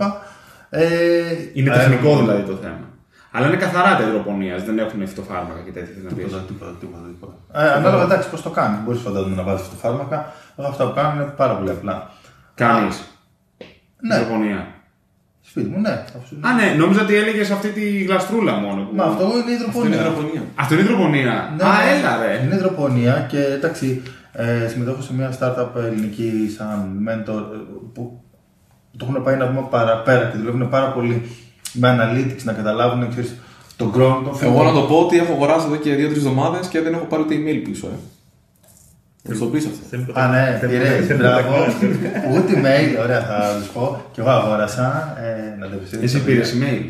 Είναι τεχνικό δηλαδή το θέμα. Αλλά είναι καθαρά τα υδροπονίας, δεν έχουν φυτοφάρμακα και τέτοια. Τίποτα. Ανάλογα εντάξει πώς το κάνει. Μπορείς φαντάζομαι να βάλεις φυτοφάρμακα. Αυτά που κάνουν είναι πάρα πολύ απλά. Κάνεις υδροπονία. Σπίτι μου, ναι. Α, ναι, νόμιζα ότι έλεγες αυτή τη γλαστρούλα μόνο. Μα αυτό είναι υδροπονία. Αυτό είναι υδροπονία. Ναι, έλα ρε. Είναι υδροπονία και εντάξει, συμμετέχω σε μια startup ελληνική σαν mentor που το έχουν πάει να πούμε παραπέρα και δουλεύουν πάρα πολύ με analytics να καταλάβουν τον χρόνο. Εγώ να το πω ότι έχω αγοράσει εδώ και 2-3 εβδομάδες και δεν έχω πάρει ούτε email πίσω. Θα το πεις αυτό. Α, ναι, πήρε. Μπράβο. Ούτε email, ωραία, θα σου πω. Και εγώ αγόρασα. Εσύ πήρες email.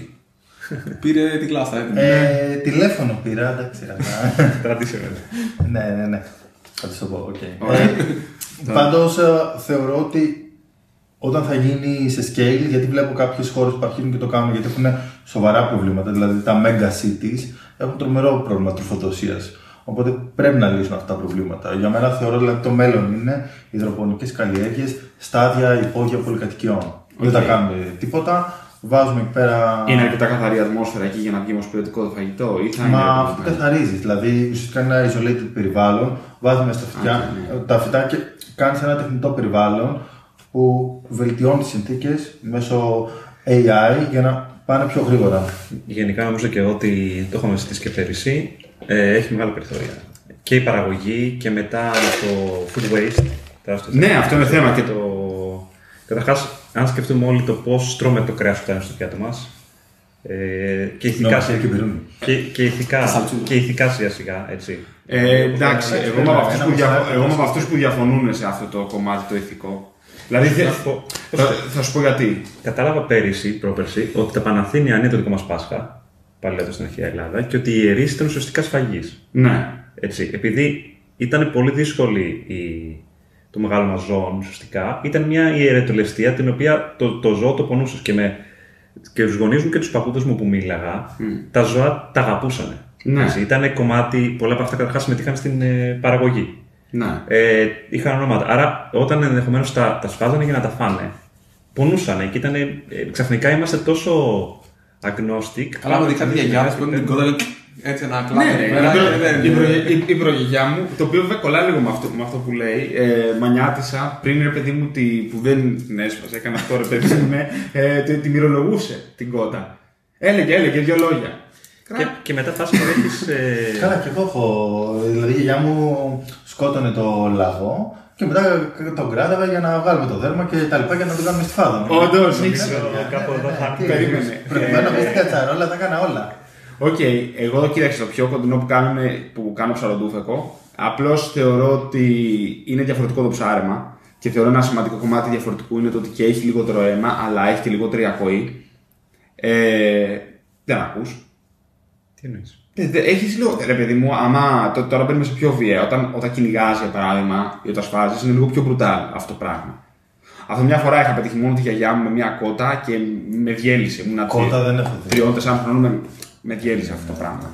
Πήρε την κλάστα, τηλέφωνο πήρα, εντάξει. Traditional. Ναι. Θα σου το πω, οκ. Πάντως θεωρώ ότι όταν θα γίνει σε scale, γιατί βλέπω κάποιες χώρες που αρχίζουν και το κάνουν γιατί έχουν σοβαρά προβλήματα, δηλαδή τα mega cities έχουν τρομερό πρόβλημα τροφοδοσίας. Οπότε πρέπει να λύσουν αυτά τα προβλήματα. Για μένα θεωρώ δηλαδή το μέλλον είναι υδροπονικές καλλιέργειες, στάδια υπόγεια πολυκατοικιών. Δεν τα κάνουμε τίποτα. Βάζουμε εκεί πέρα. Είναι αρκετά καθαρή ατμόσφαιρα εκεί για να βγει ως ποιοτικό το φαγητό, ή θα είναι. Μα αυτό καθαρίζει. Δηλαδή, ουσιαστικά είναι ένα isolated περιβάλλον. Βάζουμε στα φυτιά τα φυτά και κάνει ένα τεχνητό περιβάλλον που βελτιώνει τις συνθήκες μέσω AI για να πάνε πιο γρήγορα. Γενικά νομίζω και εγώ ότι το έχουμε συζητήσει και πέρυσι. Έχει μεγάλη περιθώρια. Και η παραγωγή και μετά το food waste. Ναι, αυτό είναι θέμα. Καταρχάς, αν σκεφτούμε όλοι το πώς τρώμε το κρέας που φτάνει στο πιάτο μας, Και ηθικά σιγά σιγά, έτσι. Εντάξει, εγώ είμαι από αυτούς που διαφωνούν σε αυτό το κομμάτι το ηθικό. Δηλαδή θα σου πω γιατί. Κατάλαβα πρόπερση, ότι τα Παναθήνια είναι το δικό μας Πάσχα, πάλι εδώ στην αρχαία Ελλάδα, και ότι οι ιερείς ήταν ουσιαστικά σφαγής. Ναι. Έτσι, επειδή ήταν πολύ δύσκολη το μεγάλο μας ζώο ουσιαστικά, ήταν μια ιερετολεστία την οποία το ζώο το πονούσες και τους γονείς μου και τους παππούδες μου που μίλαγα, τα ζώα τα αγαπούσαν. Ναι. Ήταν κομμάτι, πολλά από αυτά καταρχάς συμμετείχαν στην παραγωγή. Ναι. Είχαν ονόματα. Άρα, όταν ενδεχομένως τα σφάζανε για να τα φάνε, πονούσανε και ήταν. Ξαφνικά είμαστε τόσο agnostic. Αλλά με δείχνει τη γιαγιά που είναι την κότα, έτσι ένα κλάδι. Η προγιαγιά μου, το οποίο βέβαια κολλάει λίγο με αυτό που λέει, μανιάτισα πριν ρε παιδί μου που δεν έσπασε, έκανε αυτό ρε παιδί μου, τη μυρολογούσε την κότα. Έλεγε δύο λόγια. Και μετά πας και έχεις. Καλά, και εγώ έχω. Δηλαδή η γιαγιά μου σκότωνε το λαγό και μετά τον κράταγα για να βγάλουμε το δέρμα και τα λοιπά για να το κάνουμε στη φάδα. Όντως, κάπου εδώ θα περίμενε. Προκειμένου να στην κατσαρόλα, τα έκανα όλα. Οκ, εγώ κοίταξε το πιο κοντινό που κάνω ψαροντούφεκο. Απλώς θεωρώ ότι είναι διαφορετικό το ψάρεμα και θεωρώ ένα σημαντικό κομμάτι διαφορετικού είναι το ότι και έχει λιγότερο αίμα, αλλά έχει και λιγότερη ακοή. Δεν ακούς. Τι εννοείς? Έχεις λίγο, ρε παιδί μου, άμα τώρα μπαίνουμε σε πιο βία. Όταν κυνηγάς για παράδειγμα ή όταν σφάζεις, είναι λίγο πιο brutal αυτό το πράγμα. Αυτό μια φορά είχα πετύχει μόνο τη γιαγιά μου με μια κότα και με διέλυσε. Κότα δεν έχω δει. 3-4 χρονών με διέλυσε αυτό το πράγμα.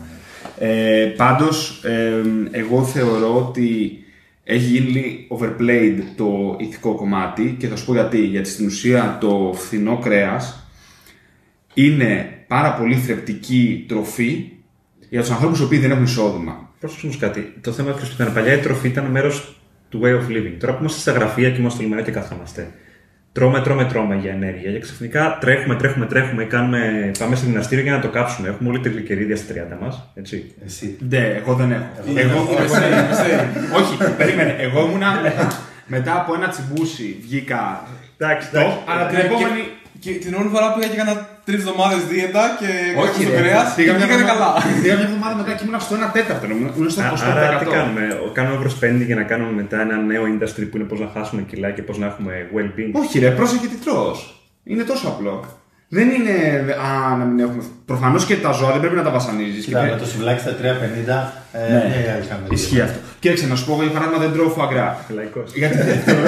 Πάντως, εγώ θεωρώ ότι έχει γίνει overplayed το ηθικό κομμάτι και θα σου πω γιατί. Γιατί στην ουσία το φθηνό κρέας είναι πάρα πολύ θρεπτική τροφή για τους ανθρώπους οι οποίοι δεν έχουν εισόδημα. Πρόσεξε όμως κάτι. Το θέμα ποιος ήταν. Παλιά η τροφή ήταν μέρος του way of living. Τώρα που είμαστε στα γραφεία και είμαστε στο λιμενάκι και καθόμαστε. Τρώμε για ενέργεια. Και ξαφνικά τρέχουμε. Πάμε σε γυμναστήριο για να το κάψουμε. Έχουμε όλη τη γλυκερίδια στα 30 μας. Έτσι. Εσύ. Ναι, εγώ δεν έχω. Όχι, περίμενε. Εγώ ήμουνα μετά από ένα τσιμπούσι βγήκα. Εντάξει. Αλλά την επόμενη. Και την όλη φορά πήγα και έκανα 3 εβδομάδες δίαιτα και έκανα στο κρέας και πήγανε καλά. Πήγα μια εβδομάδα μετά και ήμουν στο 1/4. Ήμουν στο 20%. Άρα τι κάνουμε? Κάνουμε overspending για να κάνουμε μετά ένα νέο industry που είναι πώς να χάσουμε κιλά και πώς να έχουμε well-being. Όχι ρε, πρόσεχε τι τρως. Είναι τόσο απλό. Δεν είναι. Να μην έχουμε. Προφανώς και τα ζώα δεν πρέπει να τα βασανίζεις. Κοίτα, με το σουβλάκι στα 3,50. Ισχύει αυτό. Κοίταξε, να σου πω για παράδειγμα δεν τρώω φουαγκρά. Λαϊκός. Γιατί δεν τρώω.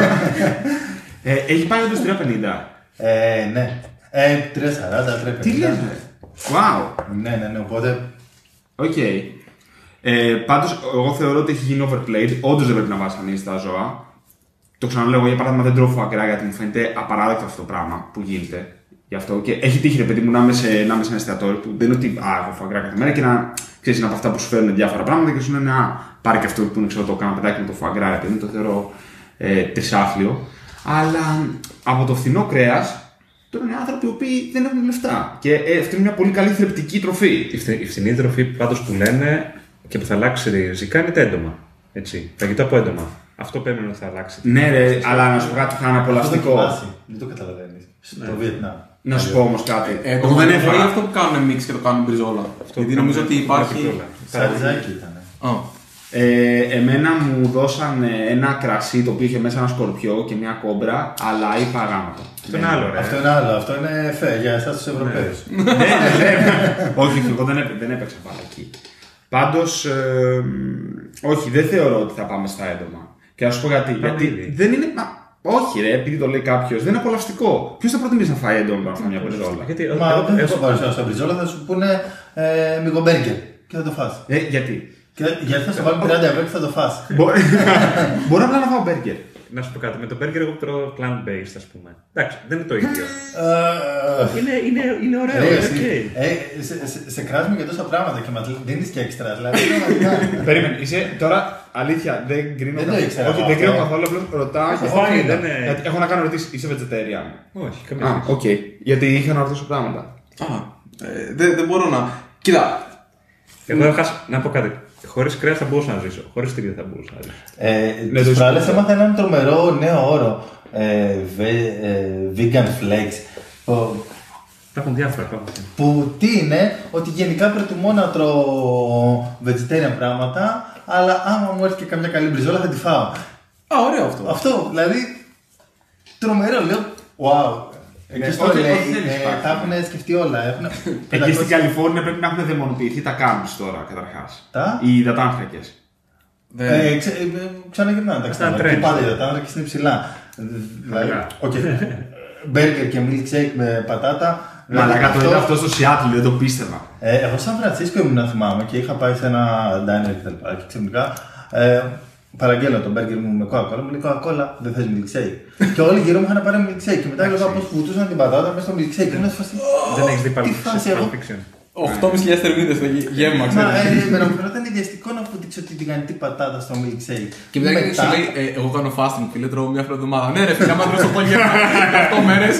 Έχει πάει όντως 3,50. Ναι. 3,40, 3,50. Τι λες, wow. Ναι, οπότε. Οκ. Πάντως, εγώ θεωρώ ότι έχει γίνει overplayed. Όντως δεν πρέπει να βασανίζεις τα ζώα. Το ξαναλέω, για παράδειγμα, δεν τρώω φουαγκρά γιατί μου φαίνεται απαράδεκτο αυτό το πράγμα που γίνεται. Γι' αυτό. Και έχει τύχει, ρε παιδί μου, να είμαι σε ένα εστιατόριο που δεν είναι ότι έχω φουαγκρά κάθε μέρα και να ξέρεις είναι από αυτά που σου φέρνουν διάφορα πράγματα και σου λένε πάρει και αυτό που είναι, ξέρω, το κάνω παιδάκι με το φουαγκρά, ρε παιδί, το θεωρώ τρισάθλιο. Αλλά από το φθηνό κρέας τώρα είναι άνθρωποι οι οποίοι δεν έχουν λεφτά. Και αυτή είναι μια πολύ καλή θρεπτική τροφή. Η φθηνή τροφή πάντως που λένε και που θα αλλάξει ριζικά είναι τα έντομα. Έτσι. Φαγητό από έντομα. Αυτό περίμενε ότι θα αλλάξει. Ναι, ρε, αλλά να σου πω κάτι, θα είναι απολαυστικό. Δεν το καταλαβαίνεις. Στο Βιετνάμ. Να σου πω όμως κάτι. Εγώ δεν έφαγα αυτό που κάνουν μίξ και το κάνουν μπριζόλα. Γιατί νομίζω ότι υπάρχει. Σαριτζάκι ήταν. Εμένα μου δώσαν ένα κρασί το οποίο είχε μέσα ένα σκορπιό και μια κόμπρα, αλλά είπα γάματο. Αυτό είναι άλλο, ρε. Αυτό είναι άλλο. Αυτό είναι φε για εσάς τους Ευρωπαίους. Όχι, εγώ δεν έπαιξα πάρα εκεί. Πάντως, όχι, δεν θεωρώ ότι θα πάμε στα έντομα. Και να σου πω γιατί. Γιατί δεν είναι. Όχι, ρε, επειδή το λέει κάποιος, δεν είναι απολαυστικό. Ποιος θα προτιμήσει να φάει έντομα από μια μπριζόλα? Μα όταν θα σου πάρει στα μπριζόλα θα σου πούνε μυγομπέργκερ και θα το φας. Γιατί? Γιατί θα σου βάλουν 30 ευρώ και θα το φας. Μπορώ απλά να φάω μπέργκερ. Να σου πω κάτι, με το μπέργκερ εγώ τρώω plant-based, ας πούμε. Εντάξει, δεν είναι το ίδιο. Είναι ωραίο, σε κράζουμε για τόσα πράγματα και μας δίνεις και έξτρα. Περίμενε, είσαι τώρα αλήθεια, δεν κρίνω καθόλου, απλώς ρωτάω. Έχω να κάνω ερωτήσεις, είσαι vegetarian? Όχι, καμία σχέση. Οκ, γιατί είχα να ρωτήσω πράγματα. Δεν μπορώ να. Κοίτα. Εγώ να πω κάτι. Χωρίς κρέας θα μπορούσα να ζήσω. Χωρίς τυρί δεν θα μπορούσα να ζήσω. Τις προάλλες έμαθα έναν τρομερό νέο όρο. Vegan flex. Υπάρχουν διάφορα πράγματα. Που τι είναι, ότι γενικά προτιμώ να τρώω vegetarian πράγματα, αλλά άμα μου έρθει και καμιά καλή μπριζόλα θα τη φάω. Α, ωραίο αυτό. Αυτό, δηλαδή, τρομερό, λέω, wow. Και στο λέει, τα έχουν σκεφτεί όλα. Εκεί στην Καλιφόρνια πρέπει να έχουν δαιμονοποιηθεί τα κάμπς τώρα, καταρχάς. Τα? Οι υδατάνθρακες. Ξαναγυρνάνε τα ξένα. Και πάντα οι υδατάνθρακες είναι ψηλά. Μπέργκερ και milkshake με πατάτα. Μαλάκα, το είδα αυτό στο Σιάτλ, δεν το πίστευα. Εγώ Σαν Φρανσίσκο ήμουν να θυμάμαι και είχα πάει σε ένα diner κτλ. Και ξαφνικά παραγγέλνω τον μπέργκερ μου με Coca-Cola, μου λέει Coca-Cola, δεν θες milkshake. Και όλοι γύρω μου είχαν πάρει milkshake. Και μετά έλεγα πως βουτούσαν την πατάτα μέσα στο milkshake. Και δεν έχεις δει πάλι fiction. 8.500 θερμίδες στο γέμμα, ξέρεις. Εμένα μου φαίνονταν ιδιαστικό να φωτίξω την τηγανιτή πατάτα στο milkshake. Και μετά σου λέει, εγώ κάνω fasting, φίλε, τρώω μια φορά εβδομάδα. Ναι, ρε φίλε, άμα τρώω 8 γέμμα, 8 μέρες.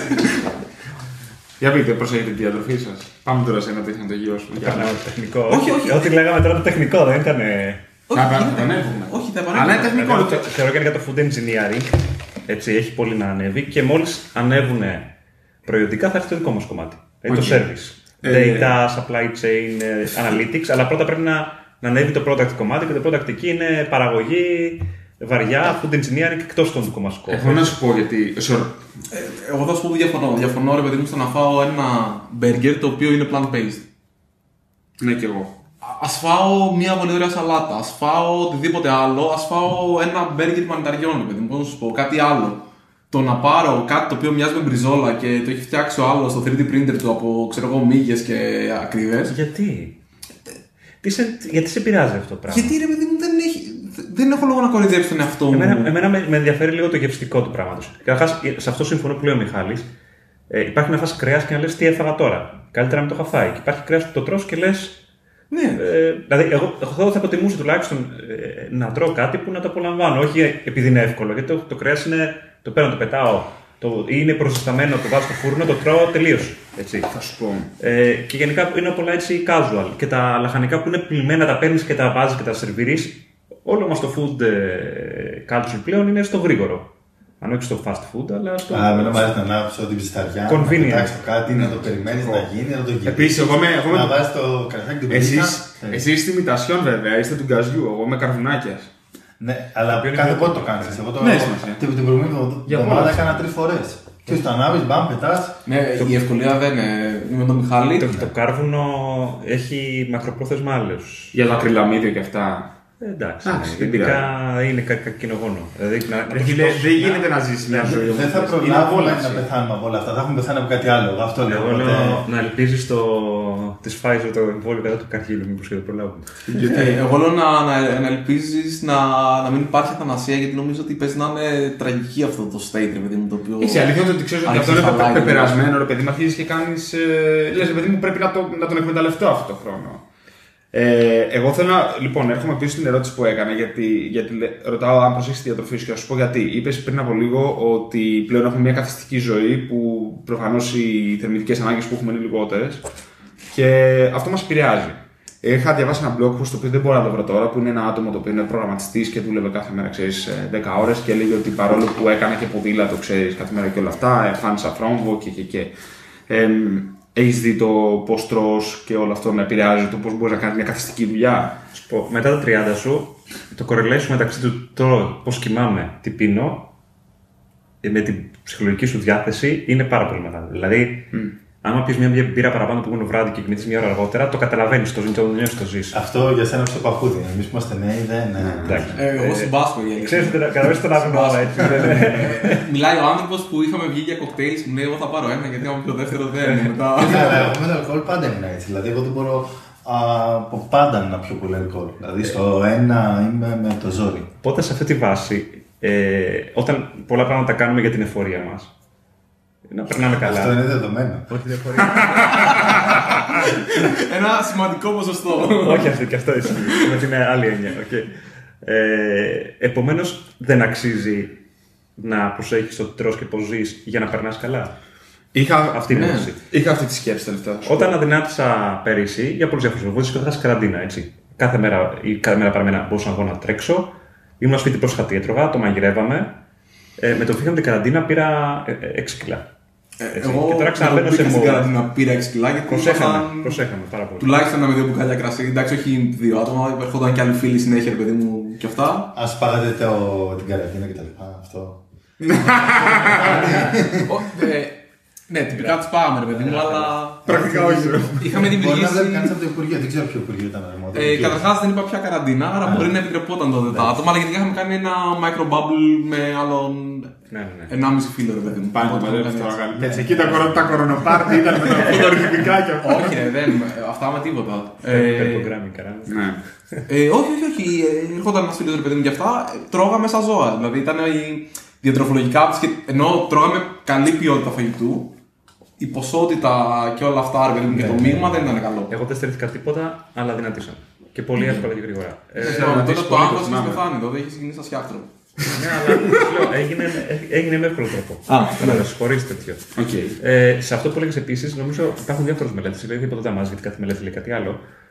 Για πείτε, προσέχετε τη διατροφή σας. Πάμε τώρα σε ένα τεχνολογικό σου. Τεχνικό. Όχι, ό,τι λέγαμε τώρα το τεχνικό δεν ήταν. Θα επανέλθουμε. Όχι, θα επανέλθουμε. Αλλά είναι τεχνικό. Θεωρώ και για το food engineering. Έτσι, έχει πολύ να ανέβει και μόλις ανέβουν προϊόντικά θα έρθει το δικό μας κομμάτι. Το service. Data, supply chain, analytics. Αλλά πρώτα πρέπει να ανέβει το product κομμάτι και το product εκεί είναι παραγωγή, βαριά, food engineering εκτός των δικών μας κόμματων. Εγώ να σου πω γιατί. Εγώ θα σου πω ότι διαφωνώ. Διαφωνώ, ρε παιδί μου, στο να φάω ένα burger το οποίο είναι plant-based. Ναι, κι εγώ. Ας φάω μια πολύ ωραία σαλάτα, ας φάω οτιδήποτε άλλο, ας φάω ένα μπέργκερ μανιταριών, παιδί μου, πώς να σου πω, κάτι άλλο. Το να πάρω κάτι το οποίο μοιάζει με μπριζόλα και το έχει φτιάξει ο άλλος στο 3D printer του από, ξέρω εγώ, μύγες και ακρίδες. Γιατί? Γιατί σε πειράζει αυτό το πράγμα? Γιατί, ρε παιδί μου, δεν έχω λόγο να κοροϊδέψω τον εαυτό μου. Εμένα με ενδιαφέρει λίγο το γευστικό του πράγματος. Καταρχάς, σε αυτό συμφωνώ που λέει ο Μιχάλης. Υπάρχει να φας κρέας και να λες τι έφαγα τώρα. Καλύτερα να μην το είχα φάει. Και υπάρχει κρέας που το τρως και λες. Ναι. Δηλαδή, εγώ θα προτιμούσα τουλάχιστον να τρώω κάτι που να το απολαμβάνω. Όχι επειδή είναι εύκολο. Γιατί το κρέας είναι. Το παίρνω, το πετάω. Είναι προσυσταμένο, το βάζω στο φούρνο, το τρώω τελείως. Θα σου πω. Και γενικά είναι πολλά έτσι casual. Και τα λαχανικά που είναι πλημμένα, τα παίρνεις και τα βάζεις και τα σερβίρεις. Όλο μας το food culture πλέον είναι στο γρήγορο. Αν όχι στο fast food, αλλά στο. Εμένα μου αρέσει να ανάψω την ψισταριά. Να πετάξει το κάτι, να το περιμένεις να γίνει, να το γίνει. Επίσης, εγώ να βάζεις το καρφάκι του πίσω. Εσείς είστε μυτασιόν βέβαια, είστε του γκαζιού. Εγώ με καρβουνάκια. Ναι, αλλά κάθε πότε το κάνεις. Εγώ την προηγούμενη εβδομάδα έκανα 3 φορές. Και το ανάβεις, μπαμ, πετάς. Ναι, η ευκολία δεν είναι με τον Μιχάλη. Το κάρβουνο έχει μακροπρόθεσμα άλλους. Για το ακριλαμίδιο και αυτά. Εντάξει, ειδικά είναι καρκινογόνο. Δεν γίνεται να ζήσει μια ζωή. Δεν θα προλάβουμε να πεθάνουμε από όλα αυτά. Θα έχουμε πεθάνει από κάτι άλλο. Αυτό λέω. Εγώ λέω να ελπίζεις τη Pfizer το εμβόλιο κατά του καρκίνου, μήπως και το προλάβουμε. Εγώ λέω να ελπίζεις να μην υπάρχει αθανασία, γιατί νομίζω ότι παίζει να είναι τραγική αυτό το state, ρε παιδί μου, το οποίο. Είσαι αλήθεια ότι ξέρεις ότι αυτό είναι πεπερασμένο, ρε παιδί μου, αρχίζεις και κάνεις. Λες, ρε παιδί μου, πρέπει να τον εκμεταλλευτώ αυτό το χρόνο. Εγώ θέλω να. Λοιπόν, έρχομαι πίσω στην ερώτηση που έκανα, γιατί ρωτάω αν προσέχεις τη διατροφή σου και θα σου πω γιατί. Είπες πριν από λίγο ότι πλέον έχουμε μια καθιστική ζωή που προφανώς οι θερμιδικές ανάγκες που έχουμε είναι λιγότερες και αυτό μας επηρεάζει. Είχα διαβάσει ένα blog post το οποίο δεν μπορώ να το βρω τώρα, που είναι ένα άτομο το οποίο είναι προγραμματιστής και δούλευε κάθε μέρα, ξέρεις, 10 ώρες και έλεγε ότι παρόλο που έκανα και ποδήλατο, ξέρεις, κάθε μέρα και όλα αυτά, εμφάνισα θρόμβο και. Έχεις δει το πώς τρως και όλο αυτό να επηρεάζει το πώς μπορείς να κάνεις μια καθιστική δουλειά? Μετά τα 30 σου, το correlation μεταξύ του τρώω, πώς κοιμάμαι, τι πίνω, με την ψυχολογική σου διάθεση είναι πάρα πολύ μεγάλο. Δηλαδή, άμα πεις μια μπύρα παραπάνω που είναι βράδυ και κοιμηθείς μια ώρα αργότερα, το καταλαβαίνεις, το νιώσεις, το ζεις. Αυτό για σένα στο παχούδι. Εμείς που είμαστε νέοι δεν. Εγώ συμπάσχω για λίγο. Ξέρεις, καταλαβαίνεις τον άβρινο έτσι. Μιλάει ο άνθρωπος που είχαμε βγει για κοκτέιλ, μου λέει: εγώ θα πάρω ένα, γιατί άμα πει το δεύτερο δεν. Μετά. Εγώ με το αλκοόλ πάντα ήμουν έτσι. Δηλαδή, εγώ δεν μπορώ από πάντα να πιω πολύ αλκοόλ. Δηλαδή, στο ένα είμαι με το ζόρι. Οπότε σε αυτή τη βάση, όταν πολλά πράγματα κάνουμε για την εφορία μας. Να περνάμε καλά. Αυτό είναι δεδομένο. Όχι διαφορετικά. Ένα σημαντικό ποσοστό. Όχι αυτό και αυτό ισχύει. Με την άλλη έννοια. Επομένως, δεν αξίζει να προσέχεις το τι τρως και πώς ζεις για να περνάς καλά. Είχα αυτή τη σκέψη τελευταία. Όταν αδυνάτησα πέρυσι, για πολλούς διάφορους λόγους, καταρχάς καραντίνα. Έτσι. Κάθε μέρα παραμένα μπορούσα να βγω να τρέξω. Ήμουν σπίτι, πρόσχατη, έτρωγα, το μαγειρεύαμε. Με το φύγαμε την καραντίνα πήρα 6 κιλά. Εγώ και τώρα ξαναμπαίνω σε στην καραντίνα πήρα 6 κιλά. Προσέχαμε πάρα πολύ. Τουλάχιστον ένα με 2 μπουκάλια κρασί. Εντάξει, όχι 2 άτομα, έρχονταν και άλλοι φίλοι συνέχεια, ρε παιδί μου και αυτά. Ας πάγατε την καραντίνα κτλ. Αυτό. Ναι, τυπικά τις πάμε, ρε παιδί μου, αλλά. Πρακτικά όχι. Είχαμε δημιουργήσει. Μπορεί να βλέπει κανείς από το Υπουργείο, δεν ξέρω ποιο Υπουργείο ήταν. Καταρχάς δεν είπα πια καραντίνα, άρα μπορεί να επιτρεπόταν τότε τα άτομα, αλλά γιατί είχαμε κάνει ένα micro bubble με άλλον 1,5 φίλο, ρε παιδί μου. Πάλι το μαζέψεις τώρα. Έτσι, εκεί τα κορονοπάρτι ήταν με τα φωτορυθμικά και αυτά. Όχι, δεν, αυτά με τίποτα. Όχι, έρχονταν ένας φίλος, ρε παιδί μου, και αυτά, τρώγαμε σαν ζώα. Δηλαδή ήταν διατροφολογικά, ενώ τρώγαμε καλή ποιότητα φαγητού, η ποσότητα και όλα αυτά, ρε παιδί μου, και το μείγμα δεν ήταν καλό. Εγώ δεν στερήθηκα τίποτα, αλλά δυνατήσαν. Και πολύ εύκολα και γρήγορα. Τότε το άνθρωπο μας πεθάνει, τότε έχει συγκινήσει σαν σκιάχτρο. Ναι, αλλά έγινε με εύκολο τρόπο. Χωρίς τέτοιο. Σε αυτό που έλεγες επίσης, νομίζω υπάρχουν διάφορες μελέτες. Δηλαδή, τίποτα μας, γιατί κάθε μελέτη λέει κάτι άλλο.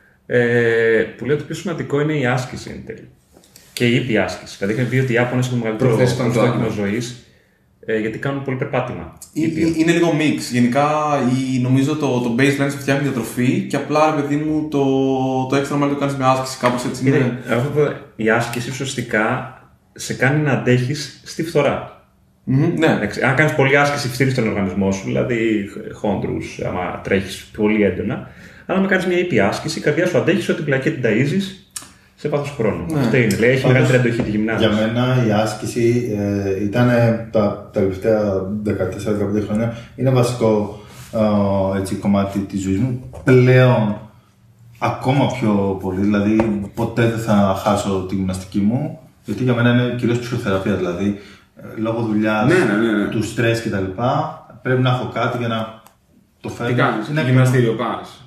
Που λέει ότι το πιο σημαντικό είναι η άσκηση εν τέλει. Και η ήπια άσκηση. Δηλαδή, είχαν πει ότι οι Ιάπωνες έχουν μεγαλύτερο προσδόκιμο ζωής, γιατί κάνουν πολύ περπάτημα. Είναι λίγο mix. Γενικά, νομίζω το baseline σε φτιάχνει διατροφή και απλά, ρε παιδί μου, το έξτρα μάλλον το κάνεις με άσκηση. Κάπως έτσι είναι. Η άσκηση ουσιαστικά σε κάνει να αντέχεις στη φθορά. Ναι. Αν κάνεις πολύ άσκηση, φθείρεις τον οργανισμό σου, δηλαδή χόντρους, άμα τρέχεις πολύ έντονα. Αλλά αν κάνεις μια ήπια άσκηση, η καρδιά σου αντέχει ότι πλακέ την ταΐζεις σε βάθος χρόνου. Ναι. Αυτό είναι. Λέει, έχει μεγαλύτερη αντοχή τη γυμνάσια. Για μένα η άσκηση ήταν τα τελευταία 14-15 χρόνια. Είναι βασικό έτσι, κομμάτι της ζωής μου. Πλέον ακόμα πιο πολύ. Δηλαδή ποτέ δεν θα χάσω τη γυμναστική μου. Γιατί για μένα είναι κυρίως ψυχοθεραπεία. Δηλαδή λόγω δουλειάς, του στρες κτλ. Πρέπει να έχω κάτι για να το φέρω. Τι κάνεις, γυμναστήριο πας?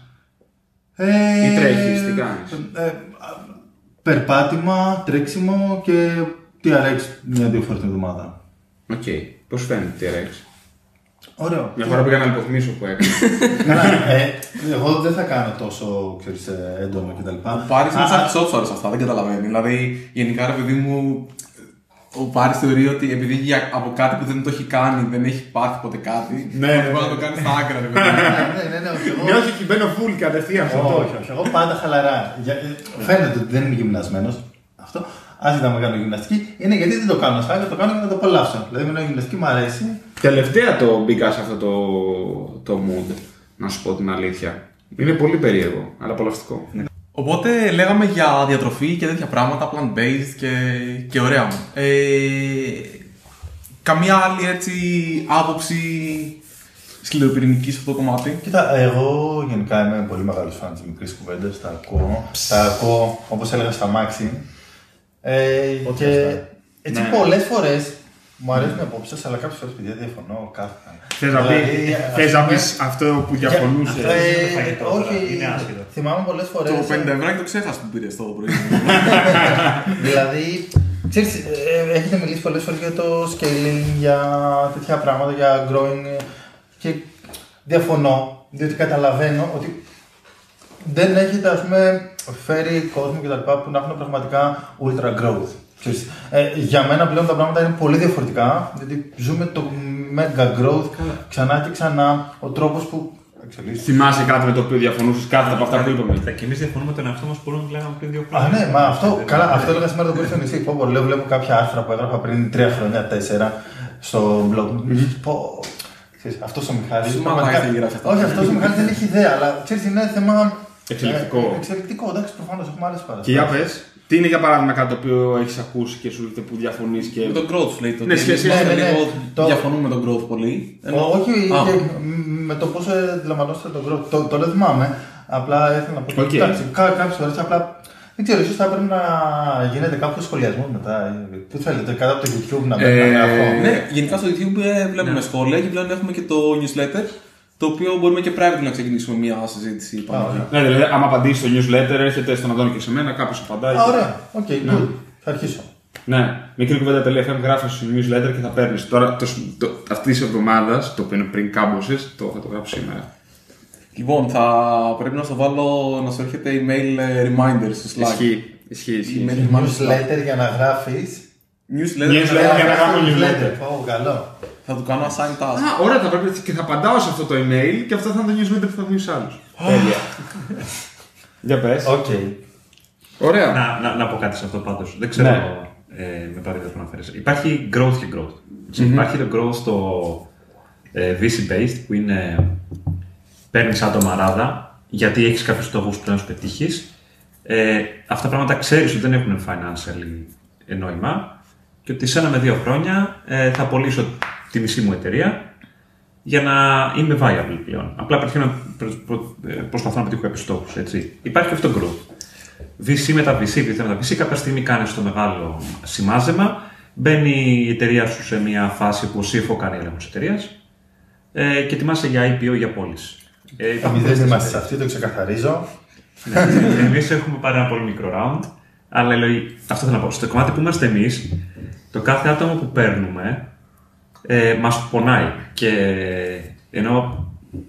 Ή τρέχεις, τι κάνεις? Περπάτημα, τρέξιμο και TRX 1-2 φορές την εβδομάδα. Οκ. Πώς φαίνεται TRX? Ωραίο. Μια φορά πήγα να υποθυμίσω που έκανα. Εγώ δεν θα κάνω τόσο έντονο κτλ. Ο Πάρης είναι σαν ψόφαρος αυτά, δεν καταλαβαίνει. Δηλαδή, γενικά, ρε παιδί μου, ο Πάρης θεωρεί ότι επειδή από κάτι που δεν το έχει κάνει, δεν έχει πάθει ποτέ κάτι. Ναι, μπορεί να το κάνει στα άκρα, ρε παιδί. Ναι, όχι, εκεί μπαίνω full κατευθείαν. Όχι, εγώ πάντα χαλαρά. Φαίνεται ότι δεν είμαι γυμνασμένος. Αυτό, άσχετα με κάνω γυμναστική, είναι γιατί δεν το κάνω στα άκρα, το κάνω για να το απολαύσω. Δηλαδή, με γυμναστική μου αρέσει. Τελευταία το μπήκα σε αυτό το mood, να σου πω την αλήθεια. Είναι πολύ περίεργο, αλλά απολαυστικό. Οπότε λέγαμε για διατροφή και τέτοια πράγματα, plant-based και ωραία. Καμία άλλη έτσι άποψη σκληροπυρηνική σε αυτό το κομμάτι? Κοίτα, εγώ γενικά είμαι πολύ μεγάλος φαν της μικρής κουβέντας, τα ακούω όπως έλεγα στα μάξι. Και έτσι πολλές φορές μου αρέσουν οι απόψεις, αλλά κάποιες φορές παιδιά διαφωνώ κάθετα. Θες να πεις αυτό που διαφωνούσε? Όχι, θυμάμαι πολλές φορές. Το 50 ευρώ και το ξέχασα που πήρε στο πρωί. Δηλαδή, ξέρεις, έχετε μιλήσει πολλές φορές για το scaling, για τέτοια πράγματα, για growing και διαφωνώ, διότι καταλαβαίνω ότι δεν έχετε, ας πούμε, φέρει κόσμο και τα λοιπά που να έχουν πραγματικά ultra growth. Για μένα πλέον τα πράγματα είναι πολύ διαφορετικά, γιατί ζούμε το mega growth ξανά και ξανά, ο τρόπος που εξελίσσεται. Θυμάσαι κάτι με το οποίο διαφωνούσες, κάτι από αυτά που είπαμε? Και εμείς διαφωνούμε τον εαυτό μας που λέγαμε πριν 2 χρόνια. Α, ναι, μα αυτό έλεγα σήμερα το πρωί στο νησί. Βλέπω κάποια άρθρα που έγραφα πριν 3 χρόνια, 4 στο blog μου. Αυτός ο Μιχάλης. Όχι, αυτός ο Μιχάλης δεν έχει ιδέα, αλλά ξέρεις, είναι θέμα. Εξελικτικό, εντάξει, προφανώς έχουμε άλλες παραστάσεις. Και για πες, τι είναι για παράδειγμα κάτι το οποίο έχεις ακούσει και σου λέτε που διαφωνείς και. Με τον growth, λέει το. Ναι, διαφωνούμε με τον growth πολύ. Όχι, με το πώς αντιλαμβανόσαστε τον growth. Το δεν θυμάμαι. Απλά ήθελα να πω. Κάποιες φορές απλά. Δεν ξέρω, ίσως θα πρέπει να γίνεται κάποιο σχολιασμό μετά. Πού θέλετε, κάτω από το YouTube να μπαίνετε να γράφω. Ναι, γενικά στο YouTube βλέπουμε σχόλια και πλέον έχουμε και το newsletter. Το οποίο μπορούμε και πρέπει να ξεκινήσουμε μια συζήτηση πάνω. Ναι, δηλαδή, άμα απαντήσει στο newsletter, έρχεται στον Αντώνη και σε μένα, κάποιος απαντάει. Ωραία, οκ, θα αρχίσω. Ναι, μικρή κουβέντα.fm γράφει στο newsletter και θα παίρνει. Τώρα, αυτή τη εβδομάδα, το οποίο είναι πριν κάμποσες, θα το γράψω σήμερα. Λοιπόν, θα πρέπει να σου βάλω να σου έρχεται email reminders στο Slack. Ισχύει. Newsletter για να γράφεις. Newsletter για να γράφω newsletter. Καλό. Θα του κάνω assign task. Ωραία, θα πρέπει και θα απαντάω σε αυτό το email και αυτό θα είναι το newsletter που θα βγει στους άλλους. Τέλεια. Για πες. Οκ. Ωραία. Να πω κάτι σε αυτό πάντως. Δεν ξέρω με παράδειγμα που αναφέρεσαι. Υπάρχει growth και growth. Υπάρχει το growth στο VC-based που είναι παίρνεις άτομα ράδα γιατί έχεις κάποιους στόχους που πρέπει να σου πετύχεις. Αυτά τα πράγματα ξέρεις ότι δεν έχουν financial νόημα και ότι σε 1 με 2 χρόνια θα απολύσω τη μισή μου εταιρεία για να είμαι viable πλέον. Απλά προσπαθώ να πετύχω κάποιους στόχους. Υπάρχει και αυτό το growth. VC με τα VC, κάποια στιγμή κάνεις το μεγάλο σημάζεμα, μπαίνει η εταιρεία σου σε μια φάση που ο CFO κάνει έλεγχο της εταιρείας και ετοιμάσαι για IPO για πώληση. Εμείς δεν είμαστε σε αυτή, το ξεκαθαρίζω. Εμείς έχουμε πάρει ένα πολύ μικρό round, αλλά αυτό θέλω να πω. Στο κομμάτι που είμαστε εμείς, το κάθε άτομο που παίρνουμε μας πονάει και ενώ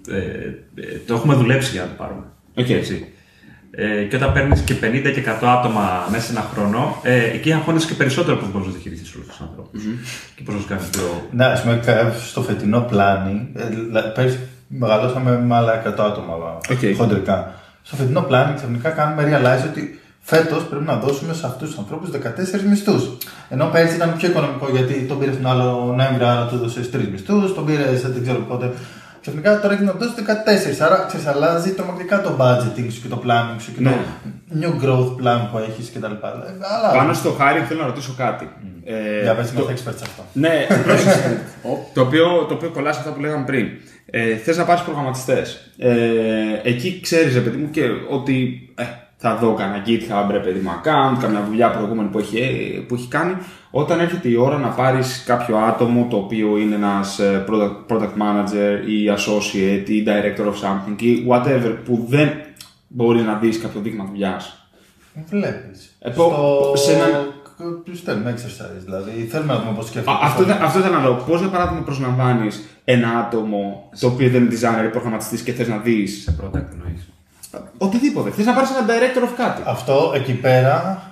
το έχουμε δουλέψει για να το πάρουμε. Έτσι. Και όταν παίρνεις και 50 και 100 άτομα μέσα σε ένα χρόνο, εκεί αγχώνεσαι και περισσότερο πώς μπορείς να διαχειριστείς όλους τους ανθρώπους. Και πώς να τους κάνεις πιο. Ναι, ας πούμε, στο φετινό πλάνι, πέρσι μεγαλώσαμε με άλλα 100 άτομα χοντρικά. Στο φετινό πλάνι ξαφνικά κάνουμε realize ότι φέτος πρέπει να δώσουμε σε αυτούς τους ανθρώπους 14 μισθούς. Ενώ πέρσι ήταν πιο οικονομικό γιατί τον πήρε τον άλλο Νοέμβρη, άρα του έδωσε 3 μισθούς, τον πήρε δεν ξέρω πότε. Ξαφνικά τώρα έχει να δώσει 14. Άρα αλλάζει τρομακτικά το budgeting σου και το planning σου και το new growth plan που έχει κτλ. Πάνω στο Χάρη θέλω να ρωτήσω κάτι. Για πες είμαστε expert σε αυτό. Ναι, το οποίο κολλάει σε αυτά που λέγαμε πριν. Θες να πάρεις προγραμματιστές. Εκεί ξέρεις, παιδί μου, και ότι θα δω κανένα GitHub, παιδί μου, account, καμιά δουλειά προηγούμενη που έχει κάνει. Όταν έρχεται η ώρα να πάρεις κάποιο άτομο το οποίο είναι ένας product manager ή associate ή director of something ή whatever που δεν μπορεί να δεις κάποιο δείγμα δουλειάς. Βλέπεις. Σε ένα. Θέλουμε exercise, δηλαδή θέλουμε να δούμε πώς σκέφτεται. Αυτό ήθελα να δω. Πώς, για παράδειγμα, προσλαμβάνεις ένα άτομο το οποίο δεν είναι designer ή προγραμματιστής και θες να δεις. Σε product εννοείς. Οτιδήποτε. Θες να πάρεις ένα director of κάτι. Αυτό εκεί πέρα.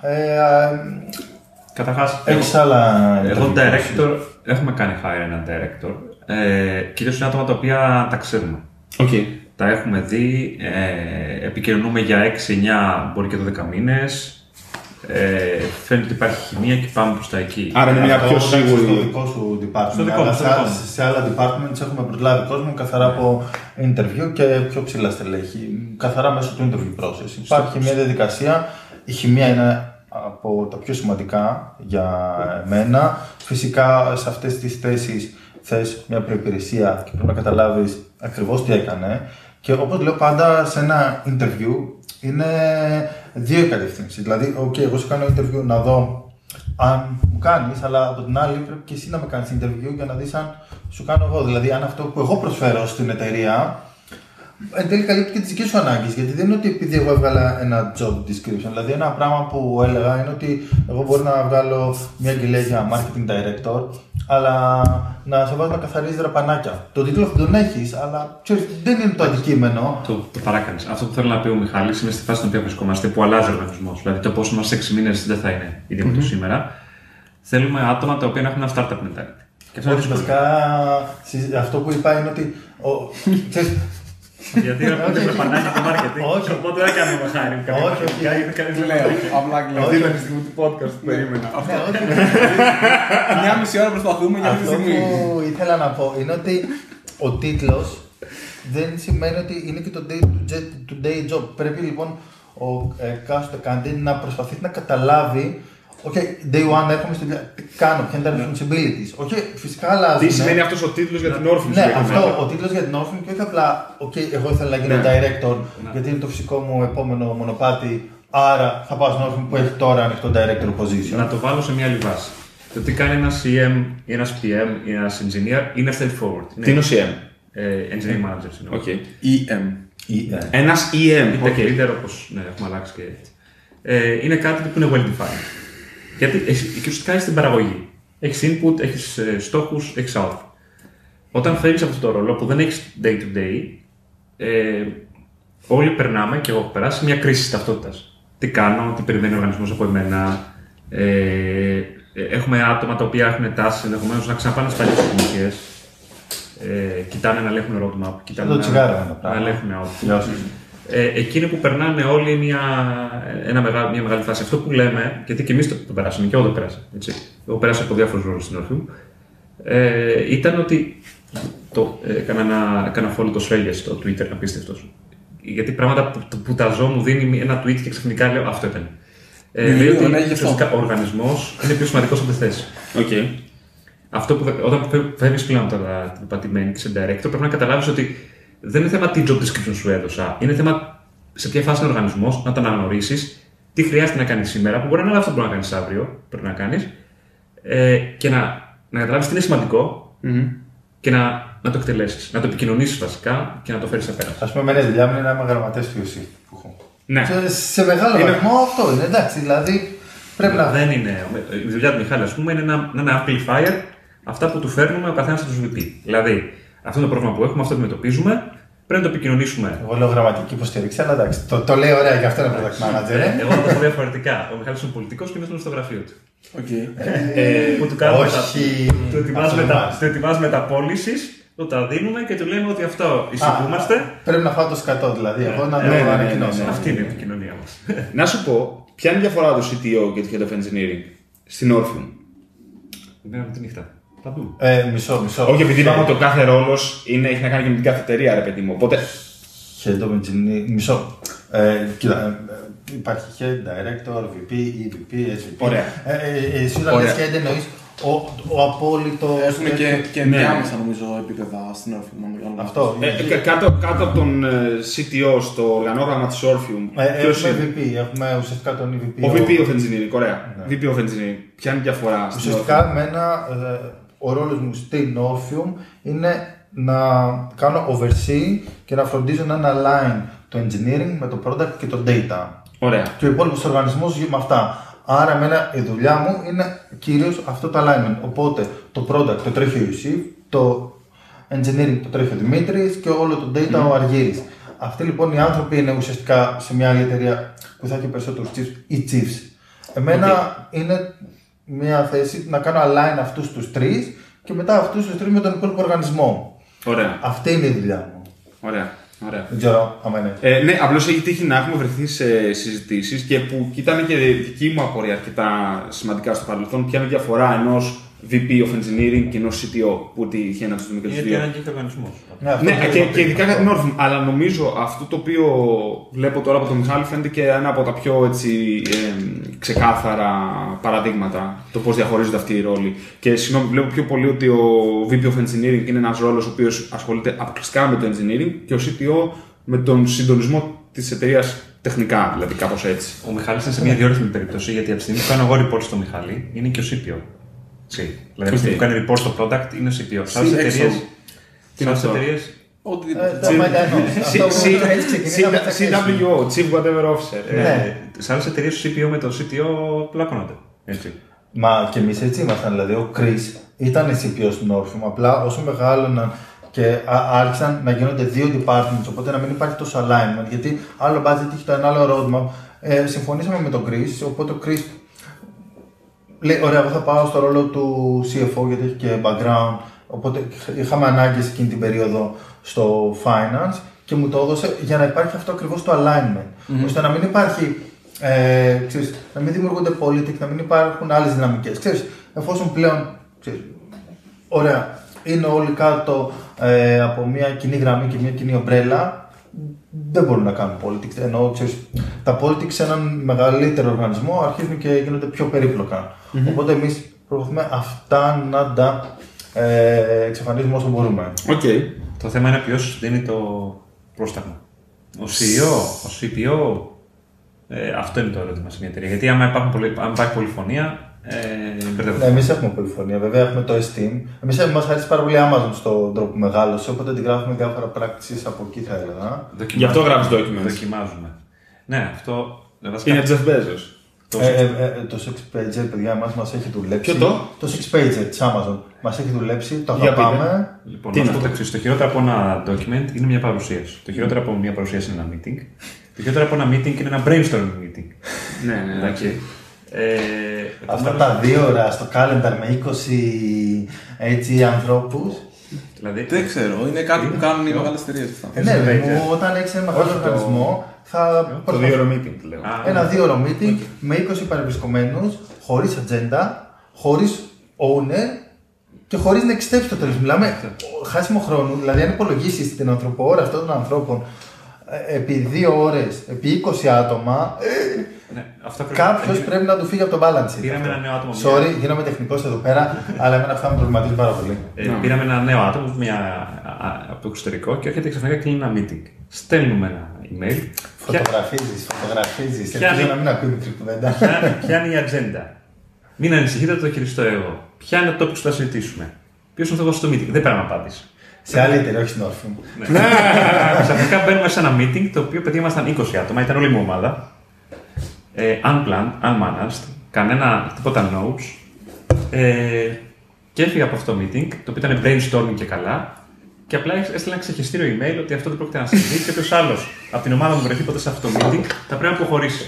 Καταρχάς, εγώ director, έχουμε κάνει hire ένα director. Κυρίως είναι άτομα τα οποία τα ξέρουμε. Okay. Τα έχουμε δει, επικοινωνούμε για 6-9, μπορεί και 12 μήνες. Φαίνεται ότι υπάρχει χημεία και πάμε προς τα εκεί. Άρα είναι μια πιο σίγουρη. Στο δικό σου department. Σε άλλα departments έχουμε προσλάβει κόσμο καθαρά από interview και πιο ψηλά στελέχη. Καθαρά μέσω του interview process. Υπάρχει μια διαδικασία. Η χημεία είναι από τα πιο σημαντικά για εμένα. Φυσικά σε αυτές τις θέσεις θες μια προϋπηρεσία και πρέπει να καταλάβεις ακριβώς τι έκανε. Και όπως λέω πάντα σε ένα interview είναι δύο κατευθύνσεις. Δηλαδή, εγώ σου κάνω interview να δω αν μου κάνεις, αλλά από την άλλη πρέπει και εσύ να με κάνεις interview για να δεις αν σου κάνω εγώ. Δηλαδή, αν αυτό που εγώ προσφέρω στην εταιρεία εν τέλει καλύπτει και τις δικές σου ανάγκες. Γιατί δεν είναι ότι επειδή εγώ έβγαλα ένα job description. Δηλαδή, ένα πράγμα που έλεγα είναι ότι εγώ μπορώ να βγάλω μια αγγελία για marketing director, αλλά να σε βάζω να καθαρίζει δραπανάκια. Το τίτλο αυτό τον έχεις, αλλά ξέρεις, δεν είναι το αντικείμενο. Το παράκανες. Αυτό που θέλω να πει ο Μιχάλης είναι στη φάση στην οποία βρισκόμαστε, που αλλάζει ο οργανισμός. Δηλαδή, το πόσο είμαστε 6 μήνες δεν θα είναι ίδιο με το σήμερα. Θέλουμε άτομα τα οποία να έχουν ένα startup mentality. Και αυτό που είπα είναι ότι. Γιατί να πούμε το πανάκι το marketing. Όχι. Οπότε δεν κάνουμε χάρη. Όχι, όχι. Απλά Αυτή ήταν η στιγμή του podcast που περίμενα. Μια μισή ώρα προσπαθούμε για αυτή τη στιγμή. Αυτό που ήθελα να πω είναι ότι ο τίτλος δεν σημαίνει ότι είναι και το day job. Πρέπει λοιπόν ο εκάστοτε candidate να προσπαθήσει να καταλάβει. Day one έρχομαι στη δουλειά. Τι κάνω, ποια είναι τα responsibilities. Φυσικά αλλάζει. Τι σημαίνει αυτός ο τίτλος για την όρφη σου. Ναι, αυτό ο τίτλος για την όρφη και όχι απλά. Εγώ ήθελα να γίνω director, γιατί είναι το φυσικό μου επόμενο μονοπάτι. Άρα θα πάω στην όρφη που έχει τώρα ανοιχτό director position. Να το βάλω σε μια άλλη βάση. Το τι κάνει ένας CM ή ένας PM ή ένας engineer είναι straightforward. Τι είναι ο CM? Engineering manager, συγγνώμη. EM. Ένας EM. Είτε και leader, όπως έχουμε αλλάξει και έτσι. Είναι κάτι που είναι well defined. Γιατί εκεί ουσιαστικά είσαι στην παραγωγή. Έχεις input, έχεις στόχους, έχεις output. Όταν φεύγεις από αυτό το ρόλο που δεν έχεις day to day, όλοι περνάμε, και εγώ έχω περάσει, μια κρίση ταυτότητας. Τι κάνω, τι περιμένει ο οργανισμός από εμένα. Έχουμε άτομα τα οποία έχουν τάσει ενδεχομένως να ξαναπάνε στις παλιές τεχνικές. Κοιτάνε να ελέγχουν roadmap, κοιτάνε να ελέγχουν output. Εκείνοι που περνάνε όλοι μια μεγάλη φάση. Αυτό που λέμε, γιατί και εμείς το περάσαμε, και εγώ το πέρασα. Έτσι. Εγώ πέρασα από διάφορους ρόλους στην Orpheum. Ήταν ότι έκανα follow το Σρέγγε στο Twitter, απίστευτος. Γιατί πράγματα που τα ζω μου δίνει ένα tweet και ξαφνικά λέω αυτό ήταν. Λέει ότι ουσιαστικά ο οργανισμός είναι πιο σημαντικός από τη θέση. Αυτό που όταν φεύγεις πλέον τώρα την πατημένη και σε director, πρέπει να καταλάβεις ότι δεν είναι θέμα τι job description σου έδωσα. Είναι θέμα σε ποια φάση είναι ο οργανισμός, να το αναγνωρίσεις, τι χρειάζεται να κάνεις σήμερα, που μπορεί να είναι αυτό που μπορεί να κάνεις αύριο, πρέπει να κάνεις, και να καταλάβεις τι είναι σημαντικό και να το εκτελέσεις. Να το επικοινωνήσεις βασικά και να το φέρεις σε πέρα. Ας πούμε, η δουλειά μου είναι να είμαι γραμματέας του UC που έχω. Ναι. Σε μεγάλο βαθμό αυτό είναι, εντάξει, δηλαδή πρέπει να. Δεν είναι. Η δουλειά του Μιχάλη, ας πούμε, είναι να είναι amplifier αυτά που του φέρνουμε ο καθένας από τους VP. Δηλαδή, αυτό είναι το πρόβλημα που έχουμε, αυτό το αντιμετωπίζουμε, πρέπει να το επικοινωνήσουμε. Εγώ λέω γραμματική υποστήριξη, αλλά εντάξει, το λέω ωραία και αυτό είναι product manager. Εγώ το πω διαφορετικά. Ο Μιχάλης είναι πολιτικός και είναι στο γραφείο του. Που του κάνουμε του ετοιμάζουμε τα policies, του τα δίνουμε και του λέμε ότι αυτό εισηγούμαστε. Πρέπει να φάω το σκατό, δηλαδή. Εγώ να το ανακοινώσω. Αυτή είναι η επικοινωνία μας. Να σου πω, ποια είναι η διαφορά του CTO και του Head of Engineering στην Orpheum? Μέρα με τη νύχτα. Παντού. Μισό. Όχι, επειδή είπαμε ότι ο κάθε ρόλος έχει να κάνει και με την κάθε εταιρεία, ρε παιδί μου. Οπότε. Head of Engineering. Μισό. Κοίτα, υπάρχει Head, Director, VP, EVP, SVP. Ωραία. Εσύ όταν λες Head εννοείς ο απόλυτο. Έχουμε και ενδιάμεσα νομίζω επίπεδα στην Orpheum. Αυτό. Κάτω από τον CTO στο οργανόγραμμα της Orpheum. Έχουμε VP, έχουμε ουσιαστικά τον EVP. Ο VP of Engineering, ωραία. VP of Engineering. Ποια είναι η διαφορά? Ουσιαστικά ο ρόλος μου στην Orpheum είναι να κάνω oversee και να φροντίζω να align το engineering με το product και το data. Ωραία. Και ο υπόλοιπος οργανισμός με αυτά. Άρα, εμένα η δουλειά μου είναι κυρίως αυτό το alignment. Οπότε το product το τρέχει ο Ιωσήφ, το engineering το τρέχει ο Δημήτρης και όλο το data ο Αργύρης. Αυτοί λοιπόν οι άνθρωποι είναι ουσιαστικά σε μια άλλη εταιρεία που θα έχει περισσότερους chiefs ή chiefs. Εμένα είναι μια θέση να κάνω align αυτούς τους τρεις και μετά αυτούς τους τρεις με τον υπόλοιπο οργανισμό. Ωραία. Αυτή είναι η δουλειά μου. Ωραία. Ωραία. Δεν ξέρω άμα είναι. Ναι, απλώς έχει τύχει να έχουμε βρεθεί σε συζητήσεις και που ήταν και δική μου απορία αρκετά σημαντικά στο παρελθόν. Ποια είναι η διαφορά ενός VP of Engineering και ενός CTO που τυχαίνει να του δούμε και τους δύο. Γιατί είναι και οργανισμός. Ναι, και ειδικά για την Orpheum. Αλλά νομίζω αυτό το οποίο βλέπω τώρα από τον Μιχάλη φαίνεται και ένα από τα πιο έτσι, ξεκάθαρα παραδείγματα το πώς διαχωρίζονται αυτοί οι ρόλοι. Και συγγνώμη, βλέπω πιο πολύ ότι ο VP of Engineering είναι ένας ρόλος ο οποίος ασχολείται αποκλειστικά με το engineering και ο CTO με τον συντονισμό της εταιρείας τεχνικά, δηλαδή κάπως έτσι. Ο Μιχάλης είναι σε μια διόρθωμη περίπτωση γιατί από τη στιγμή που κάνω εγώ report στο Μιχάλη είναι και ο CTO. Δηλαδή, από τη στιγμή που κάνει report στο product είναι ο CTO. Σε άλλες εταιρείες. CWO, Chief Whatever Officer. Σε άλλες εταιρείες ο CPO με το CTO πλάκωνονται. Μα και εμείς έτσι ήμασταν. Δηλαδή, ο Chris ήταν CPO στην Orpheum. Απλά όσο μεγάλωναν και άρχισαν να γίνονται δύο departments, οπότε να μην υπάρχει τόσο alignment. Γιατί άλλο budget είχε το ένα άλλο roadmap. Συμφωνήσαμε με τον Chris, οπότε ο Chris λέει: ωραία, εγώ θα πάω στο ρόλο του CFO γιατί έχει και background. Οπότε είχαμε ανάγκες εκείνη την περίοδο στο finance και μου το έδωσε για να υπάρχει αυτό ακριβώς το alignment. Ώστε να μην υπάρχει, ξέρεις, να μην δημιουργούνται politics, να μην υπάρχουν άλλες δυναμικές. Ξέρεις, εφόσον πλέον, ξέρεις, ωραία, είναι όλοι κάτω από μια κοινή γραμμή και μια κοινή ομπρέλα, δεν μπορούν να κάνουν politics. Ενώ, ξέρεις, τα politics σε έναν μεγαλύτερο οργανισμό αρχίζουν και γίνονται πιο περίπλοκα. Οπότε εμείς προσπαθούμε αυτά να τα εξαφανίζουμε όσο μπορούμε. Okay. Το θέμα είναι ποιος δίνει το πρόσταγμα. Ο CEO, ο CPO, αυτό είναι το ερώτημα σε μια εταιρεία. Γιατί αν υπάρχει πολυφωνία, ναι, εμείς έχουμε πολυφωνία. Βέβαια έχουμε το Esteem. Μας αρέσει πάρα πολύ Amazon στον τρόπο που μεγάλωσε, οπότε αντιγράφουμε διάφορα practices από εκεί θα έλεγα. Γι' αυτό γράφεις documents. Δοκιμάζουμε. Ναι, αυτό. Είναι Jeff Bezos. Το 6pager, παιδιά, μας έχει δουλέψει. Ποιο το 6pager της Amazon μας έχει δουλέψει, το αγαπάμε. Λοιπόν, το χειρότερο από ένα document είναι μια παρουσίαση. Το χειρότερο από μια παρουσίαση είναι ένα meeting. Το χειρότερο από ένα meeting είναι ένα brainstorming meeting. Ναι. Αυτά τα 2 ώρα στο calendar με 20 έτσι, ανθρώπους. Δηλαδή, δεν ξέρω, είναι κάτι που κάνουν οι μεγάλες εταιρείες. Ναι, όταν έχεις ένα μεγάλο οργανισμό, το 2ωρο meeting λέω. Ένα 2ωρο meeting με 20 παρευρισκομένους, χωρίς ατζέντα, χωρίς owner και χωρίς να εξτέψει το τέλος. Μιλάμε χάσιμο χρόνου, δηλαδή αν υπολογίσεις την ανθρωπόωρα αυτών των ανθρώπων επί 2 ώρες, επί 20 άτομα, ναι, κάποιος πρέπει να του φύγει από το balance. Πήραμε ένα νέο άτομο. Sorry, γίνομαι τεχνικός εδώ πέρα, αλλά εμένα αυτά με προβληματίζουν πάρα πολύ. Πήραμε ένα νέο άτομο από το εξωτερικό και έρχεται ξαφνικά και κλείνει ένα meeting. Στέλνουμε ένα email. Φωτογραφίζεις. Ελπίζω να μην ακούει μικρή κουβέντα. Ποια είναι η ατζέντα. Μην ανησυχείτε, θα το χειριστώ εγώ. Ποια είναι το topic που θα συζητήσουμε. Ποιος είναι ο στο meeting. Δεν πρέπει να απάντηση. Σε άλλη εταιρεία, όχι στην Orpheum. Ξαφνικά μπαίνουμε σε ένα meeting το οποίο παιδιά ήμασταν 20 άτομα, ήταν όλη μου ομάδα. Unplanned, unmanaged, τίποτα notes. Και έφυγα από αυτό το meeting, το οποίο ήταν brainstorming και καλά. Και απλά έστειλα ένα ξεχεστήριο email ότι αυτό δεν πρόκειται να συμβεί και όποιος άλλος από την ομάδα μου βρεθεί ποτέ σε αυτό το meeting θα πρέπει να αποχωρήσει.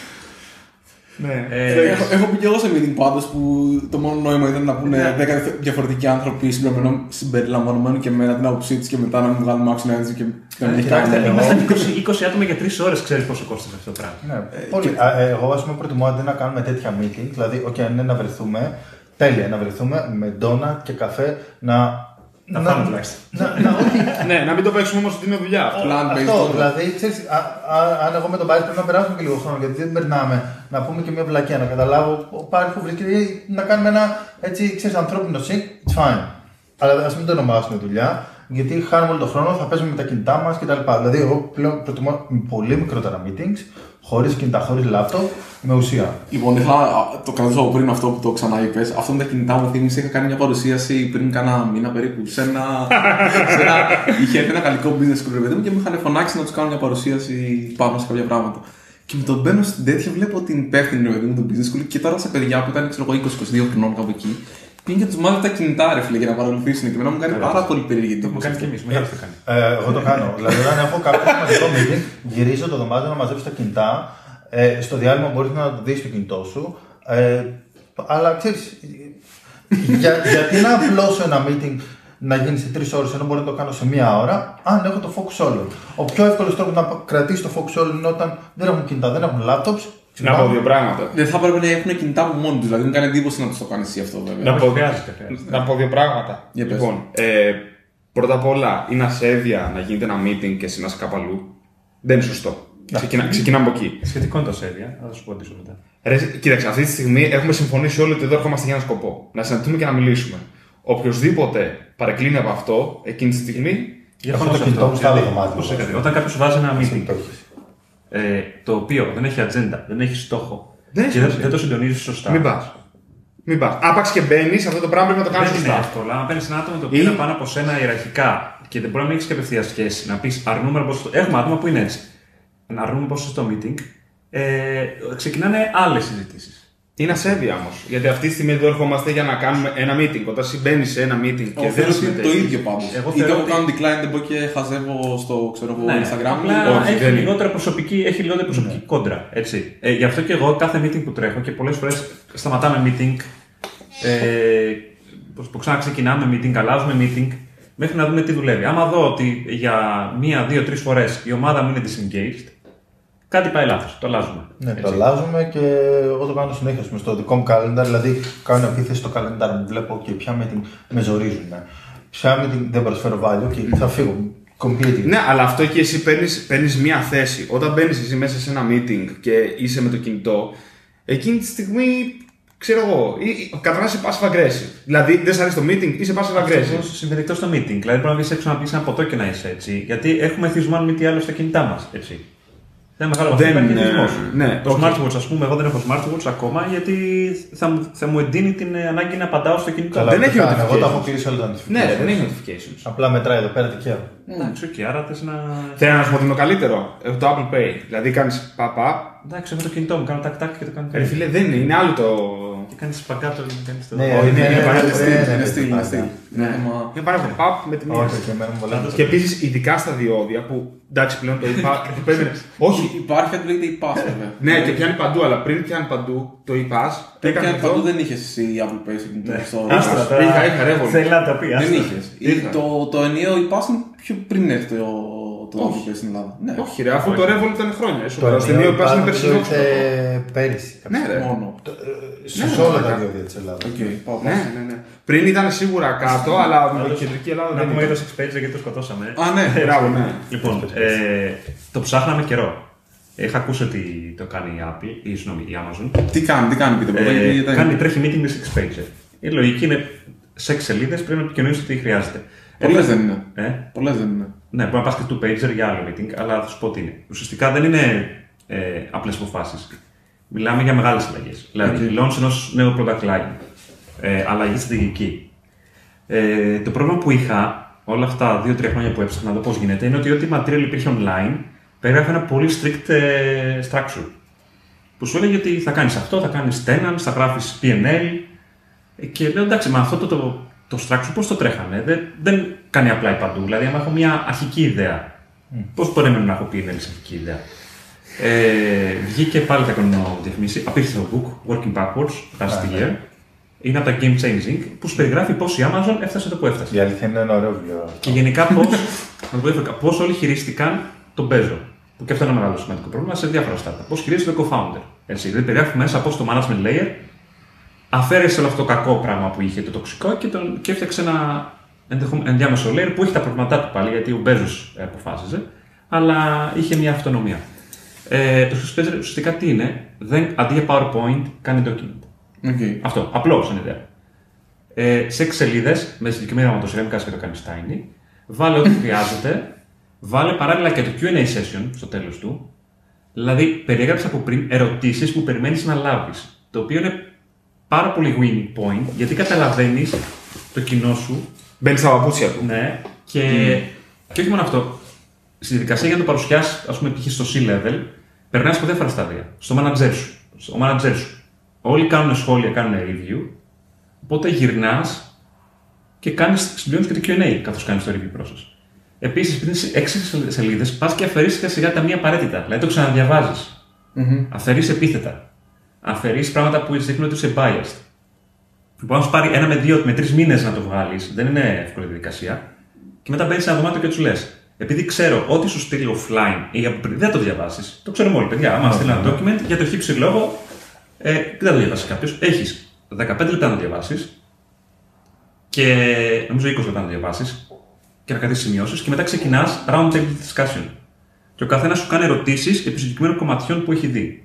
Ναι. Έχω πει και εγώ σε meeting πάντως που το μόνο νόημα ήταν να πούνε 10 διαφορετικοί άνθρωποι συμπεριλαμβανομένου και με την άποψή τους και μετά να μην βγάλουμε άξονα έτσι και να μην έχει κάνει. Ήμασταν 20 άτομα για 3 ώρες, ξέρεις πόσο κόστησε αυτό το πράγμα. Εγώ ας πούμε προτιμώ αντί να κάνουμε τέτοια meeting, δηλαδή, OK, αν είναι να βρεθούμε, τέλεια, να βρεθούμε με ντόνατ και καφέ να. Να φάμε τουλάχιστον. Ναι, να μην το παίξουμε όμως ότι είναι δουλειά. Αυτό, δηλαδή, ξέρεις, αν εγώ με τον Πάρη πρέπει να περάσουμε και λίγο χρόνο, γιατί δεν περνάμε να πούμε και μια βλακία, να καταλάβω ο Πάρη που βρίσκεται, να κάνουμε ένα έτσι, ξέρεις, ανθρώπινο sync, it's fine. Αλλά ας μην το ονομάσουμε δουλειά, γιατί χάνουμε όλο τον χρόνο, θα παίζουμε με τα κινητά μας κτλ. Δηλαδή, εγώ πλέον προτιμώ πολύ μικρότερα meetings, χωρίς κινητά, χωρίς laptop, με ουσία. Λοιπόν, ήθελα το κρατήσω πριν αυτό που το ξανά είπες. Αυτό με τα κινητά μου θύμισε. Είχα κάνει μια παρουσίαση πριν κάνα μήνα περίπου σε ένα. Είχε έρθει ένα γαλλικό business school παιδί μου και με είχαν φωνάξει να τους κάνω μια παρουσίαση πάνω σε κάποια πράγματα. Και με τον μπαίνω στην τέτοια, βλέπω την υπεύθυνη παιδί μου του business school και τώρα σε παιδιά που ήταν 20-22 χρονών κάπου εκεί. Πήγαινε και τους μάθει τα κινητά ρε φίλε για να παρακολουθήσουν και εμένα μου κάνει πάρα πολύ περίεργη. Το έχουμε κάνει και εμείς, μεγάλο το κάνει. Εγώ το κάνω. Δηλαδή, όταν έχω κάποιο μαζικό meeting, γυρίζω το δωμάτιο να μαζέψω τα κινητά. Στο διάλειμμα μπορείς να το δεις στο κινητό σου. Αλλά ξέρεις, γιατί να απλώσω ένα meeting να γίνει σε 3 ώρες ενώ μπορώ να το κάνω σε 1 ώρα, αν έχω το focus όλων. Ο πιο εύκολος τρόπος να κρατήσει το focus όλων είναι όταν δεν έχουν κινητά, δεν έχουν laptops. Να πω 2 πράγματα. Δεν θα έπρεπε να έχουν κινητά από μόνοι τους, δηλαδή μου κάνει εντύπωση να τους το κάνεις εσύ αυτό βέβαια. Να πω 2 πράγματα. Λοιπόν, πρώτα απ' όλα είναι ασέβεια να γίνεται ένα meeting και εσύ να είσαι κάπου αλλού. Δεν είναι σωστό. Ξεκινάμε από εκεί. Σχετικό είναι το ασέβεια, θα σου πω τι μετά. Κοίταξε, αυτή τη στιγμή έχουμε συμφωνήσει όλοι ότι εδώ ερχόμαστε για ένα σκοπό. Να συναντηθούμε και να μιλήσουμε. Οποιοςδήποτε παρεκκλίνει από αυτό, εκείνη τη στιγμή. Έχω το κινητό μου στο άλλο δωμάτιο. Όταν κάποιος βάζει ένα meeting το οποίο δεν έχει ατζέντα, δεν έχει στόχο και δεν το συντονίζει σωστά. Μην πας. Άπαξ και μπαίνεις, αυτό το πράγμα πρέπει να το κάνεις σωστά. Δεν είναι εύκολο. Αν παίρνεις ένα άτομο το οποίο είναι πάνω από σένα ιεραρχικά και δεν μπορεί να μην έχεις και απευθεία σχέση, να πεις αρνούμε ποσοστό. Έχουμε άτομα που είναι έτσι. Να αρνούμε ποσοστό στο meeting, ξεκινάνε άλλες συζητήσεις. Είναι ασέβεια όμως. Γιατί αυτή τη στιγμή εδώ ερχόμαστε για να κάνουμε ένα meeting. Όταν συμπαίνεις σε ένα meeting και δεν συμμετέχεις. Το ίδιο πάντως. Είτε εγώ κάνω decline, δεν μπορώ και χαζεύω στο Instagram. Έχει λιγότερη προσωπική κόντρα. Έτσι. Γι' αυτό και εγώ κάθε meeting που τρέχω και πολλές φορές σταματάμε meeting, που ξαναξεκινάμε meeting, αλλάζουμε meeting, μέχρι να δούμε τι δουλεύει. Άμα δω ότι για 1, 2, 3 φορές η ομάδα μου είναι disengaged, κάτι πάει λάθος, το αλλάζουμε. Ναι, το αλλάζουμε και εγώ το κάνω συνέχεια στο δικό μου calendar, δηλαδή κάνω επίθεση στο calendar μου, βλέπω και ποια meeting με ζορίζουν. Ποια meeting δεν προσφέρω value και θα φύγω. Completely. Ναι, αλλά αυτό και εσύ παίρνεις μια θέση. Όταν μπαίνεις εσύ μέσα σε ένα meeting και είσαι με το κινητό, εκείνη τη στιγμή, ξέρω εγώ, κατανάσει passive aggressive. Δηλαδή δεν σ' αρέσει το meeting, είσαι passive aggressive. Αυτό συμβαίνει εκτός στο meeting. Δηλαδή πρέπει να βγεις έξω να πεις ένα ποτό και να είσαι έτσι. Γιατί έχουμε εθισμό αν μη τι άλλο στα κινητά μας. Έτσι. Δεν μεγάλο βαθμό υπάρχει εθισμός. Ναι, το smartwatch, ας πούμε, εγώ δεν έχω smartwatch ακόμα γιατί θα μου εντείνει την ανάγκη να απαντάω στο κινητό. Καλά, δεν έχει notifications. Εγώ τα έχω κλείσει όλα τα notifications. Ναι, δεν έχει notifications. Απλά μετράει εδώ πέρα τυχαία. Εντάξει, οκ, άρα θες να. Θέλω να σου πω ότι είναι το καλύτερο. Έχω το Apple Pay. Δηλαδή κάνεις παπά. Εντάξει, έχω το κινητό μου, κάνω τάκ και το κάνω. Φίλε, δεν είναι άλλο το. Και κάνει σπαγκάτο και κάνει το. Ναι, είναι στυλ. Είναι πάρα πολύ pop με τη μία. Και επίσης, ειδικά στα διόδια που εντάξει πλέον το e-pass. Όχι, υπάρχει κάτι που λέγεται e-pass βέβαια. Ναι, και πιάνει παντού, αλλά πριν πιάνει παντού το e-pass. Πριν πιάνει παντού δεν είχε εσύ Apple Pay στο Είχα Revolut. Θέλα τα οποία. Δεν είχε. Το ενιαίο e-pass είναι πιο πριν έρθει το Apple Pay στην Ελλάδα. Όχι, ρε, αφού το Revolut ήταν χρόνια. Το ενιαίο e-pass είναι περσινό. Πέρυσι. Ναι, ρε. Μόνο. Σε όλα τα διόδια της Ελλάδας. Ναι. Πριν ήταν σίγουρα κάτω, αλλά με την κεντρική Ελλάδα δεν δεν πούμε ήταν. για το 6 Pages γιατί το σκοτώσαμε. Α, ναι. Μπράβο, ναι. Λοιπόν, το ψάχναμε καιρό. Είχα ακούσει ότι το κάνει η Apple, ή συγγνώμη, η Amazon. Τι κάνει, πείτε πρώτα. Τρέχει meeting με 6 Pages. Η λογική είναι σε 6 σελίδες πρέπει να επικοινωνήσει τι χρειάζεται. Πολλές δεν είναι. Ναι, μπορεί να πας και 2 pager για άλλο meeting, αλλά θα σου πω τι είναι. Ουσιαστικά δεν είναι απλές αποφάσεις. Μιλάμε για μεγάλες αλλαγές. Δηλαδή, launch ενός νέου product line. Αλλαγή στρατηγική. Το πρόβλημα που είχα όλα αυτά 2-3 χρόνια που έψαχνα να δω πώς γίνεται είναι ότι ό,τι material υπήρχε online περιγράφει ένα πολύ strict structure. Που σου έλεγε ότι θα κάνεις αυτό, θα κάνεις tenants, θα γράφεις PNL. Και λέω εντάξει, με αυτό το structure πώς το τρέχανε. Δεν κάνει απλά παντού. Δηλαδή, αν έχω μια αρχική ιδέα, πώς περιμένω να έχω PNL σε αρχική ιδέα. Βγήκε πάλι τα κανονοδιακμήσεις, απίστευτο book, Working Backwards, last year. Είναι από τα Game Changing, που σου περιγράφει πώς η Amazon έφτασε εδώ που έφτασε. Η αλήθεια είναι ένα ωραίο βιβλίο. Και γενικά πώς όλοι χειρίστηκαν τον παίζω. Που και αυτό είναι ένα μεγάλο σημαντικό πρόβλημα σε διάφορα startup. Πώς χειρίζεται το co-founder. Δηλαδή περιγράφει μέσα πώς το management layer αφαίρεσε όλο αυτό το κακό πράγμα που είχε, το τοξικό, και έφτιαξε ένα ενδιάμεσο layer που είχε τα προβλήματά του πάλι, γιατί ο Μπέζος αποφάσιζε, αλλά είχε μια αυτονομία. Το Spacer ουσιαστικά τι είναι, αντί για PowerPoint κάνει document. Αυτό, απλό σαν ιδέα. Σε 6 σελίδες, με συγκεκριμένη γραμματοσυρία, μην κάνεις και το κάνεις tiny, βάλε ό,τι χρειάζεται, βάλε παράλληλα και το Q&A session στο τέλος του, δηλαδή περιέγραψε από πριν ερωτήσεις που περιμένεις να λάβεις, το οποίο είναι πάρα πολύ winning point, γιατί καταλαβαίνεις το κοινό σου. Μπαίνει στα παπούτσια του. Ναι, και όχι μόνο αυτό. Στη διαδικασία για να το παρουσιάσεις, ας πούμε, π.χ. στο C-level, περνάς από διάφορα στάδια. Στο manager σου. Όλοι κάνουν σχόλια, κάνουν review. Οπότε γυρνάς και συμπληρώνεις και το Q&A καθώς κάνεις το review process. Επίσης, πριν 6 σελίδες, πας και αφαιρείς σιγά τα μη απαραίτητα. Δηλαδή το ξαναδιαβάζεις. Αφαιρείς επίθετα. Αφαιρείς πράγματα που δείχνουν ότι είσαι biased. Μπορεί να σου πάρει 1 με 3 μήνες να το βγάλεις, δεν είναι εύκολη διαδικασία. Και μετά μπαίνεις σε ένα δωμάτιο και τους λες: επειδή ξέρω ότι σου στείλει offline ή δεν θα το διαβάσεις, το ξέρουμε όλοι, παιδιά. Άμα στείλει ένα document για το χύψη λόγο, δεν θα το διαβάσει κάποιος. Έχεις 15 λεπτά να το διαβάσεις και νομίζω 20 λεπτά να το διαβάσεις και να κρατήσεις σημειώσεις και μετά ξεκινάς round table discussion. Και ο καθένας σου κάνει ερωτήσεις επί συγκεκριμένων κομματιών που έχει δει.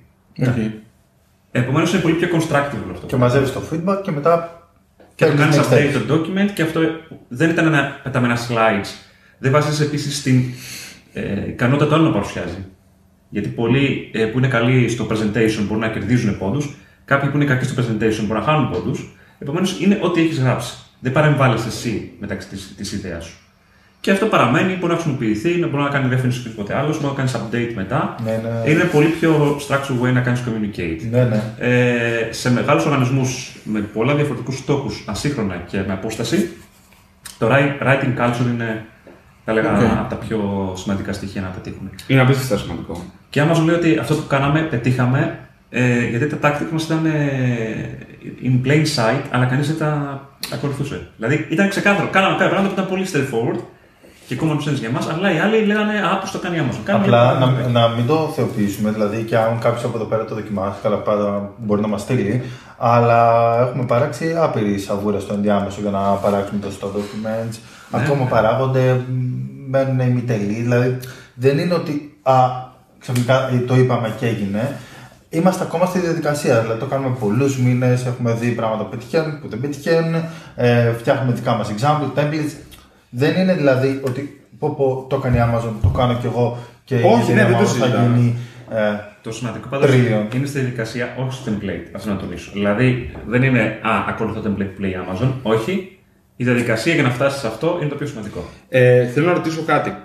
Επομένως είναι πολύ πιο constructive όλο αυτό. Και μαζεύεις το feedback και μετά. Και το κάνεις update το document και αυτό δεν ήταν ένα πεταμένα slides. Δεν βάζεις επίσης στην ικανότητα του άλλου να παρουσιάζει. Γιατί πολλοί που είναι καλοί στο presentation μπορούν να κερδίζουν πόντους, κάποιοι που είναι κακοί στο presentation μπορούν να χάνουν πόντους. Επομένως είναι ό,τι έχεις γράψει. Δεν παρεμβάλλεις εσύ μεταξύ της ιδέας σου. Και αυτό παραμένει, μπορεί να χρησιμοποιηθεί, μπορεί να κάνει reference σε οποιοδήποτε άλλο, μπορεί να κάνει update μετά. Είναι πολύ πιο structured way να κάνει communicate. Σε μεγάλους οργανισμούς με πολλά διαφορετικούς στόχους, ασύγχρονα και με απόσταση, το writing culture είναι, θα λέγα, από τα πιο σημαντικά στοιχεία να πετύχουν. Είναι απίστευτα σημαντικό. Και άμα σου λέει ότι αυτό που κάναμε, πετύχαμε, γιατί τα tactics μας ήταν in plain sight, αλλά κανείς δεν τα ακολουθούσε. Δηλαδή ήταν ξεκάθαρο. Κάναμε κάποια πράγματα που ήταν πολύ straightforward και common sense για μας, αλλά οι άλλοι λέγανε πώς το κάνει η Amazon. Απλά να μην το θεοποιήσουμε, δηλαδή και αν κάποιος από εδώ πέρα το δοκιμάσει, καλά πάντα μπορεί να μας στείλει, αλλά έχουμε παράξει άπειροι σαβούρες στο ενδιάμεσο για να παράξουμε το στο documents, ακόμα παράγονται, μένουν ημιτελεί, δηλαδή δεν είναι ότι ξαφνικά το είπαμε και έγινε. Είμαστε ακόμα στη διαδικασία, δηλαδή το κάνουμε πολλούς μήνες, έχουμε δει πράγματα που πετυχαίνουν, που δεν πετυχαίνουν, φτιάχνουμε δικά μας example, templates. Δεν είναι δηλαδή ότι το έκανε η Amazon, το κάνω κι εγώ και όχι, η δεν Amazon θα γίνει το σημαντικό πάντως είναι στη διαδικασία, όχι στο template, αυτό να τονίσω. Δηλαδή δεν είναι ακολουθώ το template που λέει η Amazon, όχι. Η διαδικασία για να φτάσει σε αυτό είναι το πιο σημαντικό. Θέλω να ρωτήσω κάτι.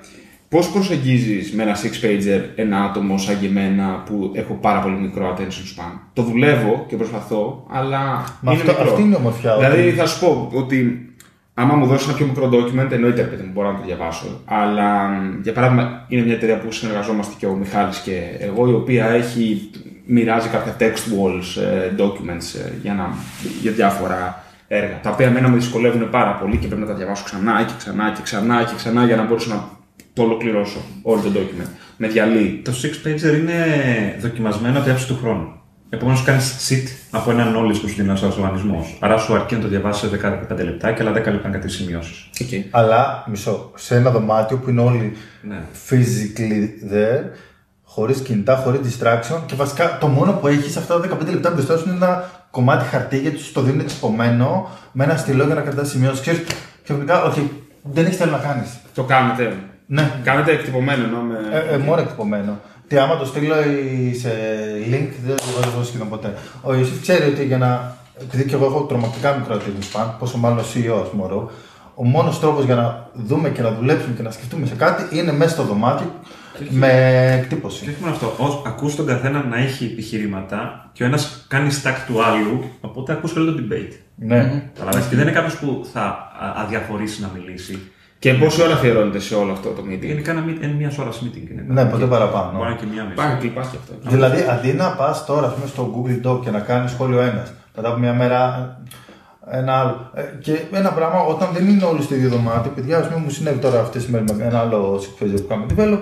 πώς προσεγγίζεις με ένα 6-pager ένα άτομο σαν και εμένα που έχω πάρα πολύ μικρό attention span? Το δουλεύω και προσπαθώ, αλλά είναι μικρό. Αυτή είναι η ομορφιά. Δηλαδή θα σου πω ότι άμα μου δώσει ένα πιο μικρό document, εννοείται ότι μπορώ να το διαβάσω. Αλλά για παράδειγμα, είναι μια εταιρεία που συνεργαζόμαστε και ο Μιχάλης και εγώ, η οποία μοιράζει κάποια text walls, documents για διάφορα έργα. Τα οποία εμένα με δυσκολεύουν πάρα πολύ και πρέπει να τα διαβάσω ξανά και ξανά και ξανά και ξανά για να μπορέσω να το ολοκληρώσω όλο το document. Με διαλύει. Το 6-pager είναι δοκιμασμένο από τη άψη του χρόνου. Επομένως, κάνεις sit από ένα knowledge που σου δίνει ένας οργανισμός. Άρα σου αρκεί να το διαβάσεις σε 15 λεπτά και άλλα 10 λεπτά να κρατήσεις σημειώσεις. Okay. Αλλά σε ένα δωμάτιο που είναι όλοι physically there, χωρίς κινητά, χωρίς distraction και βασικά το μόνο που έχεις αυτά τα 15 λεπτά μπροστά σου είναι ένα κομμάτι χαρτί γιατί σου το δίνει τυπωμένο με ένα στυλό για να κρατάς σημειώσεις. Ξέρεις, ξαφνικά, δεν έχεις τι να κάνεις. Το κάνετε. Ναι. Κάνετε εκτυπωμένο, μόνο εκτυπωμένο. Τι άμα το στείλω σε link, δεν το βάζω σχεδόν ποτέ. Ο Ιωσήφ ξέρει ότι για να. Επειδή και εγώ έχω τρομακτικά μικρό attention span, πόσο μάλλον ο CEO, ας πούμε, ο μόνος τρόπος για να δούμε και να δουλέψουμε και να σκεφτούμε σε κάτι είναι μέσα στο δωμάτιο με εκτύπωση. Και όχι μόνο αυτό. Ακούς τον καθένα να έχει επιχειρήματα και ο ένας κάνει stack του άλλου, οπότε ακούς όλο το debate. Ναι. Αλλά δεν είναι κάποιος που θα αδιαφορήσει να μιλήσει. Και πόση ώρα αφιερώνεται σε όλο αυτό το meeting? Γενικά είναι μια ώρα meeting. Ναι, ποτέ παραπάνω. Μπορεί και μια μισή. Πάνε κλιπάς και αυτό. Δηλαδή, αντί να πας τώρα στο Google Doc και να κάνεις σχόλιο ένας, μετά από μια μέρα ένα άλλο. Και ένα πράγμα, όταν δεν είναι όλοι στο ίδιο δωμάτιο, παιδιά, ας πούμε, μου συνέβη τώρα αυτές τις μέρες με ένα άλλο συγχωρέζιο που κάνουμε develop.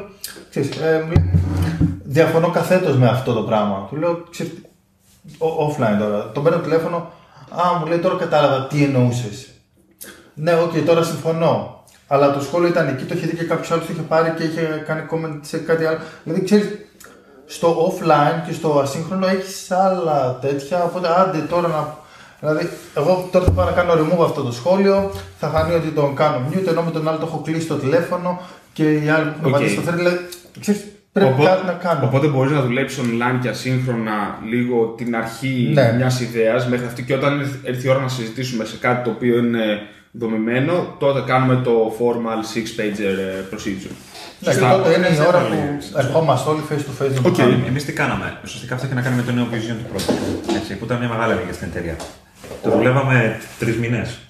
Διαφωνώ καθέτος με αυτό το πράγμα. Του λέω, ξέρεις, offline τώρα. Τον παίρνω τηλέφωνο, μου λέει τώρα κατάλαβα τι εννοούσες. Ναι, τώρα συμφωνώ. Αλλά το σχόλιο ήταν εκεί, το είχε δει και κάποιος άλλος το είχε πάρει και είχε κάνει comment σε κάτι άλλο. Δηλαδή, ξέρεις, στο offline και στο ασύγχρονο έχεις άλλα τέτοια. Οπότε, άντε τώρα να. Δηλαδή, εγώ τώρα θα πάω να κάνω remove αυτό το σχόλιο, θα φανεί ότι τον κάνω mute, ενώ με τον άλλο το έχω κλείσει το τηλέφωνο και οι άλλοι που πατήσει στο θρύλο. Δηλαδή, ξέρεις, πρέπει κάτι να κάνω. Οπότε μπορείς να δουλέψεις online και ασύγχρονα λίγο την αρχή μιας ιδέας μέχρι αυτή και όταν έρθει η ώρα να συζητήσουμε σε κάτι το οποίο είναι δομημένο, τότε κάνουμε το formal 6-pager procedure. Ναι, και τότε είναι η ώρα που ερχόμαστε όλοι face to face. Εμείς τι κάναμε? Ουσιαστικά αυτό είχε να κάνει με το νέο vision του project, που ήταν μια μεγάλη αλλαγή στην εταιρεία. Το δουλεύαμε 3 μήνες.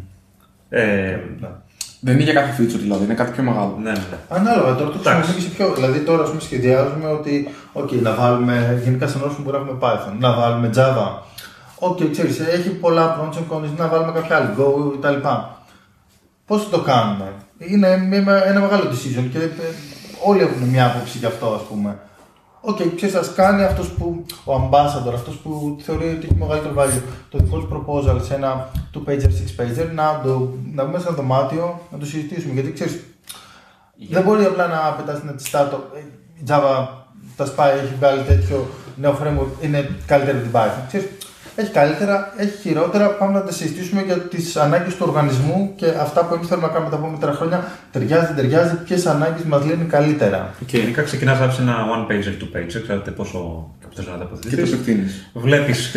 Δεν είναι για κάθε feature δηλαδή, είναι κάτι πιο μεγάλο. Ναι. Ανάλογα, τώρα το χρησιμοποιούμε σε πιο. Δηλαδή, τώρα σχεδιάζουμε ότι να βάλουμε. Γενικά σε νόημα που έχουμε Python, να βάλουμε Java. Ξέρεις, έχει πολλά pros and cons, να βάλουμε κάποια άλλη, Go κτλ. Πώς το κάνουμε? Είναι ένα μεγάλο decision και όλοι έχουν μια άποψη γι' αυτό, ας πούμε. Ξέρεις, ας κάνει αυτός που, ο ambassador, αυτός που θεωρεί ότι έχει μεγαλύτερο value, το δικό του proposal σε ένα 2-pager, 6-pager, να βγούμε σε ένα δωμάτιο, να το συζητήσουμε. Γιατί ξέρεις, δεν μπορεί απλά να πετάς την αντιστάτω. Η Java τα σπάει, έχει βγάλει τέτοιο νέο framework, είναι καλύτερη την Python. Ξέρεις, έχει καλύτερα, έχει χειρότερα. Πάμε να τα συζητήσουμε για τις ανάγκες του οργανισμού και αυτά που εμείς θέλουμε να κάνουμε τα επόμενα χρόνια. Ταιριάζει, δεν ταιριάζει, ποιες ανάγκες μας λύνουν καλύτερα. Γενικά ξεκινάς να γράψεις ένα one-pager, 2-pager, ξέρετε πόσο θες να τα αποθετήσεις. Και το εκτείνεις. Βλέπεις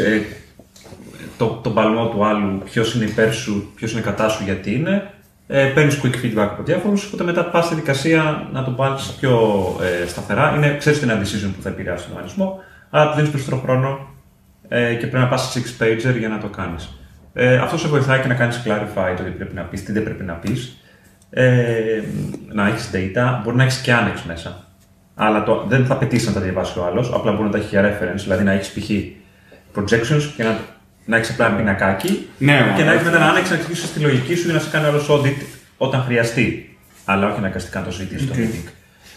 τον παλμό του άλλου, ποιος είναι υπέρ σου, ποιος είναι κατά σου, γιατί είναι. Παίρνεις quick feedback από διάφορους, οπότε μετά πας στη δικασία να το πάρεις πιο σταθερά. Ξέρεις ότι είναι ένα decision που θα επηρεάσει τον οργανισμό, αλλά του δίνεις περισσότερο χρόνο. Και πρέπει να πας σε 6-pager για να το κάνεις. Αυτό σε βοηθάει και να κάνεις clarify το τι πρέπει να πεις, τι δεν πρέπει να πεις. Να έχεις data, μπορεί να έχεις και annex μέσα. Αλλά δεν θα απαιτήσει να τα διαβάσει ο άλλος, απλά μπορεί να τα έχει για reference, δηλαδή να έχεις π.χ. projections και να έχεις απλά ένα πινακάκι και να έχεις μετά ένα annex να εξηγήσεις τη λογική σου για να σε κάνει άλλος audit όταν χρειαστεί. Αλλά όχι αναγκαστικά να το ζητήσεις στο meeting.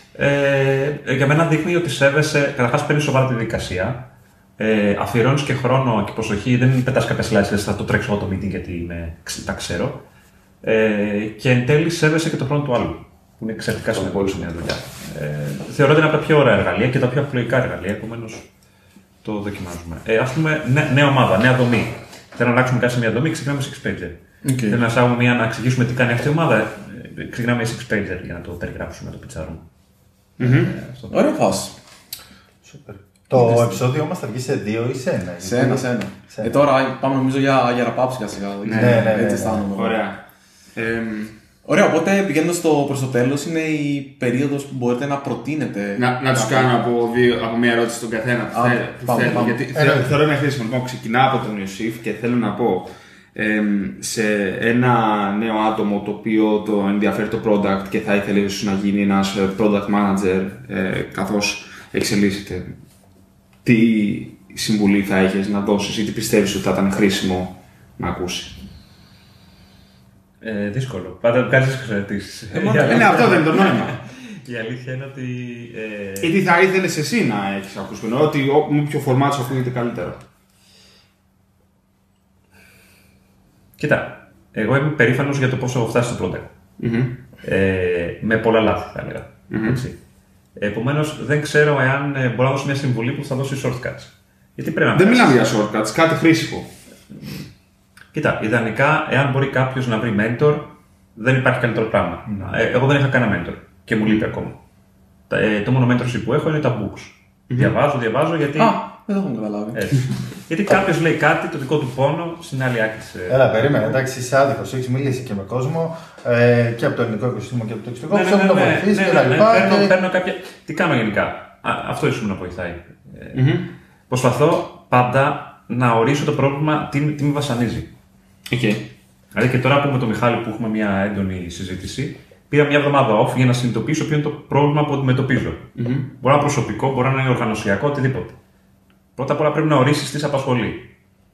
Για μένα δείχνει ότι σέβεσαι, καταρχάς παίρνεις σοβαρά τη δικασία. Αφιερώνεις και χρόνο και προσοχή, δεν πετάς κάποια slides, θα το τρέξω εγώ το meeting γιατί τα ξέρω. Και εν τέλει σέβεσαι και το χρόνο του άλλου, που είναι εξαιρετικά σημαντικό σε μια δουλειά. Θεωρώ ότι είναι από τα πιο ωραία εργαλεία και τα πιο απλοϊκά εργαλεία, επομένως το δοκιμάζουμε. Ας πούμε, νέα ομάδα, νέα δομή. Θέλω να αλλάξουμε κάτι σε μια δομή, ξεκινάμε σε 6-pager. Θέλω να εξηγήσουμε τι κάνει αυτή η ομάδα, ξεκινάμε σε 6-pager για να το περιγράψουμε, να το πιτσάρουμε. Ωραία φάση. Το επεισόδιο μας θα βγει σε 2 ή σε 1? Σε ένα. Τώρα πάμε νομίζω για ραπάψη σιγά. Ναι, έτσι αισθάνομαι. Ωραία. Ωραία, οπότε πηγαίνοντας προς το τέλος είναι η περίοδος που μπορείτε να προτείνετε. Να τους κάνω από μια ερώτηση στον καθένα που θέλω. Γιατί θεωρώ είναι χρήσιμο. Λοιπόν, ξεκινάω από τον Ιωσήφ και θέλω να πω σε ένα νέο άτομο το οποίο το ενδιαφέρει το product και θα ήθελε ίσως να γίνει ένας product manager καθώς εξελίσσεται. Τι συμβουλή θα έχεις να δώσεις ή τι πιστεύεις ότι θα ήταν χρήσιμο να ακούσει? Δύσκολο. Πάντα βγάζεις ερωτήσεις. Αυτό δεν είναι το νόημα. Η αλήθεια είναι ότι. Ή τι θα ήθελες εσύ να έχεις ακούσει? Ότι με ποιο φορμάτ σου ακούγεται καλύτερο. Κοίτα, εγώ είμαι περήφανος για το πόσο έχω φτάσει στο product. Με πολλά λάθη, θα έλεγα. Επομένως, δεν ξέρω εάν μπορώ να δώσω μια συμβουλή που θα δώσει shortcuts. Γιατί πρέπει να δεν μιλάμε για shortcuts, κάτι χρήσιμο. Κοίτα, ιδανικά, εάν μπορεί κάποιος να βρει mentor, δεν υπάρχει καλύτερο πράγμα. Εγώ δεν είχα κανένα mentor και μου λείπει ακόμα. Το μόνο mentorship που έχω είναι τα books. Διαβάζω γιατί. Δεν το έχω καταλάβει. Γιατί κάποιος λέει κάτι, το δικό του πόνο, στην άλλη άκρη. Έλα, περίμενε, εντάξει, είσαι άδικος. Έχεις μιλήσει και με κόσμο και από το ελληνικό οικοσύστημα και από το εξωτερικό. Ξέρω να βοηθήσει και τα λοιπά. Παίρνω κάποια. Τι κάνω γενικά. Αυτό ίσως με βοηθάει. Προσπαθώ πάντα να ορίσω το πρόβλημα, τι με βασανίζει. Δηλαδή και τώρα που με τον Μιχάλη που έχουμε μια έντονη συζήτηση, πήρα μια εβδομάδα off για να συνειδητοποιήσω ποιο είναι το πρόβλημα που αντιμετωπίζω. Μπορεί να είναι προσωπικό, μπορεί να είναι οργανωσιακό, οτιδήποτε. Πρώτα απ' όλα πρέπει να ορίσεις τι σε απασχολεί.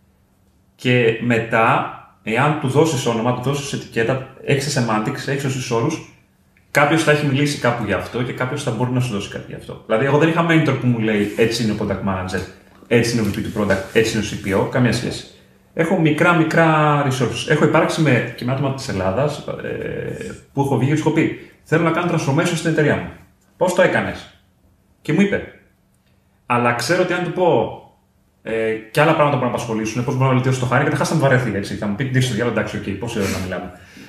Και μετά, εάν του δώσεις όνομα, του δώσεις ετικέτα, έχεις semantics, έχεις όσους όρους, κάποιος θα έχει μιλήσει κάπου για αυτό και κάποιος θα μπορεί να σου δώσει κάτι γι' αυτό. Δηλαδή, εγώ δεν είχα mentor που μου λέει έτσι είναι ο product manager, έτσι είναι ο VP του product, έτσι είναι ο CPO, καμία σχέση. Έχω μικρά resources. Έχω υπάρξει και με άτομα της Ελλάδας που έχω βγει και του έχω πει: θέλω να κάνω transformation στην εταιρεία μου. Πώς το έκανες? Και μου είπε. Αλλά ξέρω ότι αν του πω και άλλα πράγματα που να απασχολήσουν, πώς μπορώ να βελτιώσω το χάρη, καταρχάς θα μου βαρεθεί. Έτσι. Θα μου πει: ντύσου, διάλογο, εντάξει, πόση ώρα να μιλάμε.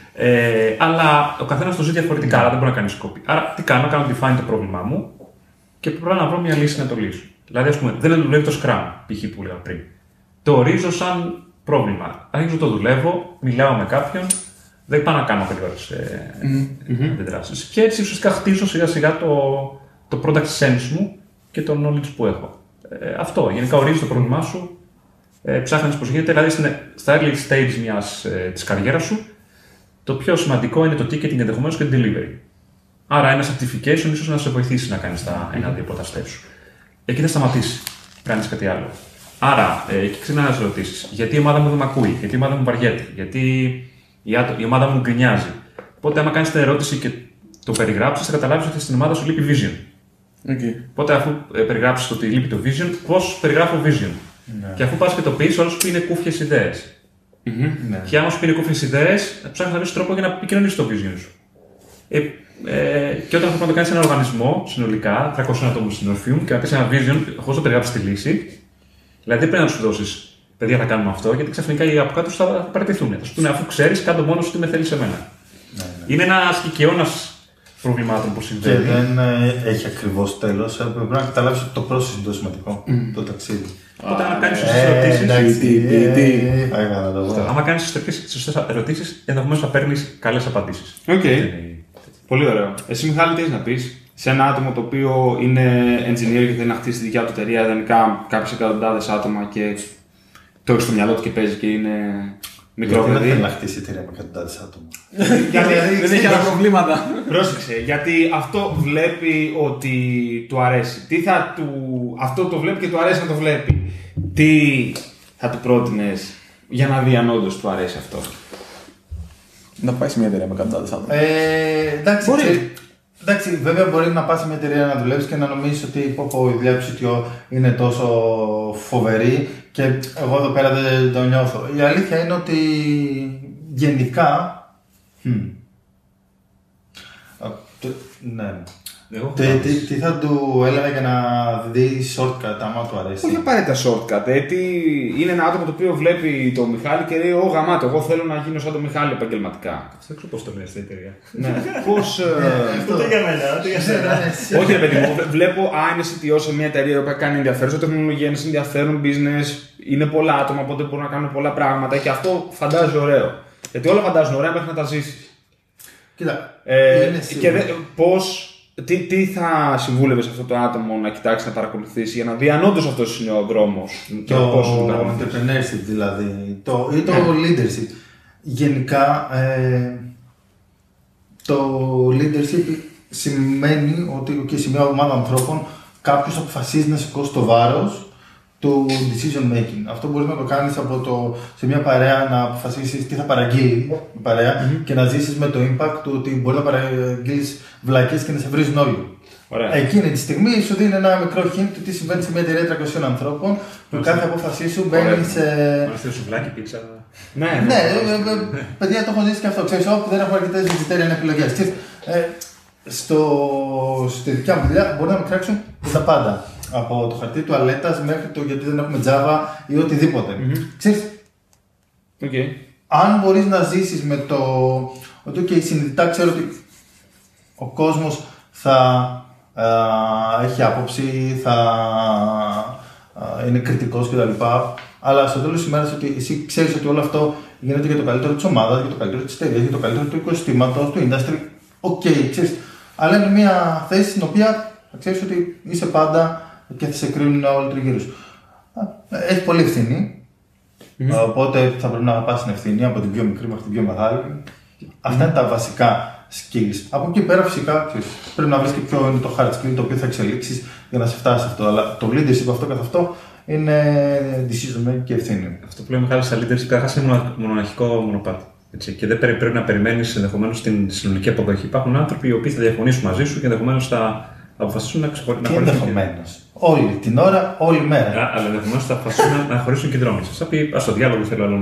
Αλλά ο καθένας το ζει διαφορετικά, άρα δεν μπορεί να κάνει κόπη. Άρα τι κάνω? Κάνω define το πρόβλημά μου και πρέπει να βρω μια λύση να το λύσω. Δηλαδή, ας πούμε, δεν δουλεύει το Scrum, π.χ. που λέγαμε πριν. Το ορίζω σαν πρόβλημα. Αρχίζω το δουλεύω, μιλάω με κάποιον, δεν πάω να κάνω γρήγορες αντιδράσεις. Και έτσι ουσιαστικά χτίζω σιγά σιγά το product sense μου και το knowledge που έχω. Αυτό. Γενικά ορίζεις το πρόβλημά σου, ψάχνεις πώς γίνεται, δηλαδή στα early stage της καριέρας σου, το πιο σημαντικό είναι το ticketing ενδεχομένως και το delivery. Άρα ένα certification ίσως να σε βοηθήσει να κάνεις τα ένα-δύο πρώτα steps σου. Εκεί θα σταματήσει. Κάνεις κάτι άλλο. Άρα, εκεί ξεκινάνε να ερωτήσεις. Γιατί η ομάδα μου δεν με ακούει, γιατί η ομάδα μου βαριέται, γιατί η ομάδα μου γκρινιάζει. Οπότε, άμα κάνεις την ερώτηση και το περιγράψεις, θα καταλάβεις ότι στην ομάδα σου λείπει vision. Οπότε, αφού περιγράψεις ότι λείπει το vision, πώς περιγράφω vision. Και αφού πας και το πεις, όλος σου πει είναι κούφιες ιδέες. Και άμα σου πει είναι κούφιες ιδέες, ψάχνεις να βρεις τρόπο για να επικοινωνήσεις το vision σου. Και όταν θα το κάνεις σε έναν οργανισμό, συνολικά, 300 άτομα στην Orpheum, και να πεις ένα vision, χωρίς να περιγράψεις τη λύση. Δηλαδή δεν πρέπει να σου δώσεις, παιδιά, θα κάνουμε αυτό, γιατί ξαφνικά οι από κάτω θα παραιτηθούν. Θα σου πούνε, αφού ξέρεις, κάτω μόνο σου τι με θέλεις εμένα. Είναι ένας κικαιώνας προβλημάτων που συμβαίνει. Και δεν έχει ακριβώς τέλος. Πρέπει να καταλάβεις ότι το process είναι το σημαντικό. Το ταξίδι. Οπότε, αν κάνεις σωστές ερωτήσεις. Άμα κάνεις σωστές ερωτήσεις, ενδεχομένως θα παίρνεις καλές απαντήσεις. Πολύ ωραίο. Εσύ, Μιχάλη, τι έχεις να πεις σε ένα άτομο το οποίο είναι engineer και θέλει να χτίσει τη δικιά του εταιρεία, ιδανικά κάποιες εκατοντάδες άτομα και το έχει στο μυαλό του και παίζει και είναι μικρό παιδί? Δεν θέλει να χτίσει εταιρεία με εκατοντάδες άτομα. Δεν έχει άλλα προβλήματα. Πρόσεξε, γιατί αυτό βλέπει ότι του αρέσει. Αυτό το βλέπει και του αρέσει να το βλέπει. Τι θα του πρότεινες για να δει αν όντως του αρέσει αυτό? Να πάει σε μια εταιρεία με εκατοντάδες άτομα. Εντάξει, βέβαια μπορεί να πας σε μια εταιρεία να δουλεύεις και να νομίζεις ότι η δουλειά του CTO είναι τόσο φοβερή και εγώ εδώ πέρα δεν το νιώθω. Η αλήθεια είναι ότι γενικά. Ναι. Τι θα του έλεγα για να δει shortcut, άμα του αρέσει? Όχι απαραίτητα shortcut. Είναι ένα άτομο το οποίο βλέπει το Μιχάλη και λέει: Ω γαμάτο, εγώ θέλω να γίνω σαν τον Μιχάλη επαγγελματικά. Δεν ξέρω πώς το λες στην εταιρεία. Ναι, πώς. Αυτό για μένα. Όχι, ρε παιδί μου, βλέπω αν είσαι CTO σε μια εταιρεία που κάνει ενδιαφέρουσα τεχνολογία, είναι ενδιαφέρον business, είναι πολλά άτομα, οπότε μπορούν να κάνουν πολλά πράγματα και αυτό φαντάζει ωραίο. Γιατί όλα φαντάζουν ωραία μέχρι να τα ζήσεις. Κοίτα, και πώς, τι θα συμβούλευες αυτό το άτομο να κοιτάξει, να παρακολουθήσει για να δει αν όντως αυτός είναι ο δρόμος. Το entrepreneurship δηλαδή, ή το leadership. Γενικά, το leadership σημαίνει ότι και σε μια ομάδα ανθρώπων κάποιος αποφασίζει να σηκώσει το βάρος του decision making. Αυτό μπορεί να το κάνεις σε μια παρέα, να αποφασίσεις τι θα παραγγείλει η παρέα και να ζήσεις με το impact του ότι μπορεί να παραγγείλεις βλακές και να σε βρίζουν όλοι. Ωραία. Εκείνη τη στιγμή σου δίνει ένα μικρό hint του τι συμβαίνει σε μια εταιρεία 300 ανθρώπων που κάθε απόφασή σου μπαίνει σε. Μάλιστα, σουβλάκι, πίτσα. Ναι, παιδιά, το έχω ζήσει και αυτό. Ξέρεις, όπου δεν έχω αρκετές vegetarian επιλογές. Στη δικιά μου δουλειά μπορεί να με κράξουν τα πάντα. Από το χαρτί τουαλέτας μέχρι το γιατί δεν έχουμε Java ή οτιδήποτε. Ξέρεις, αν μπορείς να ζήσεις με το ότι συνειδητά ξέρω ότι ο κόσμος θα έχει άποψη, θα είναι κριτικός κτλ. Αλλά στο τέλος της ημέρας ότι εσύ ξέρεις ότι όλο αυτό γίνεται για το καλύτερο της ομάδας, για το καλύτερο της εταιρείας, για το καλύτερο του οικοσυστήματος, του industry. Ξέρεις. Αλλά είναι μια θέση στην οποία θα ξέρεις ότι είσαι πάντα και θα σε κρίνουν όλοι τριγύρω σου. Έχει πολύ ευθύνη. Οπότε θα πρέπει να πας στην ευθύνη από την πιο μικρή μέχρι την πιο μεγάλη. Αυτά είναι τα βασικά skills. Από εκεί πέρα φυσικά πρέπει να βρεις και ποιο είναι το hard skill το οποίο θα εξελίξεις για να σε φτάσει σε αυτό. Αλλά το leadership αυτό καθ' αυτό είναι decision making και ευθύνη. Αυτό που λέμε Μιχάλη στα leadership καταρχάς είναι μοναχικό μονοπάτι. Έτσι. Και δεν πρέπει να περιμένεις ενδεχομένως την συνολική αποδοχή. Υπάρχουν άνθρωποι οι οποίοι θα διαφωνήσουν μαζί σου και ενδεχομένως θα αποφασίσουν να ξεχωρίσουν. Ενδεχομένως. Όλη την ώρα, όλη μέρα. Αλλά ενδεχομένως θα αποφασίσουν να χωρίσουν και δρόμοι. Θα πει: ας το διάλογο θέλω άλλο